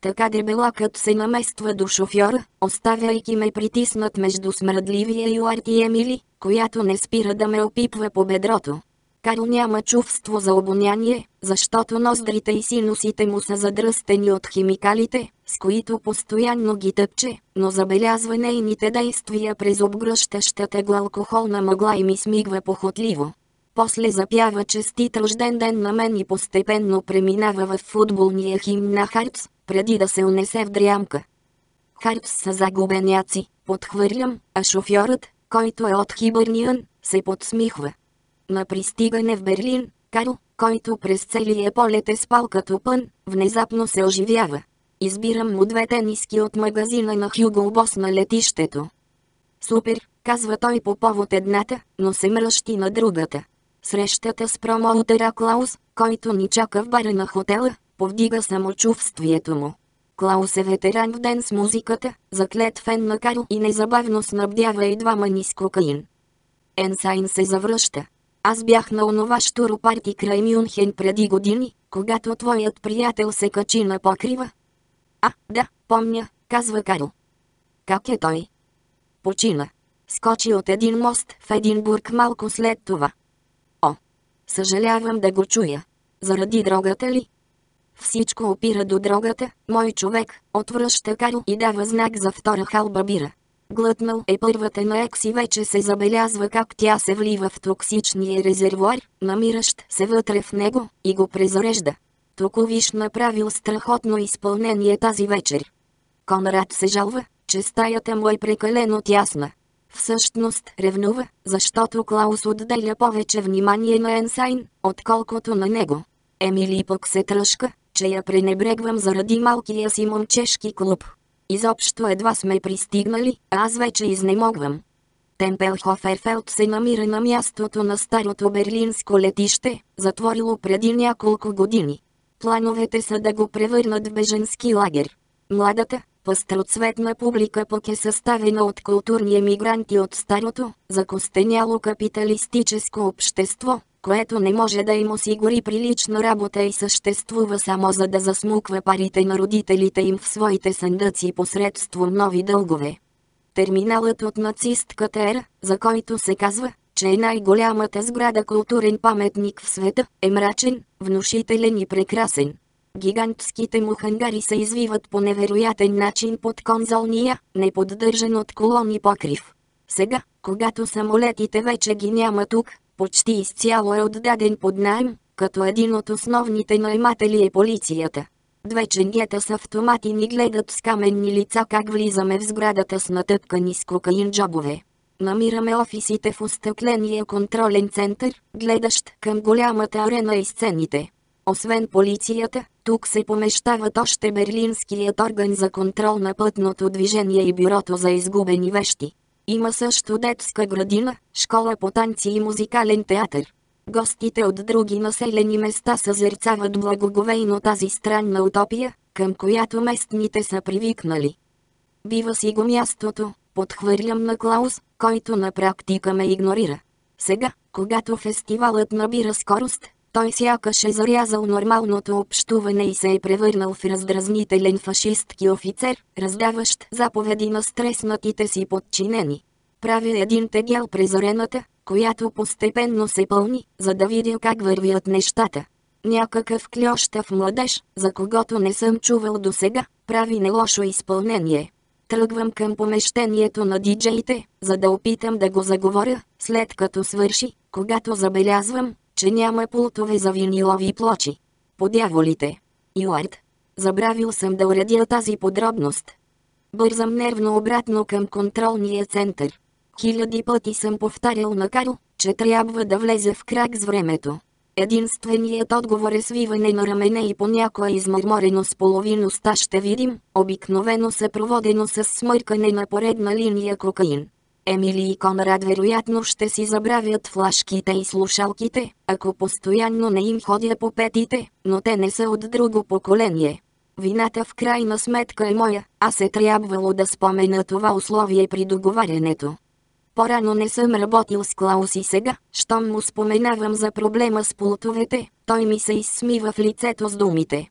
Така дебелакът се намества до шофьора, оставяйки ме притиснат между смръдливия Юарт и Емили, която не спира да ме опипва по бедрото. Карл няма чувство за обоняние, защото ноздрите и синусите му са задръстени от химикалите, с които постоянно ги тъпче, но забелязва нейните действия през обгръщащата го алкохолна мъгла и ми смигва похотливо. После запява честит рожден ден на мен и постепенно преминава в футболния химн на Хартс, преди да се унесе в дрямка. Хартс са загубеняци, подхвърлям, а шофьорът, който е от Хибърниън, се подсмихва. На пристигане в Берлин, Карл, който през целия полет е спал като пън, внезапно се оживява. Избирам му две тениски от магазина на Хюго Бос на летището. Супер, казва той по повод едната, но се мръщи на другата. Срещата с промоутера Клаус, който ни чака в бара на хотела, повдига самочувствието му. Клаус е ветеран в ден с музиката, заклет фен на Карл и незабавно снабдява и двама ни с кокаин. Енсайн се завръща. Аз бях на онова щуропарти край Мюнхен преди години, когато твоят приятел се качи на покрива. А, да, помня, казва Карл. Как е той? Почина. Скочи от един мост в Единбург малко след това. О, съжалявам да го чуя. Заради дрогата ли? Всичко опира до дрогата, мой човек, отвръща Карл и дава знак за втора халба бира. Глътнал е първата на екс и вече се забелязва как тя се влива в токсичния резервуар, намиращ се вътре в него, и го презарежда. Токовиш направил страхотно изпълнение тази вечер. Конрад се жалва, че стаята му е прекалено тясна. Всъщност ревнува, защото Клаус отделя повече внимание на Енсайн, отколкото на него. Емили пък се тръшка, че я пренебрегвам заради малкия си момчешки клуб. Изобщо едва сме пристигнали, а аз вече изнемогвам. Темпелхоферфелд се намира на мястото на старото берлинско летище, затворило преди няколко години. Плановете са да го превърнат в беженски лагер. Младата, пъстроцветна публика пък е съставена от културни емигранти от старото, закостеняло капиталистическо общество, което не може да им осигури прилична работа и съществува само за да засмуква парите на родителите им в своите съндъци посредством нови дългове. Терминалът от нацистката ера, за който се казва, че е най-голямата сграда културен паметник в света, е мрачен, внушителен и прекрасен. Гигантските му хангари се извиват по невероятен начин под конзолния, неподдържан от колони покрив. Сега, когато самолетите вече ги няма тук, почти изцяло е отдаден под наем, като един от основните наематели е полицията. Две ченгета с автомати ни гледат с каменни лица как влизаме в сградата с натъпкани с кокаин джобове. Намираме офисите в остъкления контролен център, гледащ към голямата арена и сцените. Освен полицията, тук се помещават още берлинският орган за контрол на пътното движение и бюрото за изгубени вещи. Има също детска градина, школа по танци и музикален театър. Гостите от други населени места съзерцават благоговейно тази странна утопия, към която местните са привикнали. Бива си го мястото, подхвърлям на Клаус, който на практика ме игнорира. Сега, когато фестивалът набира скорост, той сякаш е зарязал нормалното общуване и се е превърнал в раздразнителен фашистки офицер, раздаващ заповеди на стреснатите си подчинени. Правя един тегел през арената, която постепенно се пълни, за да видя как вървят нещата. Някакъв клющав младеж, за когото не съм чувал досега, прави нелошо изпълнение. Тръгвам към помещението на диджеите, за да опитам да го заговоря, след като свърши, когато забелязвам, че няма пултове за винилови плочи. Подяволите. Юарт. Забравил съм да уредя тази подробност. Бързам нервно обратно към контролния център. Хиляди пъти съм повтарял на Карл, че трябва да влезе в крак с времето. Единственият отговор е свиване на рамене и понякога измърморено с половин уста ще видим, обикновено съпроводено с смъркане на поредна линия кокаин. Емили и Конрад вероятно ще си забравят флашките и слушалките, ако постоянно не им ходя по петите, но те не са от друго поколение. Вината в крайна сметка е моя, аз е трябвало да спомена това условие при договарянето. По-рано не съм работил с Клаус и сега, щом му споменавам за проблема с пултовете, той ми се изсмива в лицето с думите.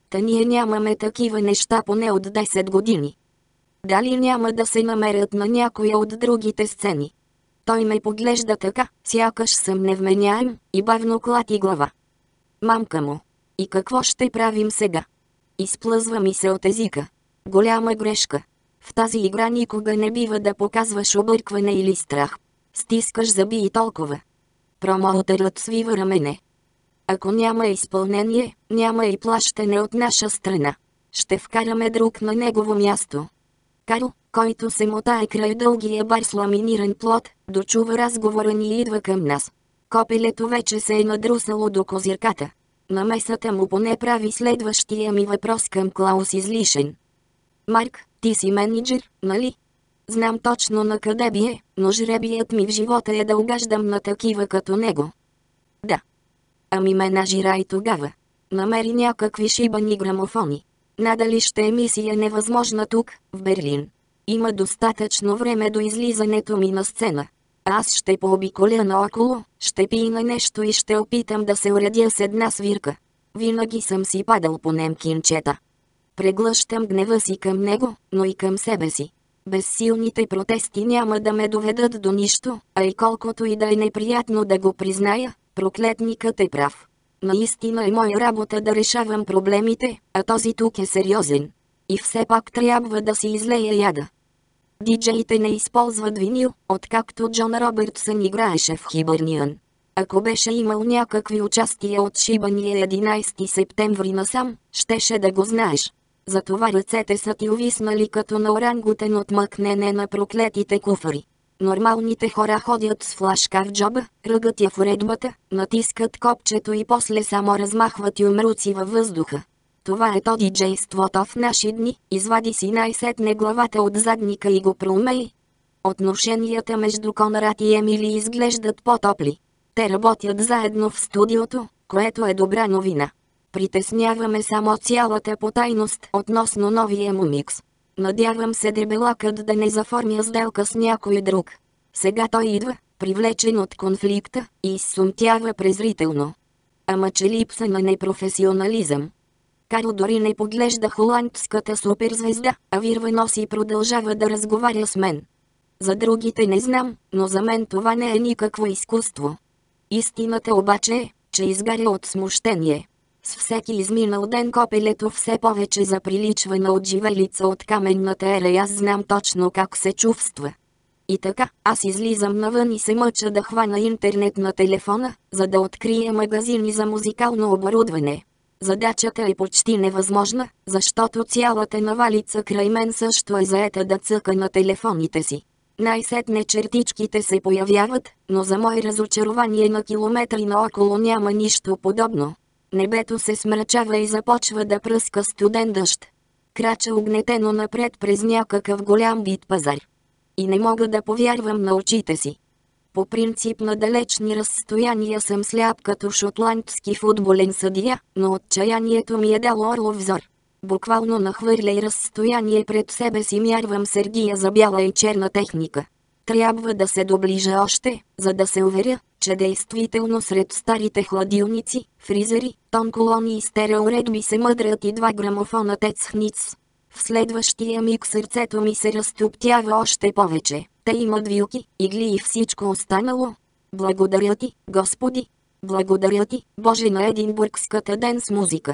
Та ние нямаме такива неща поне от десет години. Дали няма да се намерят на някоя от другите сцени? Той ме поглежда така, сякаш съм невменяем, и бавно клати глава. Мамка му. И какво ще правим сега? Изплъзва ми се от езика. Голяма грешка. В тази игра никога не бива да показваш объркване или страх. Стискаш зъби и толкова. Промоутърът свива рамене. Ако няма изпълнение, няма и плащане от наша страна. Ще вкараме друг на негово място. Карл, който се мотае край дългия бар с ламиниран плот, дочува разговора ни и идва към нас. Копелето вече се е надрусало до козирката. Намесата му поне прави следващия ми въпрос към Клаус излишен. Марк, ти си менеджер, нали? Знам точно на къде би е, но жребият ми в живота е да угаждам на такива като него. Да. Ами менажирай тогава. Намери някакви шибани грамофони. Надали ще е мисия невъзможна тук, в Берлин. Има достатъчно време до излизането ми на сцена. Аз ще пообиколя наоколо, ще пина нещо и ще опитам да се уредя с една свирка. Винаги съм си падал по немкинчета. Преглъщам гнева си към него, но и към себе си. Безсилните протести няма да ме доведат до нищо, а и колкото и да е неприятно да го призная, проклетникът е прав. Наистина е моя работа да решавам проблемите, а този тук е сериозен. И все пак трябва да си излея яда. Диджеите не използват винил, откакто Джон Робъртсън играеше в Хибърниан. Ако беше имал някакви участия от шибания единайсети септември насам, щеше да го знаеш. Затова ръцете са ти увиснали като на орангутен от мъкнене на проклетите куфари. Нормалните хора ходят с флашка в джоба, ръгат я в уредбата, натискат копчето и после само размахват юмруци във въздуха. Това е то диджейството в наши дни, извади си най-сетне главата от задника и го проумей. Отношенията между Конрад и Емили изглеждат по-топли. Те работят заедно в студиото, което е добра новина. Притесняваме само цялата потайност относно новия му микс. Надявам се дебелакът да не заформя сделка с някой друг. Сега той идва, привлечен от конфликта, и изсумтява презрително. Ама че липса на непрофесионализъм. Карл дори не поглежда холандската суперзвезда, а вирва носи и продължава да разговаря с мен. За другите не знам, но за мен това не е никакво изкуство. Истината обаче е, че изгаря от смущение. С всеки изминал ден копелето все повече заприличва на отживелица от каменната ера и аз знам точно как се чувства. И така, аз излизам навън и се мъча да хвана интернет на телефона, за да открия магазини за музикално оборудване. Задачата е почти невъзможна, защото цялата навалица край мен също е заета да цъка на телефоните си. Най-сетне чертичките се появяват, но за мое разочарование на километри наоколо няма нищо подобно. Небето се смрачава и започва да пръска студен дъжд. Крача огнетено напред през някакъв голям бит пазар. И не мога да повярвам на очите си. По принцип на далечни разстояния съм сляп като шотландски футболен съдия, но отчаянието ми е дало орлов взор. Буквално нахвърляй разстояние пред себе си мярвам сергия за бяла и черна техника. Трябва да се доближа още, за да се уверя, че действително сред старите хладилници, фризери, тонколони и стереоредби се мъдрят и два грамофона Тецхниц. В следващия миг сърцето ми се разтоптява още повече. Те имат вилки, игли и всичко останало. Благодаря ти, Господи! Благодаря ти, Боже, на единбургската ден с музика.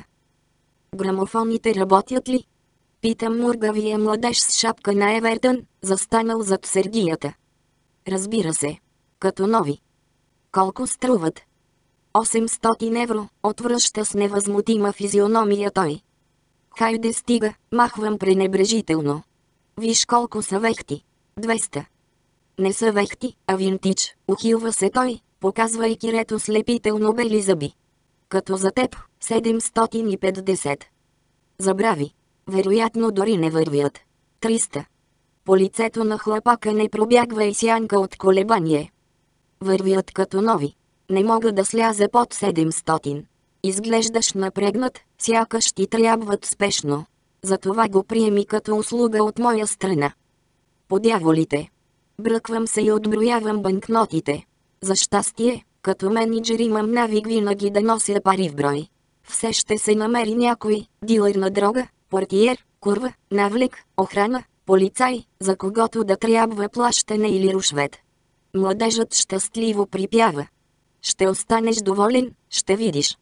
Грамофоните работят ли? Питам мургавия младеж с шапка на Евертън, застанал зад сергията. Разбира се. Като нови. Колко струват? осемстотин евро, отвръща с невъзмутима физиономия той. Хайде стига, махвам пренебрежително. Виж колко са вехти. двеста. Не са вехти, а винтич, ухилва се той, показвайки рето слепително бели зъби. Като за теб, седемстотин и петдесет. Забрави. Вероятно дори не вървят. триста. По лицето на хлапака не пробягва и сянка от колебание. Вървят като нови. Не мога да сляза под седемстотин. Изглеждаш напрегнат, сякаш ти трябват спешно. Затова го приеми като услуга от моя страна. По дяволите. Бръквам се и отброявам банкнотите. За щастие, като менеджер имам навик винаги да нося пари в брой. Все ще се намери някой, дилър на дрога, портиер, курва, навлек, охрана, полицай, за когото да трябва плащане или рушвет. Младежът щастливо припява. Ще останеш доволен, ще видиш.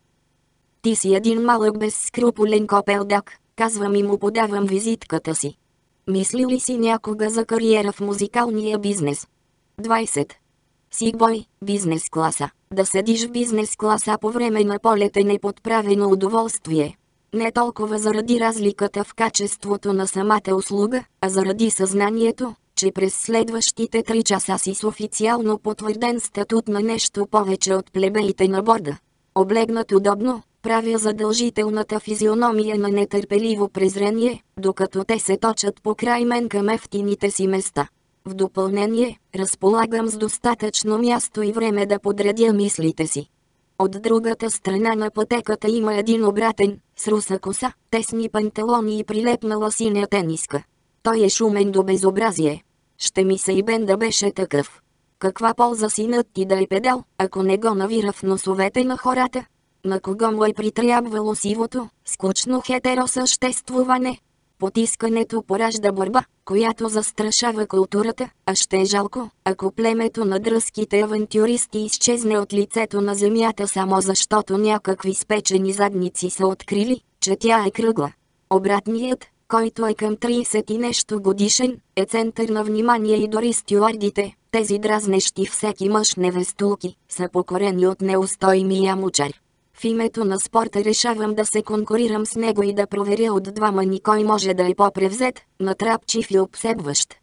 Ти си един малък безскрупулен копелдак, казвам и му подавам визитката си. Мисли ли си някога за кариера в музикалния бизнес? двайсет. Сигбой, бизнес класа. Да седиш в бизнес класа по време на полет е неподправено удоволствие. Не толкова заради разликата в качеството на самата услуга, а заради съзнанието, че през следващите три часа си с официално потвърден статут на нещо повече от плебеите на борда. Облегнат удобно, правя задължителната физиономия на нетърпеливо презрение, докато те се точат покрай мен към ефтините си места. В допълнение, разполагам с достатъчно място и време да подредя мислите си. От другата страна на пътеката има един обратен, с руса коса, тесни панталони и прилепнала синя тениска. Той е шумен до безобразие. Ще ми се и бен да беше такъв. Каква полза синът ти да е педал, ако не го навира в носовете на хората? На кого му е притрябвало сивото, скучно хетеросъществуване? Потискането поражда борба, която застрашава културата, а ще е жалко, ако племето на дръзките авантюристи изчезне от лицето на земята само защото някакви спечени задници са открили, че тя е кръгла. Обратният, който е към трийсет и нещо годишен, е център на внимание и дори стюардите, тези дразнещи всеки мъж невестулки, са покорени от неустоймия мучар. В името на спорта решавам да се конкурирам с него и да проверя от двама никой може да е по-превзет, натрапчив и обсебващ.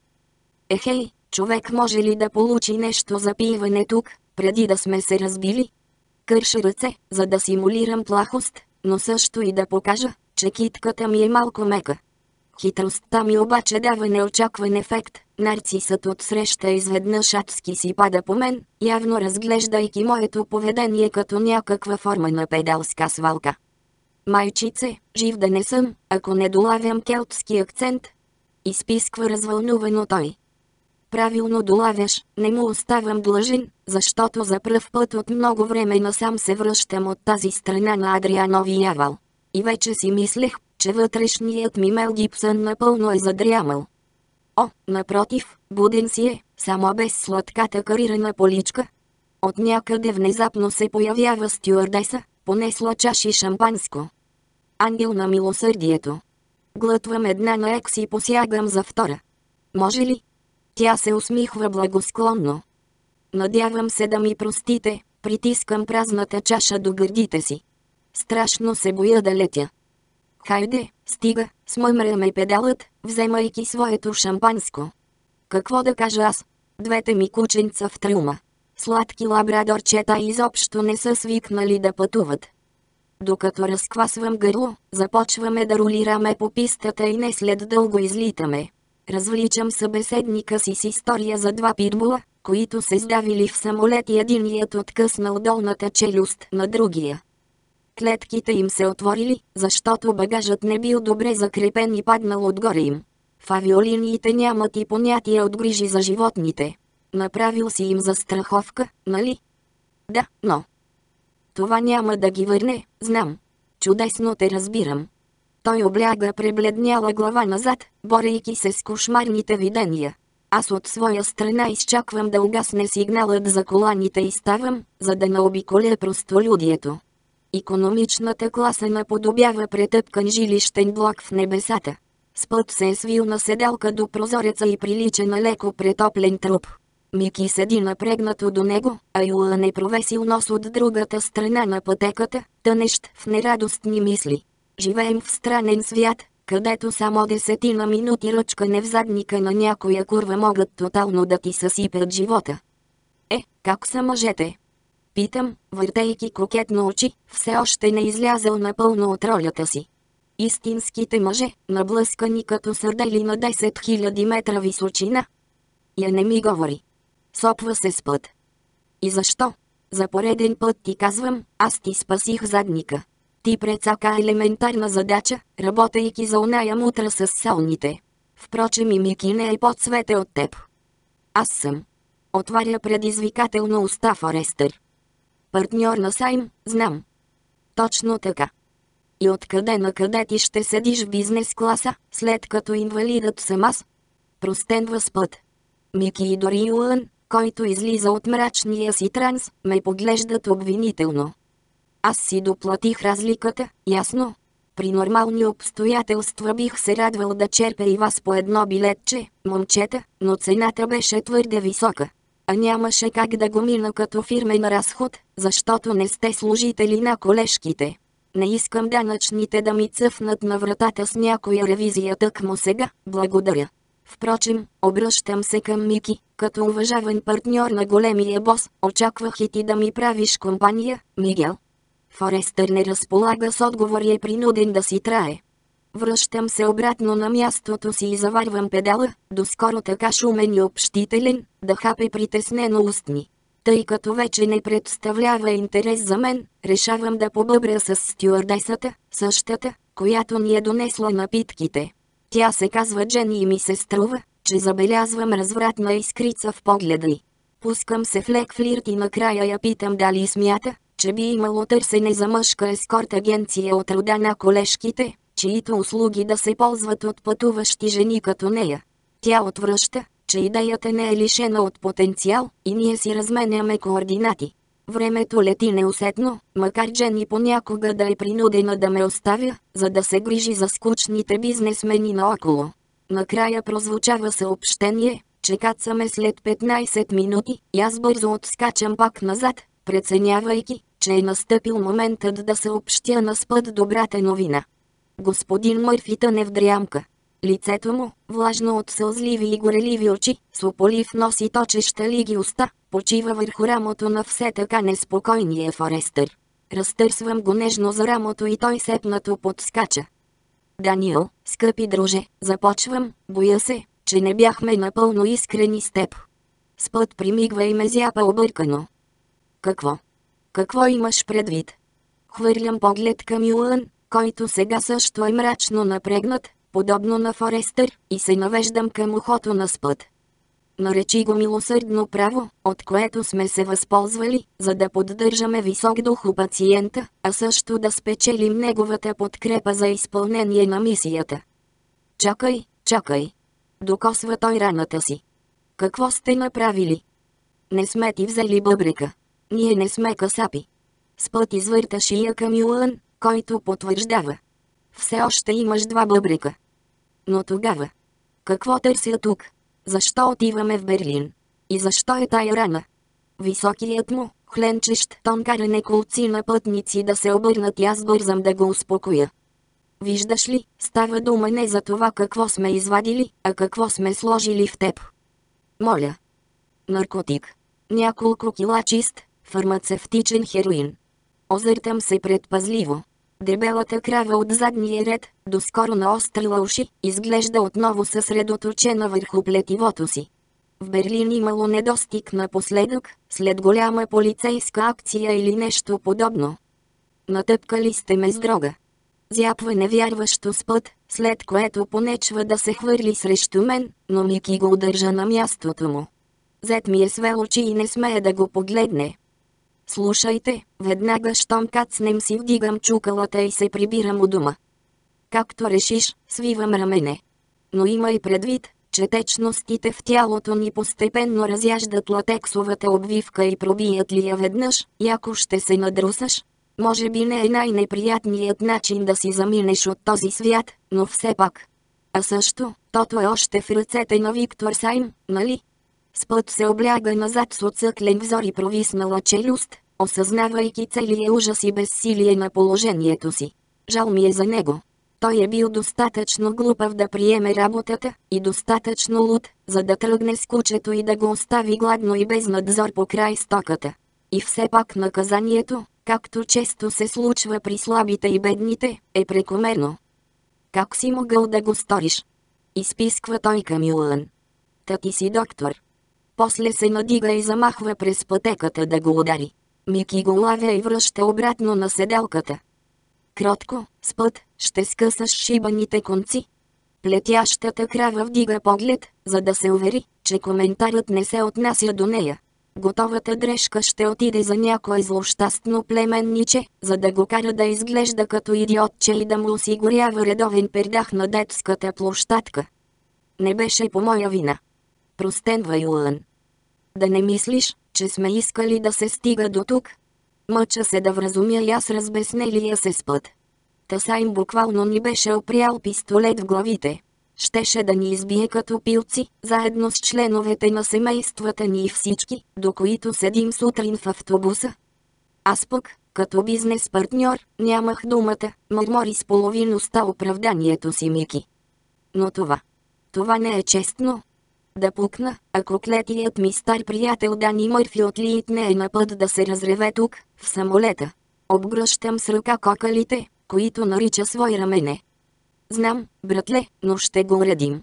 Ехей, човек може ли да получи нещо за пиване тук, преди да сме се разбили? Кърша ръце, за да симулирам плахост, но също и да покажа, че китката ми е малко мека. Хитростта ми обаче дава неочакван ефект. Нарцисът отсреща изведнъж адски си пада по мен, явно разглеждайки моето поведение като някаква форма на педалска свалка. Майчице, жив да не съм, ако не долавям келтски акцент. Изписква развълнувано той. Правилно долавяш, не му оставам длъжен, защото за пръв път от много време насам се връщам от тази страна на Адриановия вал. И вече си мислех, че вътрешният ми Мел Гибсън напълно е задрямал. О, напротив, буден си е, само без сладката карирана поличка. От някъде внезапно се появява стюардеса, понесла чаши шампанско. Ангел на милосърдието. Глътвам една на екс и посягам за втора. Може ли? Тя се усмихва благосклонно. Надявам се да ми простите, притискам празната чаша до гърдите си. Страшно се боя да летя. Хайде, стига, смъмря ме педалът, вземайки своето шампанско. Какво да кажа аз? Двете ми кученца в трюма. Сладки лабрадорчета изобщо не са свикнали да пътуват. Докато разквасвам гърло, започваме да ролираме по пистата и не след дълго излитаме. Развличам събеседника си с история за два питбула, които се сдавили в самолет и единият откъснал долната челюст на другия. Клетките им се отворили, защото багажът не бил добре закрепен и паднал отгоре им. В авиолиниите нямат и понятие от грижи за животните. Направил си им застраховка, нали? Да, но... Това няма да ги върне, знам. Чудесно те разбирам. Той обляга пребледняла глава назад, борейки се с кошмарните видения. Аз от своя страна изчаквам да угасне сигналът за коланите и ставам, за да наобиколя простолюдието. Икономичната класа наподобява претъпкан жилищен блок в небесата. Спът се е свил на седалка до прозореца и прилича на леко претоплен труп. Мики седи напрегнато до него, а Юлан е провесил нос от другата страна на пътеката, тънещ в нерадостни мисли. Живеем в странен свят, където само десетина минути ръчкане в задника на някоя курва могат тотално да ти съсипят живота. Е, как са мъжете? Питам, въртейки кокетно очи, все още не излязъл напълно от ролята си. Истинските мъже, наблъскани като сърдели на десет хиляди метра височина. Я не ми говори. Сопва се с път. И защо? За пореден път ти казвам, аз ти спасих задника. Ти прецака елементарна задача, работейки за оная мутра с салните. Впрочем и Мики не е по-цвете от теб. Аз съм. Отваря предизвикателно уста Форестър. Партньор на Сайм, знам. Точно така. И откъде на къде ти ще седиш в бизнес класа, след като инвалидът съм аз? Простенва с път. Мики и дори Юлън, който излиза от мрачния си транс, ме поглеждат обвинително. Аз си доплатих разликата, ясно? При нормални обстоятелства бих се радвал да черпя и вас по едно билетче, момчета, но цената беше твърде висока. А нямаше как да го мина като фирмен разход, защото не сте служители на колежките. Не искам данъчните да ми цъфнат на вратата с някоя ревизия тъкмо сега, благодаря. Впрочем, обръщам се към Мики, като уважаван партньор на големия бос, очаквах и ти да ми правиш компания, Мигел. Форестър не разполага с отговор и е принуден да си трае. Връщам се обратно на мястото си и заварвам педала, доскоро така шумен и общителен, да хапе притеснено устни. Тъй като вече не представлява интерес за мен, решавам да побъбря с стюардесата, същата, която ни е донесла напитките. Тя се казва Джени и ми се струва, че забелязвам развратна искрица в погледа й. Пускам се в лек флирт и накрая я питам дали смята, че би имало търсене за мъжка ескорт агенция от рода на колежките, чието услуги да се ползват от пътуващи жени като нея. Тя отвръща, че идеята не е лишена от потенциал и ние си разменяме координати. Времето лети неусетно, макар Джени понякога да е принудена да ме оставя, за да се грижи за скучните бизнесмени наоколо. Накрая прозвучава съобщение, че кацаме след петнайсет минути и аз бързо отскачам пак назад, преценявайки, че е настъпил моментът да съобщя на спът добрата новина. Господин Мърфи тъне в дрямка. Лицето му, влажно от сълзливи и гореливи очи, с ополив нос и точеща лиги уста, почива върху рамото на все така неспокойния Форестър. Разтърсвам го нежно за рамото и той сепнато подскача. Даниел, скъпи друже, започвам, боя се, че не бяхме напълно искрени с теб. Спът примигва и ме зяпа объркано. Какво? Какво имаш предвид? Хвърлям поглед към Юлън, който сега също е мрачно напрегнат, подобно на Форестър, и се навеждам към ухото на Спът. Наречи го милосърдно право, от което сме се възползвали, за да поддържаме висок дух у пациента, а също да спечелим неговата подкрепа за изпълнение на мисията. Чакай, чакай. Докосва той раната си. Какво сте направили? Не сме ти взели бъбрека. Ние не сме касапи. Спът извърта шия към Юлън, който потвърждава. Все още имаш два бъбрека. Но тогава, какво търся тук? Защо отиваме в Берлин? И защо е тая рана? Високият му, хленчещ тон кара неколци на пътници да се обърнат и аз бързам да го успокоя. Виждаш ли, става дума не за това какво сме извадили, а какво сме сложили в теб. Моля. Наркотик. Няколко кила чист, фармацевтичен хероин. Озъртам се предпазливо. Дебелата крава от задния ред, доскоро наострила уши, изглежда отново съсредоточена върху плетивото си. В Берлин имало недостиг напоследък, след голяма полицейска акция или нещо подобно. Натъпкали сте ме с дрога. Зяпва невярващо Спът, след което понечва да се хвърли срещу мен, но Мики го удържа на мястото му. Зет ми е свел очи и не смее да го погледне. Слушайте, веднага щом кацнем си вдигам чукалата и се прибирам у дома. Както решиш, свивам рамене. Но имай предвид, че течностите в тялото ни постепенно разяждат латексовата обвивка и пробият ли я веднъж, и ако ще се надрусаш, може би не е най-неприятният начин да си заминеш от този свят, но все пак. А също, тото е още в ръцете на Виктор Сайм, нали? Спът се обляга назад с отсъклен взор и провиснала челюст, осъзнавайки целия ужас и безсилие на положението си. Жал ми е за него. Той е бил достатъчно глупав да приеме работата и достатъчно луд, за да тръгне с кучето и да го остави гладно и без надзор по край стоката. И все пак наказанието, както често се случва при слабите и бедните, е прекомерно. Как си могъл да го сториш? Изписква той към Юлън. Та ти си доктор. После се надига и замахва през пътеката да го удари. Мики го лавя и връща обратно на седелката. Кротко, Спът, ще скъсаш шибаните конци. Плетящата крава вдига поглед, за да се увери, че коментарът не се отнася до нея. Готовата дрежка ще отиде за някое злощастно племенниче, за да го кара да изглежда като идиотче и да му осигурява редовен пердах на детската площадка. Не беше по моя вина. Простенвай, Уън. Да не мислиш, че сме искали да се стига до тук? Мъча се да вразумя и аз разбеснелия се спът. Тасайм буквално ни беше опрял пистолет в главите. Щеше да ни избие като пилци, заедно с членовете на семействата ни и всички, до които седим сутрин в автобуса. Аз пък, като бизнес партньор, нямах думата, мърмори с половиността оправданието си Мики. Но това, това не е честно. Да пукна, ако клетият ми стар приятел Дани Мърфи от Лийт не е на път да се разреве тук, в самолета. Обгръщам с ръка кокалите, които нарича свой рамене. Знам, братле, но ще го уредим.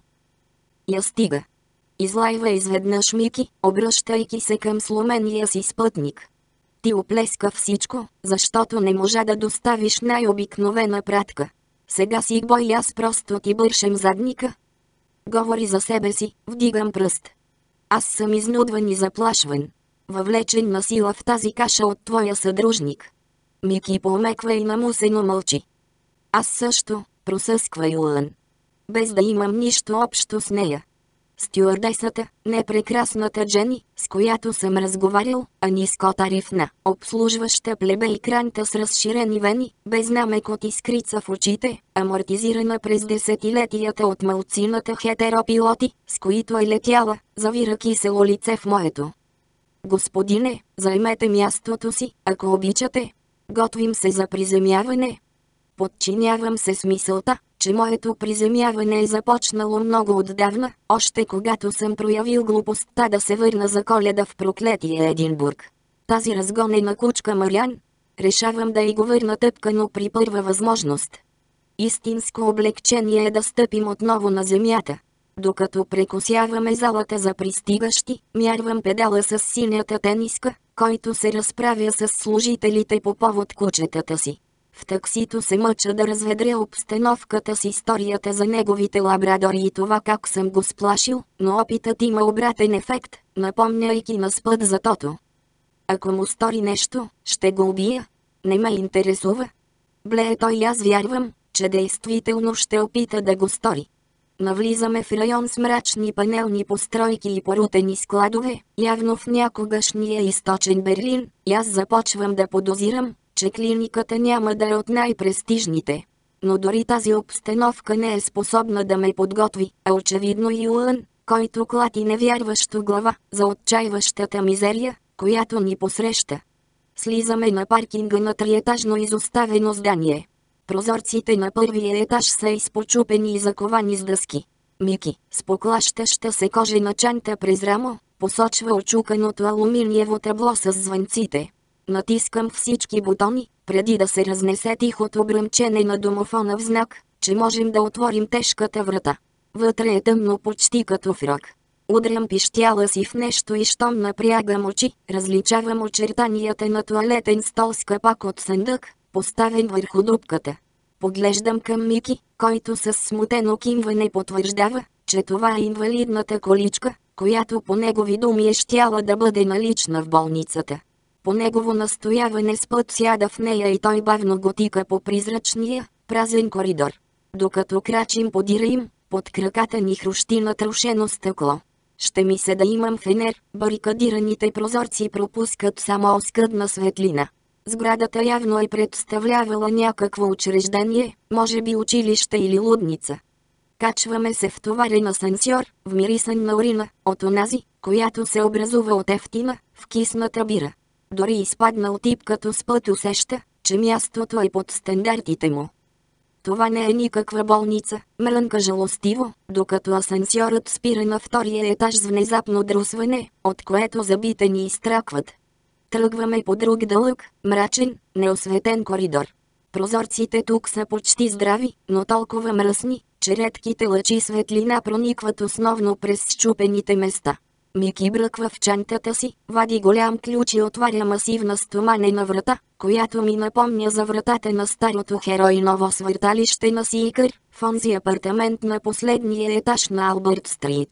Я стига. Излайва изведнъж Мики, обръщайки се към сломения си спътник. Ти оплеска всичко, защото не можа да доставиш най-обикновена пратка. Сега си бой и аз просто ти бършем задника. Говори за себе си, вдигам пръст. Аз съм изнудван и заплашван. Въвлечен на сила в тази каша от твоя съдружник. Мики помеква и намусено мълчи. Аз също, просъсква Юлън. Без да имам нищо общо с нея. Стюардесата, не прекрасната Джени, с която съм разговарял, а нискотарифна, обслужваща плебейкранта с разширени вени, без намек от искрица в очите, амортизирана през десетилетията от малцината хетеропилоти, с които е летяла, завира кисело лице в моето. Господине, займете мястото си, ако обичате. Готвим се за приземяване. Подчинявам се с мисълта, че моето приземяване е започнало много отдавна, още когато съм проявил глупостта да се върна за Коледа в проклетия Единбург. Тази разгонена кучка Мариан, решавам да й го върна тъпкано при първа възможност. Истинско облегчение е да стъпим отново на земята. Докато прекосяваме залата за пристигащи, мярвам педала с синята тениска, който се разправя с служителите по повод кучетата си. В таксито се мъча да разведря обстановката с историята за неговите лабрадори и това как съм го сплашил, но опитът има обратен ефект, напомняйки на спът за Тото. Ако му стори нещо, ще го убия. Не ме интересува. Блее той и аз вярвам, че действително ще опита да го стори. Навлизаме в район с мрачни панелни постройки и порутени складове, явно в някогашния източен Берлин, и аз започвам да подозирам, че клиниката няма да е от най-престижните. Но дори тази обстановка не е способна да ме подготви, а очевидно и Юлън, който клати невярващо глава за отчаиващата мизерия, която ни посреща. Слизаме на паркинга на триетажно изоставено здание. Прозорците на първия етаж са изпочупени и заковани с дъски. Мики, с поклащаща се кожена чанта през рамо, посочва очуканото алуминиево табло с звънците. Натискам всички бутони, преди да се разнесе тихото бръмчене на домофона в знак, че можем да отворим тежката врата. Вътре е тъмно почти като в рок. Удрям пищяла си в нещо и щом напрягам очи, различавам очертанията на тоалетен стол с капак от съндък, поставен върху дупката. Поглеждам към Мики, който с смутено кимване потвърждава, че това е инвалидната количка, която по негови думи е щяла да бъде налична в болницата. По негово настояване спът сяда в нея и той бавно го тика по призрачния, празен коридор. Докато крачим подира им, под краката ни хрущи натрошено стъкло. Ще ми се да имам фенер, барикадираните прозорци пропускат само оскъдна светлина. Сградата явно е представлявала някакво учреждение, може би училище или лудница. Качваме се в товарен асансьор, вмирисан на урина, от онази, която се образува от ефтина, вкисната бира. Дори изпаднал тип като спът усеща, че мястото е под стандартите му. Това не е никаква болница, мрънка жалостиво, докато асансьорът спира на втория етаж с внезапно друсване, от което зъбите ни изтракват. Тръгваме по друг дълъг, мрачен, неосветен коридор. Прозорците тук са почти здрави, но толкова мръсни, че редките лъчи светлина проникват основно през счупените места. Мики бръква в чантата си, вади голям ключ и отваря масивна стоманена врата, която ми напомня за вратата на старото хероиново свърталище на Сикър, в онзи апартамент на последния етаж на Албърт Стрит.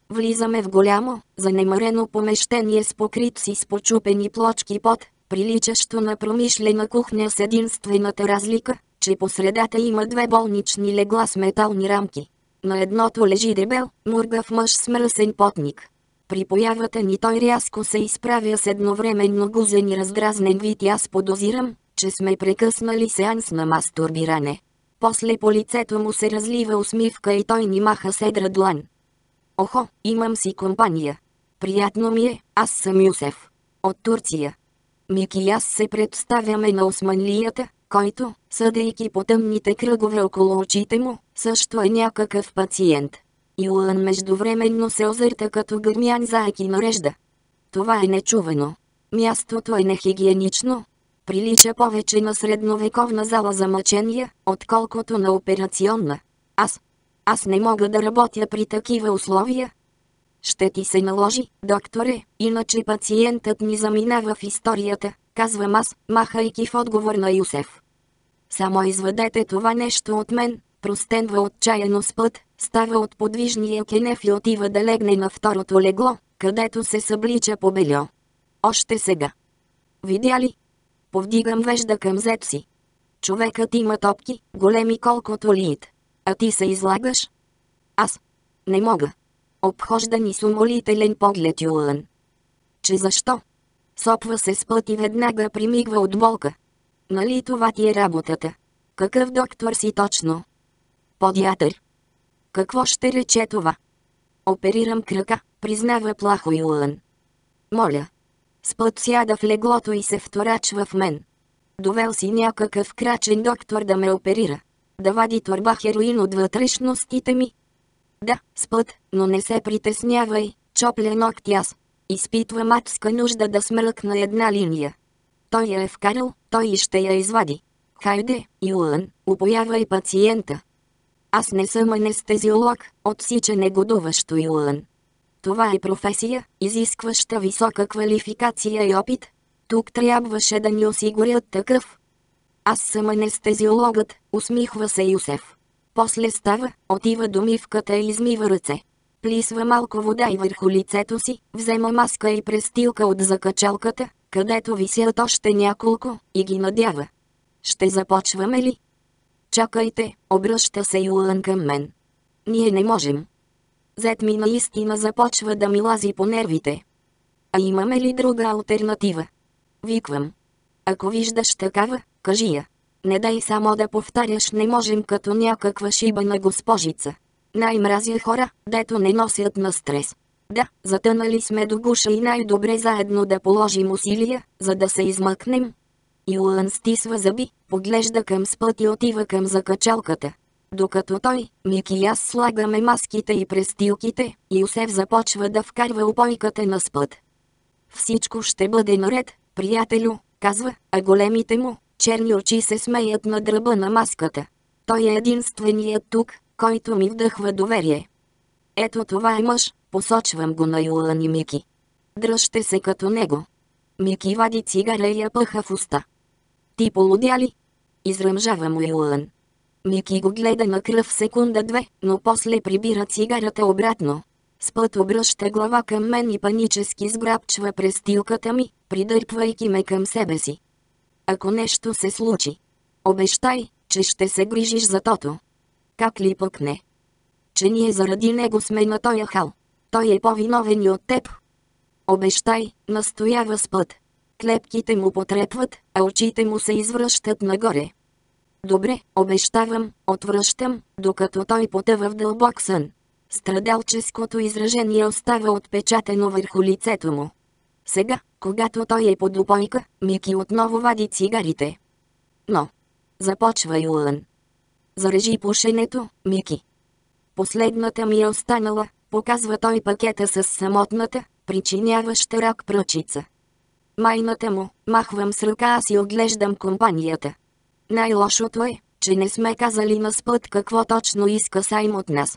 Влизаме в голямо, занемарено помещение с покрит си с почупени плочки под, приличащо на промишлена кухня с единствената разлика, че по средата има две болнични легла с метални рамки. На едното лежи дебел, мургав мъж с мръсен потник. При появата ни той рязко се изправя с едновременно гузен и раздразнен вид и аз подозирам, че сме прекъснали сеанс на мастурбиране. После по лицето му се разлива усмивка и той ни маха с едра длан. Охо, имам си компания. Приятно ми е, аз съм Юсеф. От Турция. Мики и аз се представяме на османлията, който, съдейки по тъмните кръгове около очите му, също е някакъв пациент. Юлан междувременно се озърта като гърмян заек и нарежда. Това е нечувано. Мястото е нехигиенично. Прилича повече на средновековна зала за мъчения, отколкото на операционна. Аз, аз не мога да работя при такива условия. Ще ти се наложи, докторе, иначе пациентът ни заминава в историята, казвам аз, махайки в отговор на Юсеф. Само извадете това нещо от мен, простенва отчаяно с път, става от подвижния кенеф и отива да легне на второто легло, където се съблича по бельо. Още сега. Видя ли? Повдигам вежда към зет си. Човекът има топки, големи колкото лиит. А ти се излагаш? Аз. Не мога. Обхожда ни с умолителен поглед Юлан. Че защо? Сопва се с път и веднага примигва от болка. Нали това ти е работата? Какъв доктор си точно? Подиатър. Какво ще рече това? Оперирам крака, признава плахо Юлан. Моля. С път сяда в леглото и се вторачва в мен. Довел си някакъв крачен доктор да ме оперира. Да вади торба хероин от вътрешностите ми. Да, с път, но не се притеснявай, чопля ногти аз. Изпитвам адска нужда да смръкна една линия. Той я е вкарал, той и ще я извади. Хайде, Юлан, упоявай пациента. Аз не съм анестезиолог, отсича негодуващо Юлан. Това е професия, изискваща висока квалификация и опит. Тук трябваше да ни осигурят такъв. Аз съм анестезиологът, усмихва се Юсеф. После става, отива до мивката и измива ръце. Плисва малко вода и върху лицето си, взема маска и престилка от закачалката, където висят още няколко, и ги надява. Ще започваме ли? Чакайте, обръща се Юлан към мен. Ние не можем. Зет ми наистина започва да ми лази по нервите. А имаме ли друга алтернатива? Виквам. Ако виждаш такава, кажи я. Не дай само да повтаряш не можем като някаква шибана госпожица. Най-мразя хора, дето не носят на стрес. Да, затънали сме до гуша и най-добре заедно да положим усилия, за да се измъкнем. Юлан стисва зъби, поглежда към спът и отива към закачалката. Докато той, Мики и аз слагаме маските и престилките, Юсеф започва да вкарва упойката на спът. Всичко ще бъде наред, приятелю, казва, а големите му, черни очи се смеят на дръба на маската. Той е единственият тук, който ми вдъхва доверие. Ето това е мъж, посочвам го на Юлан и Мики. Дръжте се като него. Мики вади цигара и я пъха в уста. Ти полудя ли? Изръмжава му Юлан. Мики го гледа на кръв секунда-две, но после прибира цигарата обратно. С път обръща глава към мен и панически сграбчва престилката ми, придърпвайки ме към себе си. Ако нещо се случи, обещай, че ще се грижиш за Тото. Как ли пък не? Че ние заради него сме на тоя хал. Той е по-виновен и от теб. Обещай, настоява с път. Клепките му потрепват, а очите му се извръщат нагоре. Добре, обещавам, отвръщам, докато той потъва в дълбок сън. Страдалческото изражение остава отпечатано върху лицето му. Сега, когато той е под упойка, Мики отново вади цигарите. Но, започва Юлан. Зарежи пушенето, Мики. Последната ми е останала, показва той пакета с самотната, причиняваща рак пръчица. Майната му, махвам с ръка аз и оглеждам компанията. Най-лошото е, че не сме казали на спът какво точно иска Сайм от нас.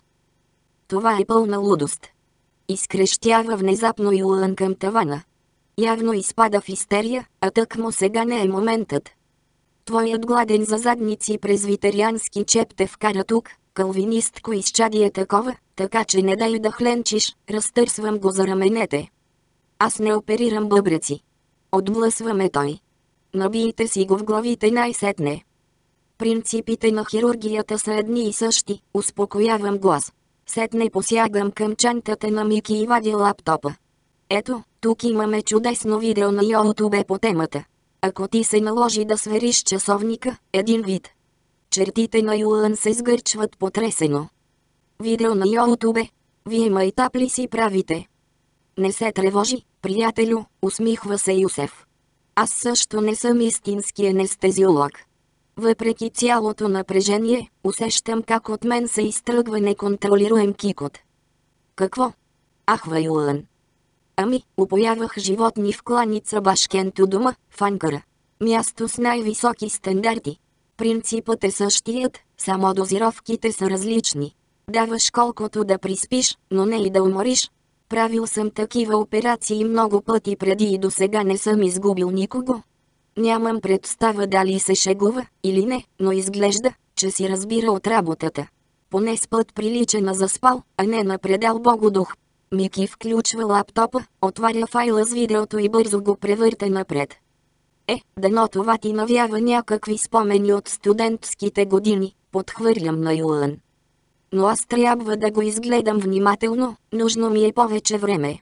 Това е пълна лудост. Изкрещява внезапно Юлан към тавана. Явно изпада в истерия, а тъкмо сега не е моментът. Твоят гладен за задници презвитериански чеп те вкара тук, Калвинистко изчадие такова, така че не дай да хленчиш, разтърсвам го за раменете. Аз не оперирам бъбреци. Отблъсваме той. Набийте си го в главите най-сетне. Принципите на хирургията са едни и същи, успокоявам глас. Сетне посягам към чантата на Мики и вадя лаптопа. Ето, тук имаме чудесно видео на YouTube по темата. Ако ти се наложи да свериш часовника, един вид. Чертите на Юлън се сгърчват потресено. Видео на YouTube? Вие майтап ли си правите? Не се тревожи, приятелю, усмихва се Юсеф. Аз също не съм истински анестезиолог. Въпреки цялото напрежение, усещам как от мен се изтръгва неконтролируем кикот. Какво? Ахва Юлън. Ами, упоявах животни в кланица Башкенто дома, в Анкара. Място с най-високи стандарти. Принципът е същият, само дозировките са различни. Даваш колкото да приспиш, но не и да умориш. Правил съм такива операции много пъти преди и досега не съм изгубил никого. Нямам представа дали се шегува или не, но изглежда, че си разбира от работата. Поне с път прилича на заспал, а не на предал богодух. Мики включва лаптопа, отваря файла с видеото и бързо го превърта напред. Е, дано това ти навява някакви спомени от студентските години, подхвърлям на Юлън. Но аз трябва да го изгледам внимателно, нужно ми е повече време.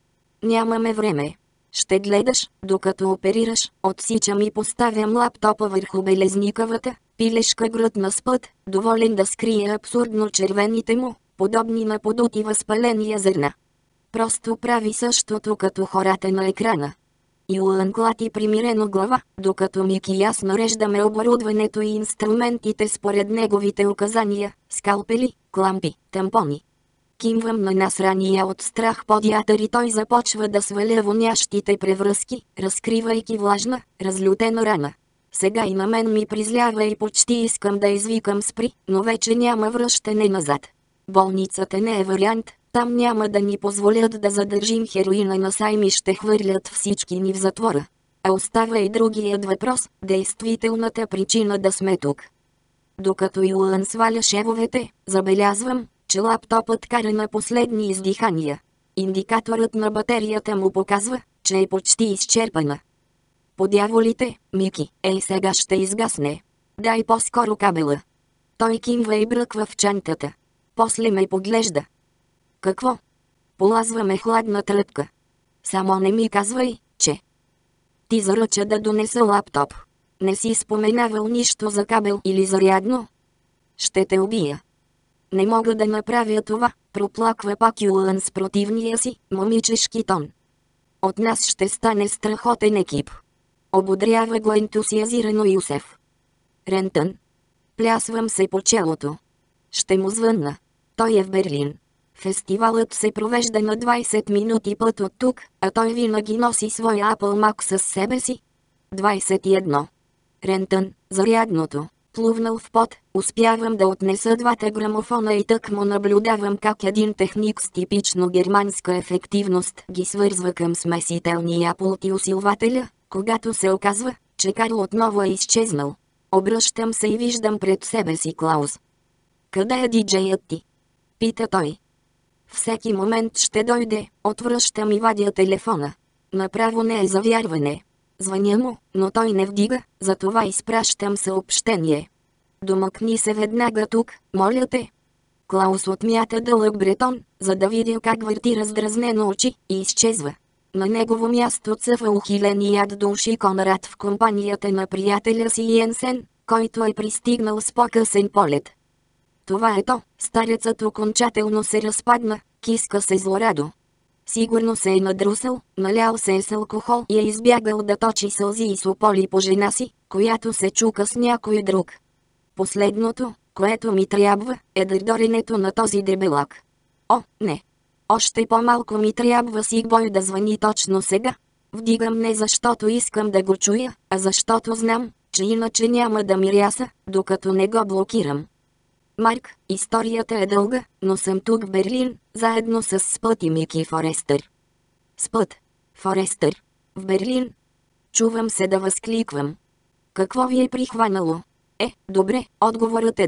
Нямаме време. Ще гледаш, докато оперираш, отсичам и поставям лаптопа върху белезникавата, пилешка гръдна спът, доволен да скрие абсурдно червените му, подобни на подути възпаления зърна. Просто прави същото като хората на екрана. Юлън клати примирено глава, докато Мики и аз нареждаме оборудването и инструментите според неговите указания, скалпели, клампи, тампони. Кимвам на насрания от страх подиатър и той започва да сваля вонящите превръзки, разкривайки влажна, разлютена рана. Сега и на мен ми призлява и почти искам да извикам спри, но вече няма връщане назад. Болницата не е вариант, там няма да ни позволят да задържим хероина на сайм и ще хвърлят всички ни в затвора. А остава и другият въпрос, действителната причина да сме тук. Докато Юлън сваля шевовете, забелязвам, че лаптопът кара на последни издихания. Индикаторът на батерията му показва, че е почти изчерпана. По дяволите, Мики, ей сега ще изгасне. Дай по-скоро кабела. Той кимва и бръква в чантата. После ме поглежда. Какво? Полазваме хладна тръпка. Само не ми казвай, че... Ти заръча да донеса лаптоп. Не си споменавал нищо за кабел или зарядно? Ще те убия. Не мога да направя това, проплаква пак Юлън с противния си, момичешки тон. От нас ще стане страхотен екип. Ободрява го ентусиазирано Юсеф. Рентън. Плясвам се по челото. Ще му звънна. Той е в Берлин. Фестивалът се провежда на двайсет минути път от тук, а той винаги носи своя Apple Mac със себе си. двайсет и едно. Рентън, зарядното. Плувнал в пот, успявам да отнеса двата грамофона и тък му наблюдавам как един техник с типично германска ефективност ги свързва към смесителния пулт и усилвателя, когато се оказва, че Карл отново е изчезнал. Обръщам се и виждам пред себе си Клаус. Къде е диджеят ти? Пита той. Всеки момент ще дойде, отвръщам и вадя телефона. Направо не е за вярване. Звъня му, но той не вдига, затова изпращам съобщение. Домъкни се веднага тук, моля те. Клаус отмята дълъг бретон, за да видя как върти раздразнено очи, и изчезва. На негово място цъфа ухиленият до уши Конрад в компанията на приятеля си Йенсен, който е пристигнал с по-късен полет. Това е то, старецът окончателно се разпадна, киска се злорадо. Сигурно се е надрусал, налял се е с алкохол и е избягал да точи сълзи и сополи по жена си, която се чука с някой друг. Последното, което ми трябва, е дърдоренето на този дебелак. О, не! Още по-малко ми трябва Сигбой да звъни точно сега. Вдигам не защото искам да го чуя, а защото знам, че иначе няма да ми ряса, докато не го блокирам. Марк, историята е дълга, но съм тук в Берлин, заедно с Спът и Мики Форестър. Спът. Форестър. В Берлин. Чувам се да възкликвам. Какво ви е прихванало? Е, добре, отговорът е да.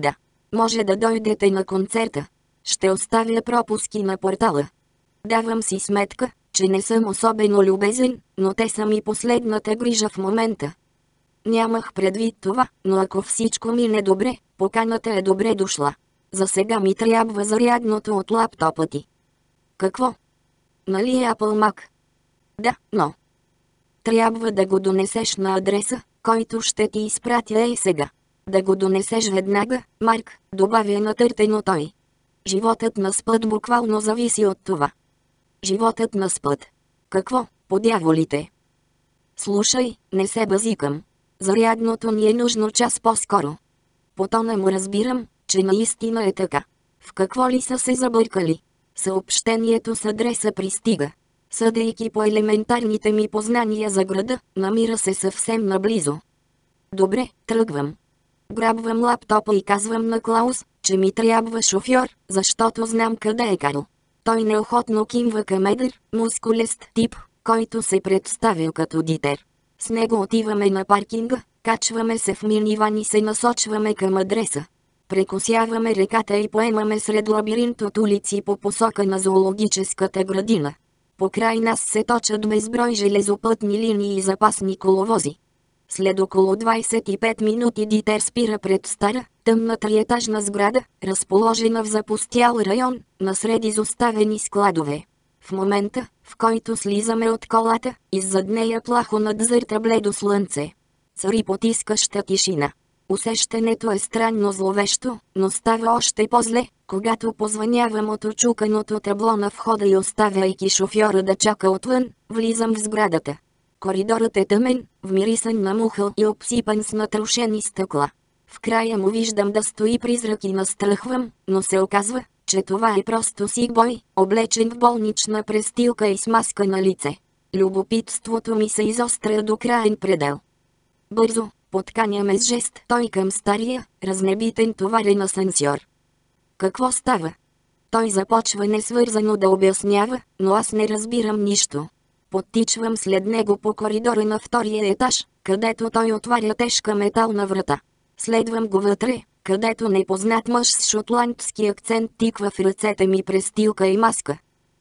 Може да дойдете на концерта. Ще оставя пропуски на портала. Давам си сметка, че не съм особено любезен, но те са ми последната грижа в момента. Нямах предвид това, но ако всичко мине добре, поканата е добре дошла. За сега ми трябва зарядното от лаптопа ти. Какво? Нали е Apple Mac? Да, но... Трябва да го донесеш на адреса, който ще ти изпратя ей сега. Да го донесеш веднага, Марк, добавя натъртено той. Животът на Спът буквално зависи от това. Животът на Спът. Какво, по дяволите? Слушай, не се базикам. Зарядното ни е нужно час по-скоро. По тона му разбирам, че наистина е така. В какво ли са се забъркали? Съобщението с адреса пристига. Съдейки по елементарните ми познания за града, намира се съвсем наблизо. Добре, тръгвам. Грабвам лаптопа и казвам на Клаус, че ми трябва шофьор, защото знам къде е Карл. Той неохотно кимва към едър, мускулест тип, който се представя като Дитер. С него отиваме на паркинга, качваме се в миниван и се насочваме към адреса. Прекосяваме реката и поемаме сред лабиринт от улици по посока на зоологическата градина. Покрай нас се точат безброй железопътни линии и запасни коловози. След около двайсет и пет минути Дитер спира пред стара, тъмна триетажна сграда, разположена в запустял район, насред изоставени складове. В момента, в който слизаме от колата, иззад нея плахо надзърта бледо слънце. Цари потискаща тишина. Усещането е странно зловещо, но става още по-зле, когато позвънявам от очуканото табло на входа и оставяйки шофьора да чака отвън, влизам в сградата. Коридорът е тъмен, вмирисан на мухъл и обсипан с натрошени стъкла. В края му виждам да стои призрак и настръхвам, но се оказва, че това е просто сикбой, облечен в болнична престилка и с маска на лице. Любопитството ми се изостря до краен предел. Бързо, подканяме с жест той към стария, разнебитен товарен асансьор. Какво става? Той започва несвързано да обяснява, но аз не разбирам нищо. Подтичвам след него по коридора на втория етаж, където той отваря тежка метална врата. Следвам го вътре, където непознат мъж с шотландски акцент тиква в ръцете ми престилка и маска.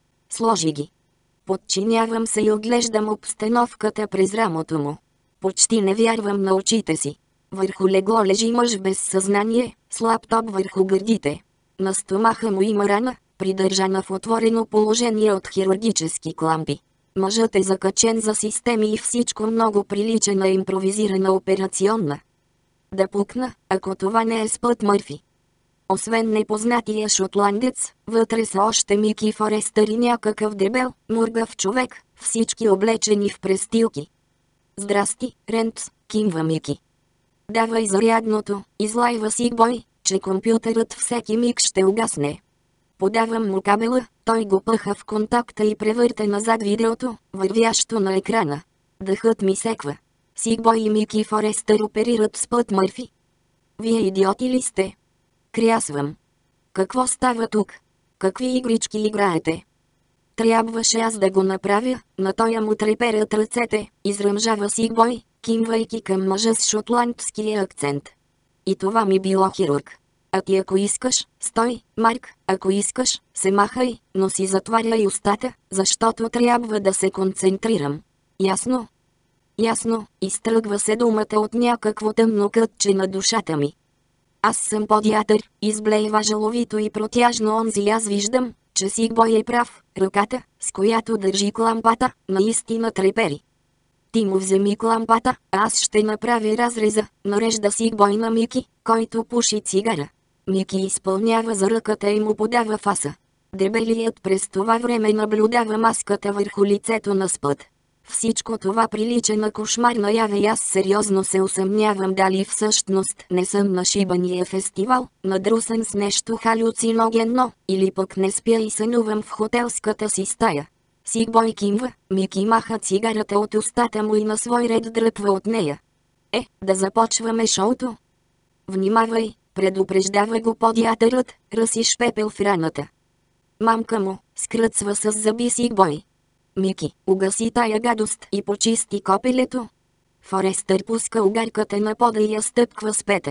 Сложи ги. Подчинявам се и оглеждам обстановката през рамото му. Почти не вярвам на очите си. Върху легло лежи мъж без съзнание, с лаптоп върху гърдите. На стомаха му има рана, придържана в отворено положение от хирургически клампи. Мъжът е закачен за системи и всичко много прилича на импровизирана операционна. Да пукна, ако това не е Спът Мърфи. Освен непознатия шотландец, вътре са още Мики Форестър и някакъв дебел, мургав човек, всички облечени в престилки. Здрасти, Рентс, кимва Мики. Давай зарядното, излайва сикбой, че компютърът всеки миг ще угасне. Подавам му кабела, той го пъха в контакта и превърта назад видеото, вървящо на екрана. Дъхът ми секва. Сикбой и Мики Форестър оперират Спът Мърфи. Вие идиоти ли сте? Крясвам. Какво става тук? Какви игрички играете? Трябваше аз да го направя, на тоя му треперят ръцете, изръмжава Сикбой, кимвайки към мъжа с шотландския акцент. И това ми било хирург. А ти ако искаш, стой, Марк, ако искаш, се махай, но си затваряй устата, защото трябва да се концентрирам. Ясно? Ясно, изтръгва се думата от някакво тъмно кътче на душата ми. Аз съм подиатър, изблейва жаловито и протяжно онзи, аз виждам, че Сикбой е прав, ръката, с която държи клампата, наистина трепери. Ти му вземи клампата, а аз ще направя разреза, нарежда Сикбой на Мики, който пуши цигара. Мики изпълнява за ръката и му подава фаса. Дебелият през това време наблюдава маската върху лицето на Спът. Всичко това прилича на кошмар наяве и аз сериозно се усъмнявам дали всъщност не съм на шибания фестивал, надрусан с нещо халюциногенно, или пък не спя и сънувам в хотелската си стая. Сикбой кимва, Мики маха цигарата от устата му и на свой ред дръпва от нея. Е, да започваме шоуто? Внимавай, предупреждава го подиатърът, ръсиш пепел в раната. Мамка му, скръцва с зъби Сикбой. Мики, угаси тая гадост и почисти копелето. Форестър пуска огарката на пода и я стъпква с пета.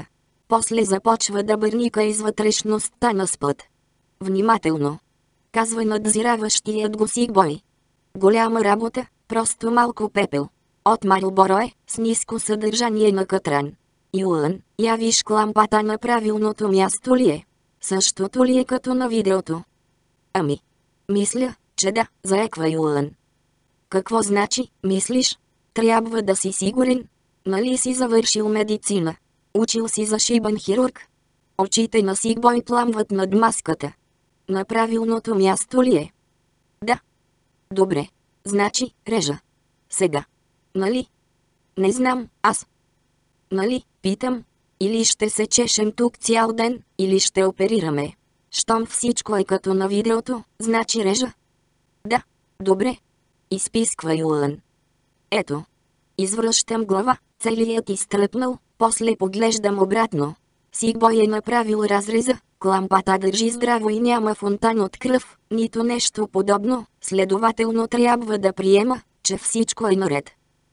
после започва да бърника из вътрешността на Спът. Внимателно, казва надзираващият го Сигбой. Голяма работа, просто малко пепел. От Марлборо е, с ниско съдържание на катран. Юлън, я виж клампата на правилното място ли е? Същото ли е като на видеото? Ами, мисля, че да, заеква Юлън. Какво значи, мислиш? Трябва да си сигурен. Нали си завършил медицина? Учил си за шибан хирург? Очите на Сигбой пламват над маската. На правилното място ли е? Да. Добре. Значи, режа. Сега. Нали? Не знам, аз. Нали, питам. Или ще се чешем тук цял ден, или ще оперираме. Щом всичко е като на видеото, значи режа? Да. Добре. Изписква Юлън. Ето. Извръщам глава, целият изтръпнал, после поглеждам обратно. Сигбой е направил разреза, клампата държи здраво и няма фонтан от кръв, нито нещо подобно, следователно трябва да приема, че всичко е наред.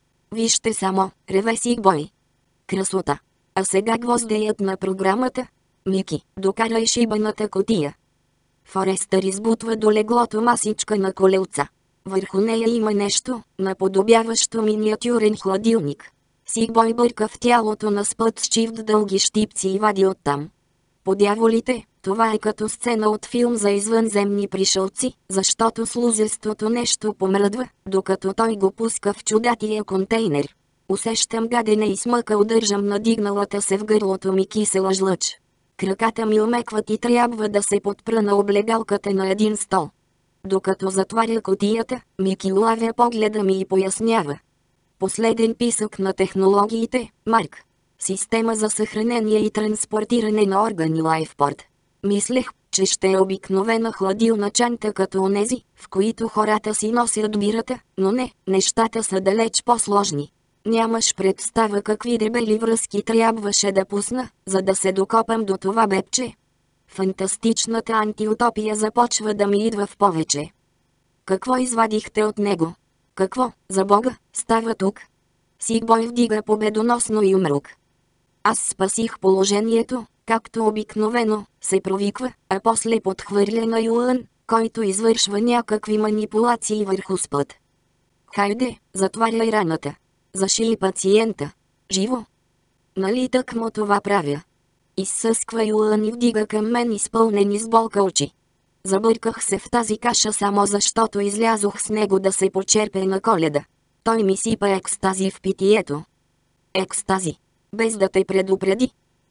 Вижте само, реве Сигбой. Красота. А сега гвоздеят на програмата. Мики, докарай шибаната кутия. Форестър избутва до леглото масичка на колелца. Върху нея има нещо, наподобяващо миниатюрен хладилник. Сигбой бърка в тялото на Спът с чифт дълги щипци и вади оттам. По дяволите, това е като сцена от филм за извънземни пришълци, защото слузестото нещо помръдва, докато той го пуска в чудатия контейнер. Усещам гадене и смъка, удържам надигналата се в гърлото ми кисела жлъч. Краката ми омекват и трябва да се подпра на облегалката на един стол. Докато затваря кутията, Мики улавя погледа ми и пояснява. Последен писък на технологиите, Марк. Система за съхранение и транспортиране на органи Лайфпорт. Мислех, че ще е обикновена хладилна чанта като онези, в които хората си носят бирата, но не, нещата са далеч по-сложни. Нямаш представа какви дебели връзки трябваше да пусна, за да се докопам до това бебче. Фантастичната антиутопия започва да ми идва в повече. Какво извадихте от него? Какво, за Бога, става тук? Сигбой вдига победоносно юмрук. Аз спасих положението, както обикновено, се провиква, а после подхвърля на Юлън, който извършва някакви манипулации върху Спът. Хайде, затваряй раната. Заший пациента. Живо? Нали тъкмо това правя? Изсъсква Юлън и вдига към мен изпълнени с болка очи. Забърках се в тази каша само защото излязох с него да се почерпя на Коледа. Той ми сипа екстази в питието. Екстази. Без да те предупреди.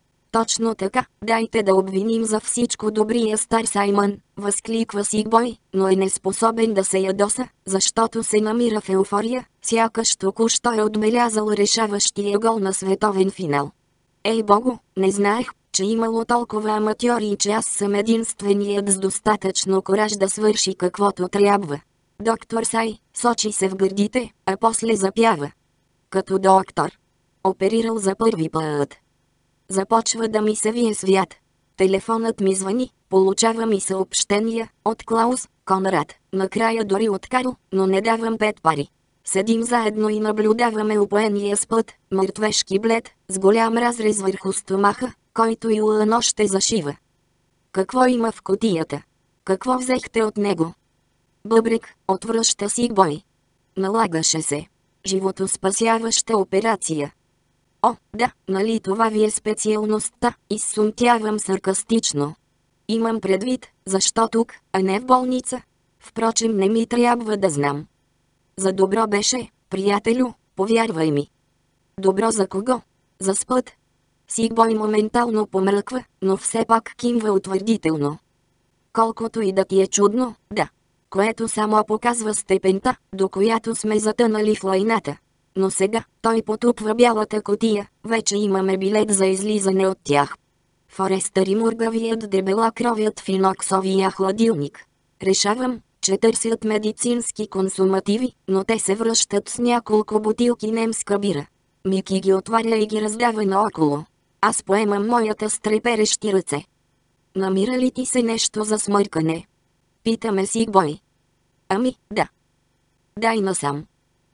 Точно така, дайте да обвиним за всичко добрия стар Саймън, възкликва Сигбой, но е неспособен да се ядоса, защото се намира в еуфория, сякаш току-що е отбелязал решаващия гол на световен финал. Ей Богу, не знаех, че имало толкова аматьори и че аз съм единственият с достатъчно кораж да свърши каквото трябва. Доктор Сай, сочи се в гърдите, а после запява. Като доктор. Оперирал за първи път. Започва да ми се вие свят. Телефонът ми звъни, получавам и съобщения от Клаус, Конрад, накрая дори от Карл, но не давам пет пари. Седим заедно и наблюдаваме опоения Спът, мъртвешки блед, с голям разрез върху стомаха, който Юлън още зашива. Какво има в кутията? Какво взехте от него? Бъбрек, отвръща Сигбой. Налагаше се. Животоспасяваща операция. О, да, нали това ви е специалността, изсумтявам саркастично. Имам предвид, защо тук, а не в болница? Впрочем не ми трябва да знам. За добро беше, приятелю, повярвай ми. Добро за кого? За Спът. Сигбой моментално помръква, но все пак кимва утвърдително. Колкото и да ти е чудно, да. Което само показва степента, до която сме затънали в лайната. Но сега, той потупва бялата кутия, вече имаме билет за излизане от тях. Форестър и мургавият дебела кровят в иноксовия хладилник. Решавам, че търсят медицински консумативи, но те се връщат с няколко бутилки немска бира. Мики ги отваря и ги раздава наоколо. Аз поемам моята с треперещи ръце. Намира ли ти се нещо за смъркане? Питаме Сигбой. Ами, да. Дай насам.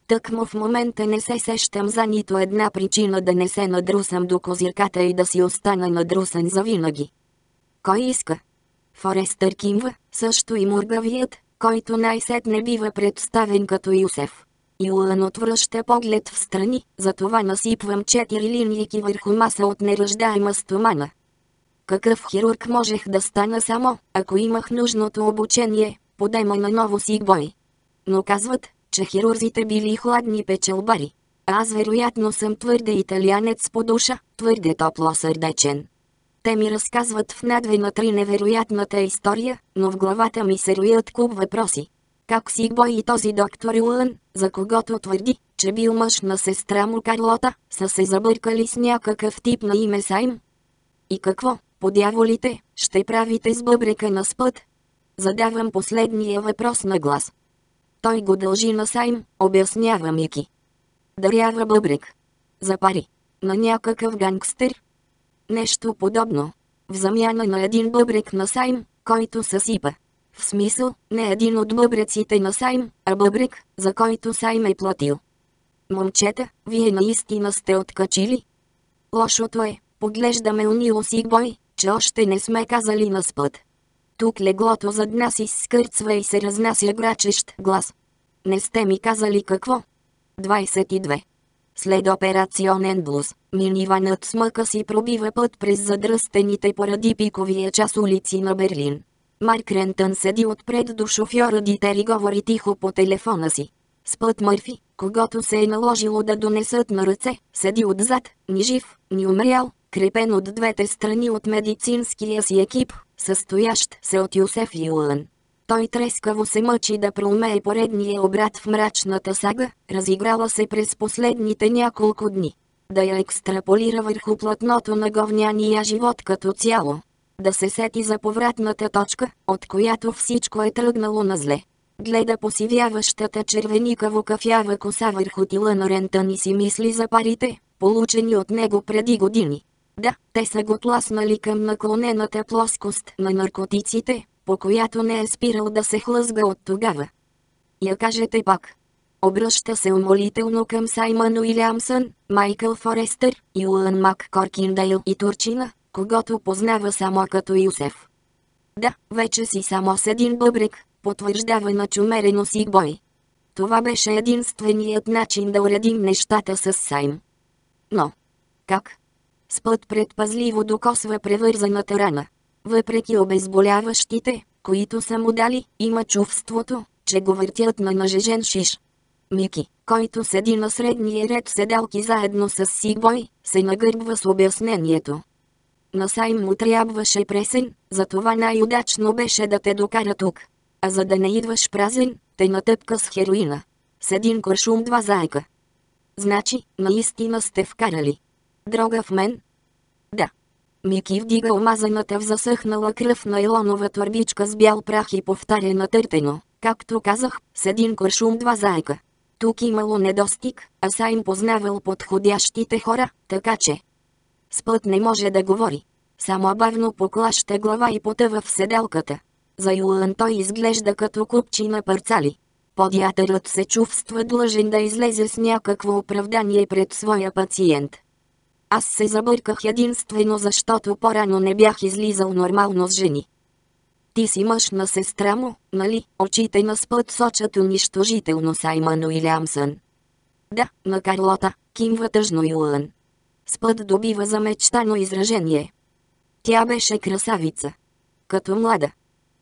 Тъкмо в момента не се сещам за нито една причина да не се надрусам до козирката и да си остана надрусан завинаги. Кой иска? Форестър кимва, също и мургавият, който най-сетне бива представен като Юсеф. Юлън отвръща поглед в страни, затова насипвам четири линийки върху маса от неръждаема стомана. Какъв хирург можех да стана само, ако имах нужното обучение, подема на ново си бой. Но казват, че хирурзите били хладни печелбари. Аз вероятно съм твърде италианец по душа, твърде топлосърдечен. Те ми разказват в надве на три невероятната история, но в главата ми се роят куп въпроси. Как си бой и този доктор Юлън, за когото твърди, че бил мъж на сестра му Карлота, са се забъркали с някакъв тип на име Сайм? И какво, по дяволите, ще правите с бъбрека на Спът? Задавам последния въпрос на глас. Той го дължи на Сайм, обяснява Мики. Дарява бъбрек. За пари. На някакъв гангстер? Нещо подобно. В замяна на един бъбрек на Сайм, който съсипа. В смисъл, не един от бъбреците на Сайм, а бъбрек, за който Сайм е платил. Момчета, вие наистина сте откачили? Лошото е, поглеждаме унило си бой, че още не сме казали на Спът. Тук леглото зад нас изскърцва и се разнася грачещ глас. Не сте ми казали какво? двайсет и две. След операционен блуз, миниванът с мъка си пробива път през задръстените поради пиковия час улици на Берлин. Марк Рентън седи отпред до шофьора Дитер и говори тихо по телефона си. Спът Мърфи, когато се е наложило да донесат на ръце, седи отзад, ни жив, ни умрял, крепен от двете страни от медицинския си екип, състоящ се от Юсеф Юлън. Той трескаво се мъчи да проумее поредния обрат в мрачната сага, разиграла се през последните няколко дни. Да я екстраполира върху платното на говняния живот като цяло. Да се сети за повратната точка, от която всичко е тръгнало на зле. Гледа посивяващата червеникаво кафява коса върху тила на Рентън и си мисли за парите, получени от него преди години. Да, те са го тласнали към наклонената плоскост на наркотиците, по която не е спирал да се хлъзга от тогава. Я кажете пак. Обръща се умолително към Саймън Уилямсън, Майкъл Форестър, Юлън Мак Коркиндейл и турчина, когото познава само като Юсеф. Да, вече си само с един бъбрек, потвърждава начумерено си бой. Това беше единственият начин да уредим нещата с Сайм. Но, как? Спът предпазливо докосва превързаната рана. Въпреки обезболяващите, които са му дали, има чувството, че го въртят на нажежен шиш. Мики, който седи на средния ред седалки заедно с Сигбой, се нагърбва с обяснението. На Сайм му трябваше пресен, затова най-удачно беше да те докара тук. А за да не идваш празен, те натъпка с хероина. С един куршум два заека. Значи, наистина сте вкарали дрога в мен? Да. Мики вдига омазаната в засъхнала кръв найлонова торбичка с бял прах и повтаря натъртено, както казах, с един куршум два заека. Тук имало недостиг, а Сайм познавал подходящите хора, така че Спът не може да говори. Само бавно поклаща глава и потъва в седалката. За Юлън той изглежда като купчина парцали. Подиатърът се чувства длъжен да излезе с някакво оправдание пред своя пациент. Аз се забърках единствено защото по-рано не бях излизал нормално с жени. Ти си мъж на сестра му, нали? Очите на Спът сочат унищожително Саймън Уилямсън. Да, на Карлота, кимва тъжно Юлън. Спът добива замечтано изражение. Тя беше красавица. Като млада.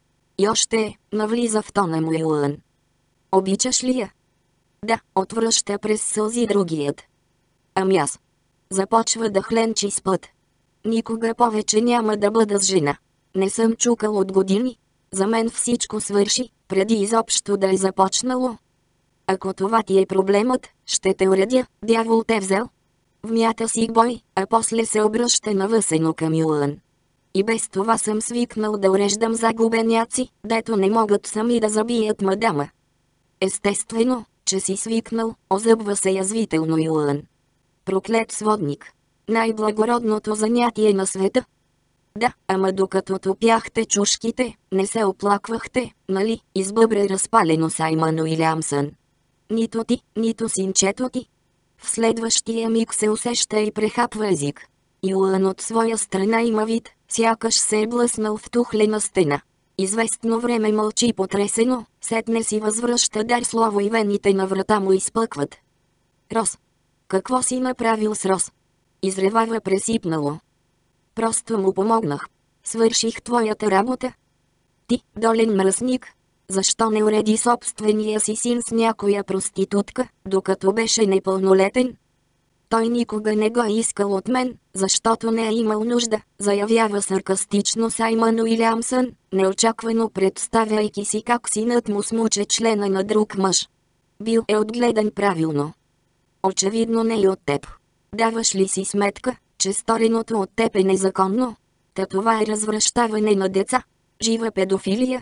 И още навлиза в тона му Юлън. Обичаш ли я? Да, отвръща през сълзи другият. Ами аз. Започва да хленчи Спът. Никога повече няма да бъда с жена. Не съм чукал от години. За мен всичко свърши, преди изобщо да е започнало. Ако това ти е проблемът, ще те уредя, дявол те взел. Вмята си бой, а после се обръща навъсено към Юлън. И без това съм свикнал да уреждам загубеняци, дето не могат сами да забият мадама. Естествено, че си свикнал, озъбва се язвително Юлън. Проклет сводник. Най-благородното занятие на света. Да, ама докато топяхте чушките, не се оплаквахте, нали, избъбре разпалено Саймън Уилямсън. Нито ти, нито синчето ти. В следващия миг се усеща и прехапва език. Юлан от своя страна има вид, сякаш се е блъснал в тухлена стена. Известно време мълчи потресено, сетне си възвръща дар слово и вените на врата му изпъкват. Рос. Какво си направил с Рос? Изревава пресипнало. Просто му помогнах. Свърших твоята работа. Ти, долен мръсник. Защо не уреди собствения си син с някоя проститутка, докато беше непълнолетен? Той никога не го е искал от мен, защото не е имал нужда, заявява саркастично Саймън Уилямсън, неочаквано представяйки си как синът му смуче члена на друг мъж. Бил е отгледан правилно. Очевидно не и от теб. Даваш ли си сметка, че стореното от теб е незаконно? Та това е развращаване на деца, жива педофилия.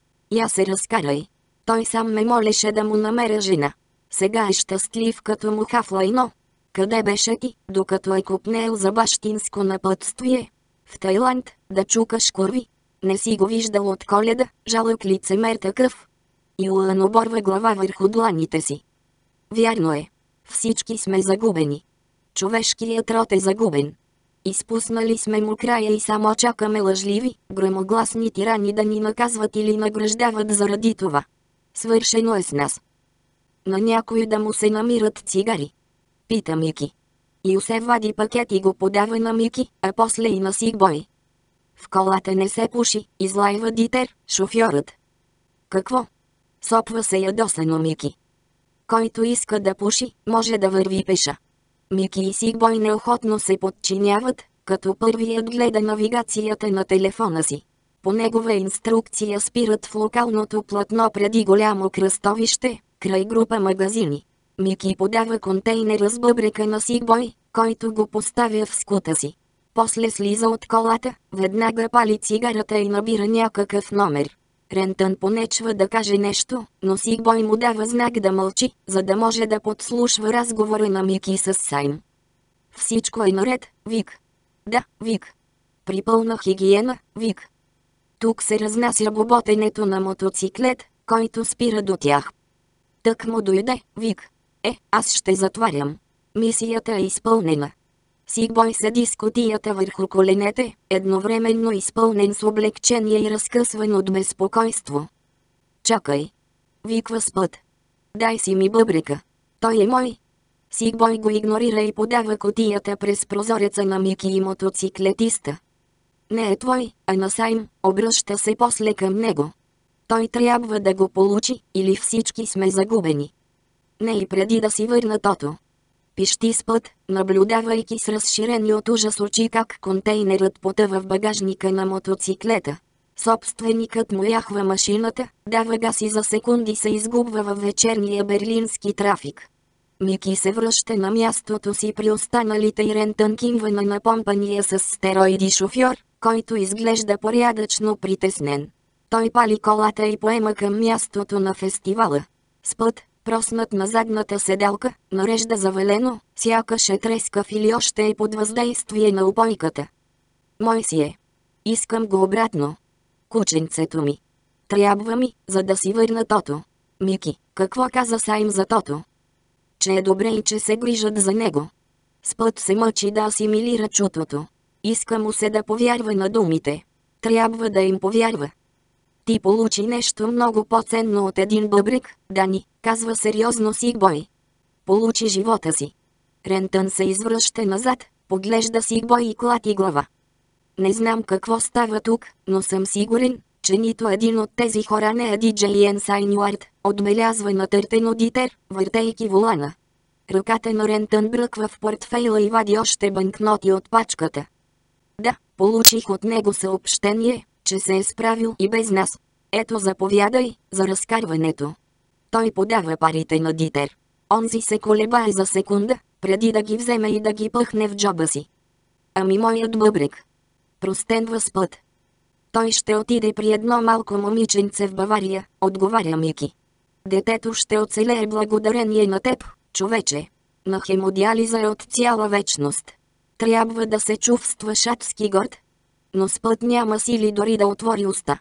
Я се разкарай. Той сам ме молеше да му намеря жена. Сега е щастлив като муха в лайно. Къде беше ти, докато е купнел за бащинско напътствие? В Тайланд, да чукаш курви. Не си го виждал от Коледа, жалък лицемер такъв. Юлан оборва глава върху дланите си. Вярно е. Всички сме загубени. Човешкият род е загубен. Изпуснали сме му края и само чакаме лъжливи, громогласни тирани да ни наказват или награждават заради това. Свършено е с нас. На някой да му се намират цигари. Пита Мики. Йосеф вади пакет и го подава на Мики, а после и на Сигбой. В колата не се пуши, излайва Дитер, шофьорът. Какво? Сопва се ядосано Мики. Който иска да пуши, може да върви пеша. Мики и Сигбой неохотно се подчиняват, като първият гледа навигацията на телефона си. По негова инструкция спират в локалното платно преди голямо кръстовище, край група магазини. Мики подава контейнера с бъбрека на Сигбой, който го поставя в скута си. После слиза от колата, веднага пали цигарата и набира някакъв номер. Рентън понечва да каже нещо, но Сигбой му дава знак да мълчи, за да може да подслушва разговора на Мики с Сайм. Всичко е наред, Вик. Да, Вик. При пълна хигиена, Вик. Тук се разнася боботенето на мотоциклет, който спира до тях. Тък му дойде, Вик. Е, аз ще затварям. Мисията е изпълнена. Сигбой седи с кутията върху коленете, едновременно изпълнен с облегчение и разкъсван от безпокойство. Чакай. Виква с път. Дай си ми бъбрека. Той е мой. Сигбой го игнорира и подава кутията през прозореца на Мики и мотоциклетиста. Не е твой, а на Сайм, обръща се после към него. Той трябва да го получи, или всички сме загубени. Не и преди да си върна тото. Пищи с път, наблюдавайки с разширени от ужас очи как контейнерът потъва в багажника на мотоциклета. Собственикът му яхва машината, дава газ и за секунди се изгубва във вечерния берлински трафик. Мики се връща на мястото си при останалите и Рентън кимва на напомпания с стероиди шофьор, който изглежда порядъчно притеснен. Той пали колата и поема към мястото на фестивала. С път, проснат на задната седалка, нарежда завалено, сякаш е трескав или още е под въздействие на упойката. Мой си е. Искам го обратно. Кученцето ми. Трябва ми, за да си върна тото. Мики, какво каза Сайм за тото? Че е добре и че се грижат за него. С път се мъчи да асимилира чутото. Иска му се да повярва на думите. Трябва да им повярва. Ти получи нещо много по-ценно от един бъбрек, Дани, казва сериозно Сигбой. Получи живота си. Рентън се извръща назад, поглежда Сигбой и клати глава. Не знам какво става тук, но съм сигурен, че нито един от тези хора не е диджей Енсайнюард, отбелязва натъртено Дитер, въртейки волана. Ръката на Рентън бръква в портфейла и вади още банкноти от пачката. Да, получих от него съобщение, че се е справил и без нас. Ето заповядай, за разкарването. Той подава парите на Дитер. Онзи се колебае за секунда, преди да ги вземе и да ги пъхне в джоба си. Ами моят бъбрек. Простенва с път. Той ще отиде при едно малко момиченце в Бавария, отговаря Мики. Детето ще оцелее благодарение на теб, човече. На хемодиализа е от цяла вечност. Трябва да се чувстваш адски горд. Но с път няма сили дори да отвори уста.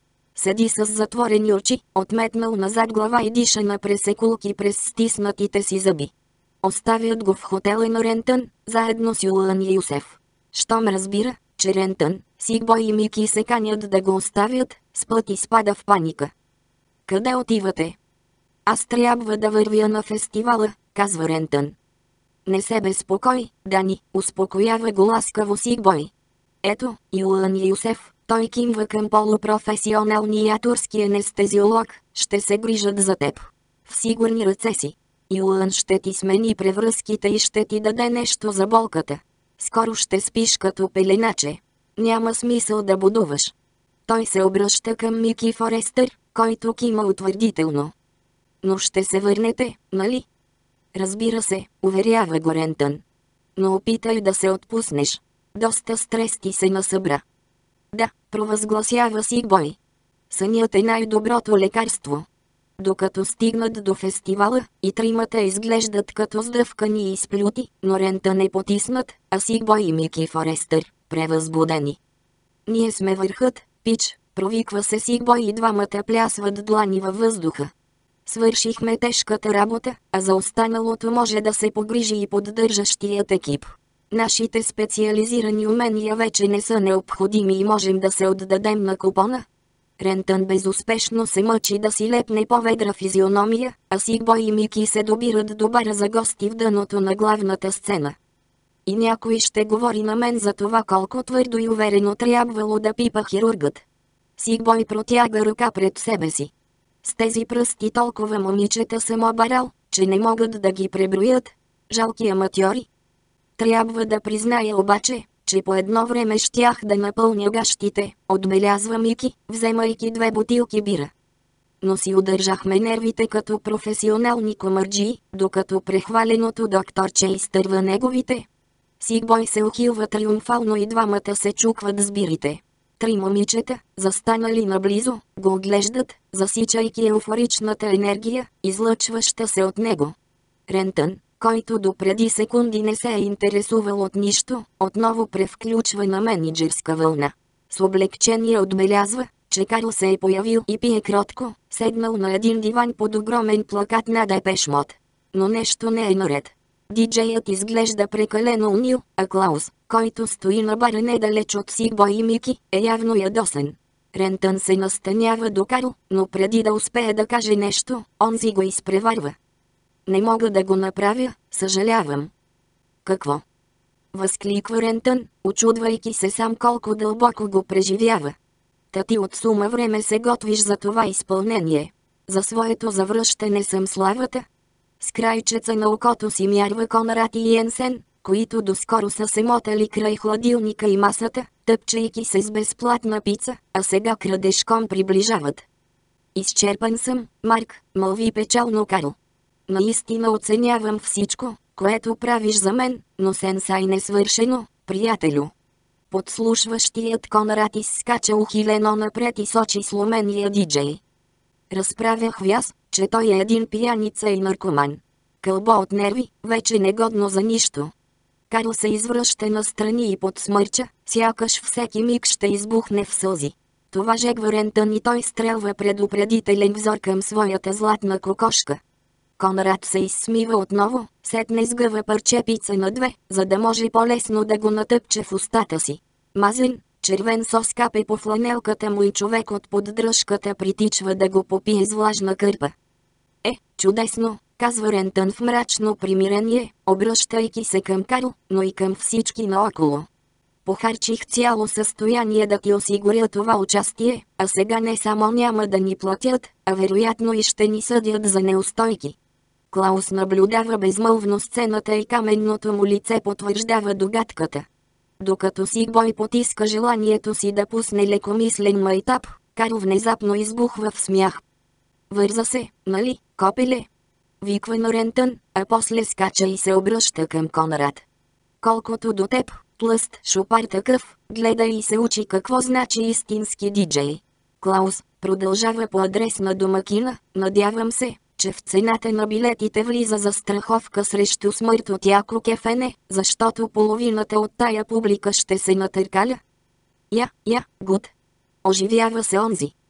седи с затворени очи, отметнал назад глава и диша на пресекулки през стиснатите си зъби. Оставят го в хотела на Рентън, заедно с Юлън и Юсеф. Щом разбира, че Рентън, Сигбой и Мики се канят да го оставят, с път изпада в паника. Къде отивате? Аз трябва да вървя на фестивала, казва Рентън. Не се безпокой, Дани, успокоява го ласкаво Сигбой. Ето, Юлън и Юсеф, той кимва към полупрофесионалния турски анестезиолог, ще се грижат за теб. В сигурни ръце си. Юлън ще ти смени превръзките и ще ти даде нещо за болката. Скоро ще спиш като пеленаче. Няма смисъл да будуваш. Той се обръща към Мики Форестър, който кима утвърдително. Но ще се върнете, нали? Разбира се, уверява го Рентън. Но опитай да се отпуснеш. Доста стрес ти се насъбра. Да, провъзгласява Сигбой. Сънят е най-доброто лекарство. Докато стигнат до фестивала, и тримата изглеждат като сдъвкани и изплюти, но Рентън е потиснат, а Сигбой и Мики Форестър, превъзбудени. Ние сме върхът, пич, провиква се Сигбой и двамата плясват длани във въздуха. Свършихме тежката работа, а за останалото може да се погрижи и поддържащият екип. Нашите специализирани умения вече не са необходими и можем да се отдадем на купона. Рентън безуспешно се мъчи да си лепне по-ведра физиономия, а Сигбой и Мики се добират до бара за гости в дъното на главната сцена. И някой ще говори на мен за това колко твърдо и уверено трябвало да пипа хирургът. Сигбой протяга ръка пред себе си. С тези пръсти толкова момичета съм обарал, че не могат да ги преброят. Жалки аматьори. Трябва да призная обаче, че по едно време щях да напълня гащите, отбелязва Мики, вземайки две бутилки бира. Но си удържахме нервите като професионални комарджии, докато прехваленото докторче изтърва неговите. Сигбой се ухилва триумфално и двамата се чукват с бирите. Три момичета, застанали наблизо, го оглеждат, засичайки еуфоричната енергия, излъчваща се от него. Рентън, който допреди секунди не се е интересувал от нищо, отново превключва на мениджърска вълна. С облегчение отбелязва, че Карл се е появил и пие кротко, седнал на един диван под огромен плакат на Депеш Мод. Но нещо не е наред. Диджеят изглежда прекалено унил, а Клаус, който стои на бара недалеч от Сигбой и Мики, е явно ядосен. Рентън се настанява до Карл, но преди да успее да каже нещо, онзи го изпреварва. Не мога да го направя, съжалявам. Какво? Възкликва Рентън, очудвайки се сам колко дълбоко го преживява. Та ти от сума време се готвиш за това изпълнение. За своето завръщане съм славата. С крайчеца на окото си мярва Конрад и Йенсен, които доскоро са се мотали край хладилника и масата, тъпчейки се с безплатна пица, а сега крадешком приближават. Изчерпан съм, Марк, мълви печално Карл. Наистина оценявам всичко, което правиш за мен, но сенсай не свършено, приятелю. Подслушващият Конрад изскача ухилено напред и сочи сломения диджей. Разправях ви аз, че той е един пияница и наркоман. Кълбо от нерви, вече негодно за нищо. Карл се извръща настрани и подсмърча, сякаш всеки миг ще избухне в сълзи. Това жегва Рентън и той стрелва предупредителен взор към своята златна кокошка. Конрад се изсмива отново, сетне сгъва парче пица на две, за да може по-лесно да го натъпче в устата си. Мазен, червен сос капе по фланелката му и човек от поддръжката притичва да го попие с влажна кърпа. Е, чудесно, казва Рентън в мрачно примирение, обръщайки се към Карл, но и към всички наоколо. Похарчих цяло състояние да ти осигуря това участие, а сега не само няма да ни платят, а вероятно и ще ни съдят за неустойки. Клаус наблюдава безмълвно сцената и каменното му лице потвърждава догадката. Докато Сигбой потиска желанието си да пусне лекомислен майтап, Карл внезапно избухва в смях. Върза се, нали, копеле? Виква на Рентън, а после скача и се обръща към Конрад. Колкото до теб, тлъст шопар такъв, гледа и се учи какво значи истински диджей. Клаус, продължава по адрес на домакина, надявам се, че в цената на билетите влиза застраховка срещу смърт от яко кефене, защото половината от тая публика ще се натъркаля. Я, я, гуд. Оживява се онзи.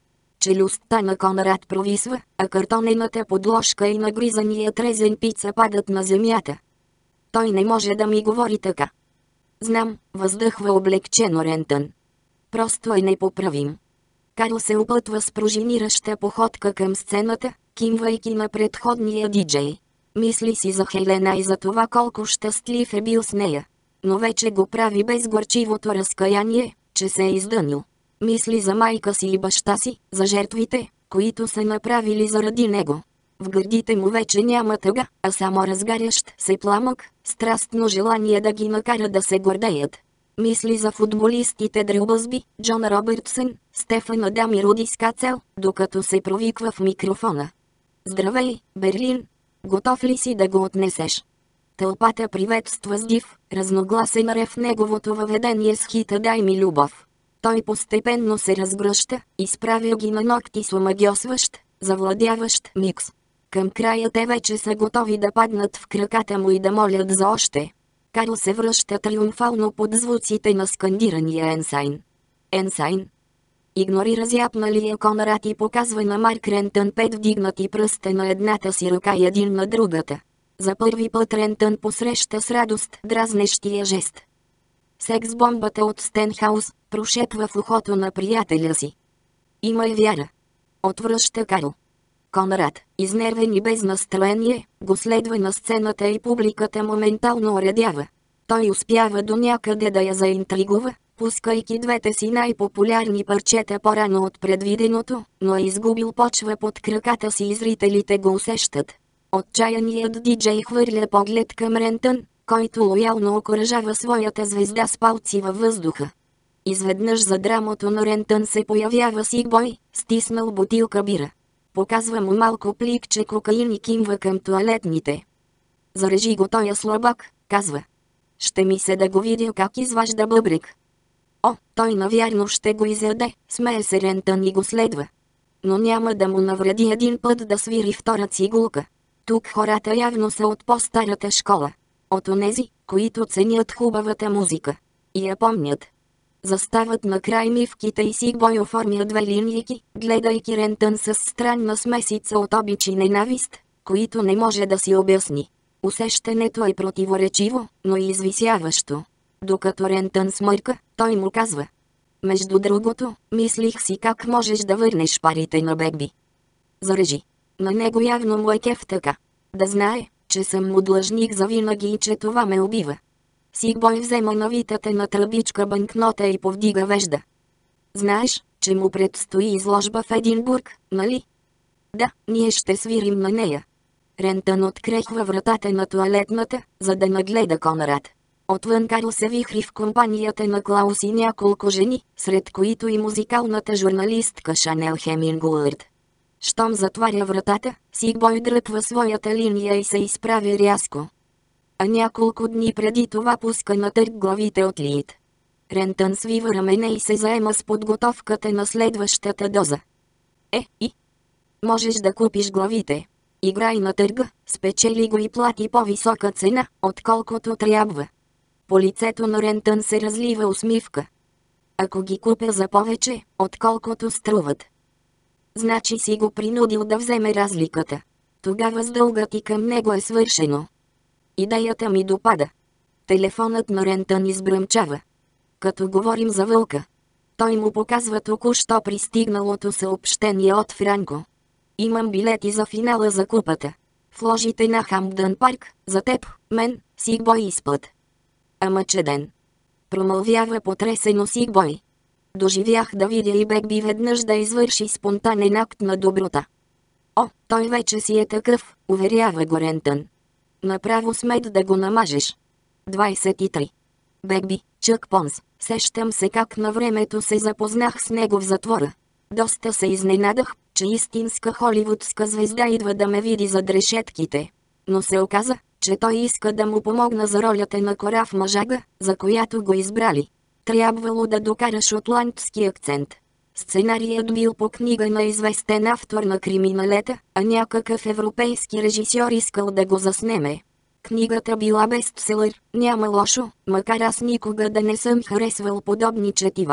Челюстта на Конрад провисва, а картонената подложка и нагризаният резен пица падат на земята. Той не може да ми говори така. Знам, въздъхва облегчено Рентън. Просто е непоправим. Карл се опътва с пружинираща походка към сцената, кимвайки на предходния диджей. Мисли си за Хелена и за това колко щастлив е бил с нея. Но вече го прави без горчивото разкаяние, че се е издънил. Мисли за майка си и баща си, за жертвите, които са направили заради него. В гърдите му вече няма тъга, а само разгарящ се пламък, страстно желание да ги накара да се гордеят. Мисли за футболистите Дрю Бъзби, Джон Робъртсън, Стефан Адам и Руди Скацел, докато се провиква в микрофона. Здравей, Берлин! Готов ли си да го отнесеш? Тълпата приветства с див, разногласен рев неговото въведение с хита «Дай ми любов». Той постепенно се разгръща, изправя ги на ногти с омагьосващ, завладяващ микс. Към края те вече са готови да паднат в краката му и да молят за още. Карл се връща триумфално под звуците на скандирания Енсайн. Енсайн? Игнорира зяпналия Конрад и показва на Марк Рентън пет вдигнати пръста на едната си ръка и един на другата. За първи път Рентън посреща с радост дразнещия жест. Секс-бомбата от Стенхаус, прошепва в ухото на приятеля си. Има и вяра. Отвръща Карл. Конрад, изнервен и без настроение, го следва на сцената и публиката моментално оредява. Той успява до някъде да я заинтригува, пускайки двете си най-популярни парчета по-рано от предвиденото, но е изгубил почва под краката си и зрителите го усещат. Отчаяният диджей хвърля поглед към Рентън, който лоялно окуражава своята звезда с палци във въздуха. Изведнъж за драмото на Рентън се появява Сигбой, стиснал бутилка бира. Показва му малко пликче кокаин и кимва към тоалетните. Зарежи го тоя слабак, казва. Ще ми се да го видя как изважда бъбрик. О, той навярно ще го изяде, смее се Рентън и го следва. Но няма да му навреди един път да свири втора цигулка. Тук хората явно са от по-старата школа. От онези, които ценят хубавата музика. И я помнят. Застават на край мивките и Сигбой оформя две линийки, гледайки Рентън с странна смесица от обич и ненавист, които не може да си обясни. Усещането е противоречиво, но и извисяващо. Докато Рентън смърка, той му казва. Между другото, мислих си как можеш да върнеш парите на Бекби. Зарежи. На него явно му е кеф така. Да знае, че съм му длъжник завинаги и че това ме убива. Сигбой взема навитата на тръбичка банкнота и повдига вежда. Знаеш, че му предстои изложба в Единбург, нали? Да, ние ще свирим на нея. Рентън открехва вратата на тоалетната, за да нагледа Конрад. Отвън Карл се вихри в компанията на Клаус и няколко жени, сред които и музикалната журналистка Шанел Хемингуърд. Щом затваря вратата, Сигбой дръпва своята линия и се изправя рязко. А няколко дни преди това пуска на търг главите от Лид. Рентън свива рамене и се заема с подготовката на следващата доза. Е, и? Можеш да купиш главите. Играй на търга, спечели го и плати по-висока цена, отколкото трябва. По лицето на Рентън се разлива усмивка. Ако ги купя за повече, отколкото струват. Значи си го принудил да вземе разликата. Тогава с дълга ти към него е свършено. Идеята ми допада. Телефонът на Рентън избръмчава. Като говорим за вълка. Той му показва току-що пристигналото съобщение от Франко. Имам билети за финала за купата. В ложите на Хамдън парк, за теб, мен, Сигбой изпът. Ама чеден. Промълвява потресено Сигбой. Доживях да видя и Бекби веднъж да извърши спонтанен акт на доброта. О, той вече си е такъв, уверява го Рентън. Направо смет да го намажеш. двайсет и три. Бекби, Чък Понс, сещам се как на времето се запознах с него в затвора. Доста се изненадах, че истинска холивудска звезда идва да ме види зад решетките. Но се оказа, че той иска да му помогна за ролята на Кораф мъжага, за която го избрали. Трябвало да докара шотландски акцент. Сценарият бил по книга на известен автор на криминалета, а някакъв европейски режисьор искал да го заснеме. Книгата била бестселър, няма лошо, макар аз никога да не съм харесвал подобни четива.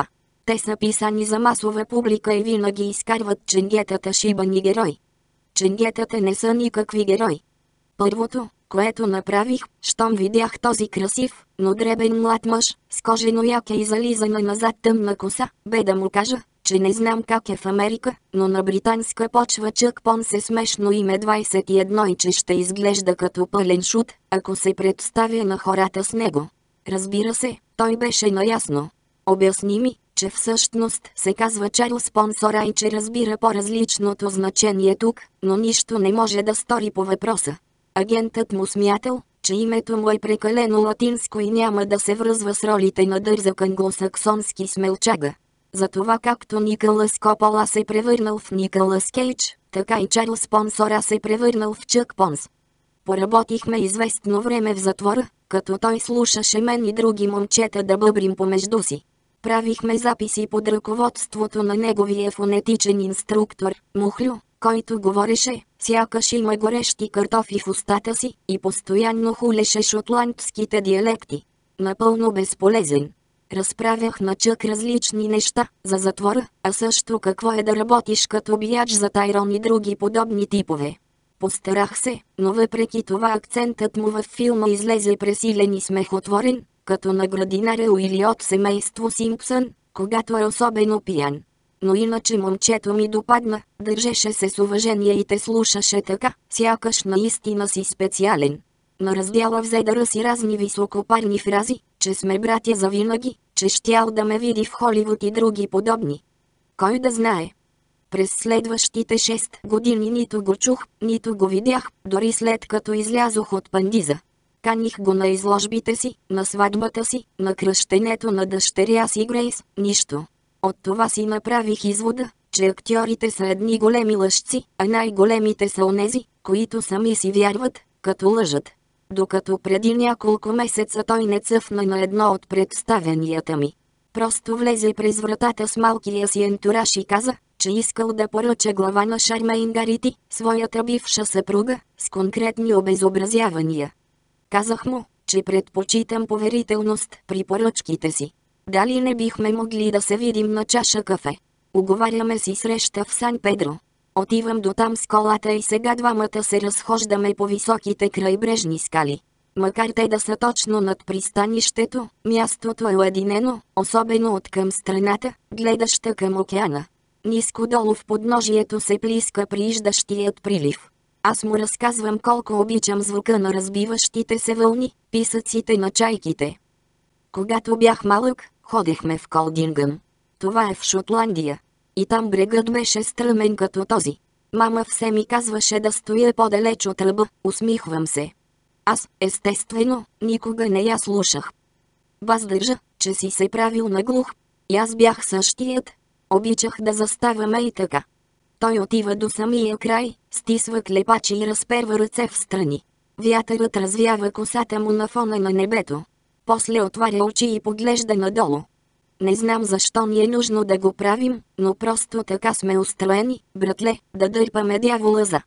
Те са писани за масова публика и винаги изкарват ченгетата шибани герои. Ченгетата не са никакви герои. Първото, което направих, щом видях този красив, но дребен млад мъж, с кожено яке и зализана назад тъмна коса, бе да му кажа, че не знам как е в Америка, но на британска почва Чък Понс е смешно име двайсет и едно и че ще изглежда като пълен шут, ако се представя на хората с него. Разбира се, той беше наясно. Обясни ми, че всъщност се казва Чарлз Понсора и че разбира по-различното значение тук, но нищо не може да стори по въпроса. Агентът му смятал, че името му е прекалено латинско и няма да се връзва с ролите на дързък англосаксонски смелчага. Затова както Никълъс Копола се превърнал в Никълъс Кейдж, така и Чарлз Понсора се превърнал в Чък Понс. Поработихме известно време в затвора, като той слушаше мен и други момчета да бъбрим помежду си. Правихме записи под ръководството на неговия фонетичен инструктор, Мухлю, който говореше, сякаш има горещи картофи в устата си, и постоянно хулеше шотландските диалекти. Напълно безполезен. Разправях на Чък различни неща за затвора, а също какво е да работиш като бияч за Тайрон и други подобни типове. Постарах се, но въпреки това акцентът му във филма излезе пресилен и смехотворен, като на градинаря или от семейство Симпсън, когато е особено пиян. Но иначе момчето ми допадна, държеше се с уважение и те слушаше така, сякаш наистина си специален. На раздяла взе да ръси разни високопарни фрази, че сме братя завинаги, че щял да ме види в Холивуд и други подобни. Кой да знае? През следващите шест години нито го чух, нито го видях, дори след като излязох от Пандиза. Каних го на изложбите си, на сватбата си, на кръщенето на дъщеря си Грейс, нищо. От това си направих извода, че актьорите са едни големи лъжци, а най-големите са онези, които сами си вярват, като лъжат. Докато преди няколко месеца той не цъфна на едно от представенията ми. Просто влезе през вратата с малкия си ентураж и каза, че искал да поръча глава на Шармейн Гарити, своята бивша съпруга, с конкретни обезобразявания. Казах му, че предпочитам поверителност при поръчките си. Дали не бихме могли да се видим на чаша кафе? Уговаряме си среща в Сан Педро. Отивам до там с колата и сега двамата се разхождаме по високите крайбрежни скали. Макар те да са точно над пристанището, мястото е уединено, особено от към страната, гледаща към океана. Ниско долу в подножието се плиска прииждащият прилив. Аз му разказвам колко обичам звука на разбиващите се вълни, писъците на чайките. Когато бях малък, ходехме в Колдингъм. Това е в Шотландия. И там брегът беше стръмен като този. Мама все ми казваше да стоя по-далеч от ръба, усмихвам се. Аз, естествено, никога не я слушах. Въздържа, че си се правил наглух. И аз бях същият. Обичах да заставаме и така. Той отива до самия край, стисва клепачи и разперва ръце в страни. Вятърът развява косата му на фона на небето. После отваря очи и поглежда надолу. Не знам защо ни е нужно да го правим, но просто така сме устроени, братле, да дърпаме дявола за.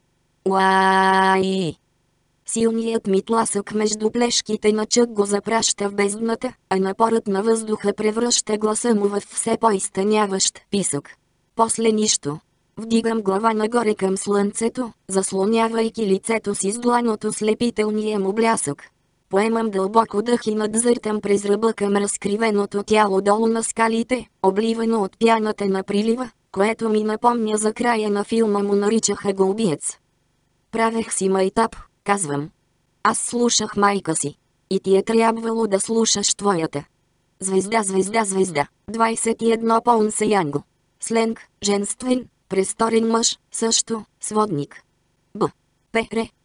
Уаи! Силният ми тласък между плешките на Чък го запраща в бездната, а напорът на въздуха превръща гласа му в все по-изтъняващ писък. После нищо. Вдигам глава нагоре към слънцето, заслонявайки лицето си с дланото слепителния му блясък. Поемам дълбоко дъх и надзъртам през ръба към разкривеното тяло долу на скалите, обливано от пяната на прилива, което ми напомня за края на филма му наричаха го убиец. Правех си майтап, казвам. Аз слушах майка си. И ти е трябвало да слушаш твоята. Звезда, звезда, звезда. двайсет и едно Поунса Янго. Сленг, женствен, престорен мъж, също, сводник. Б. П. Р.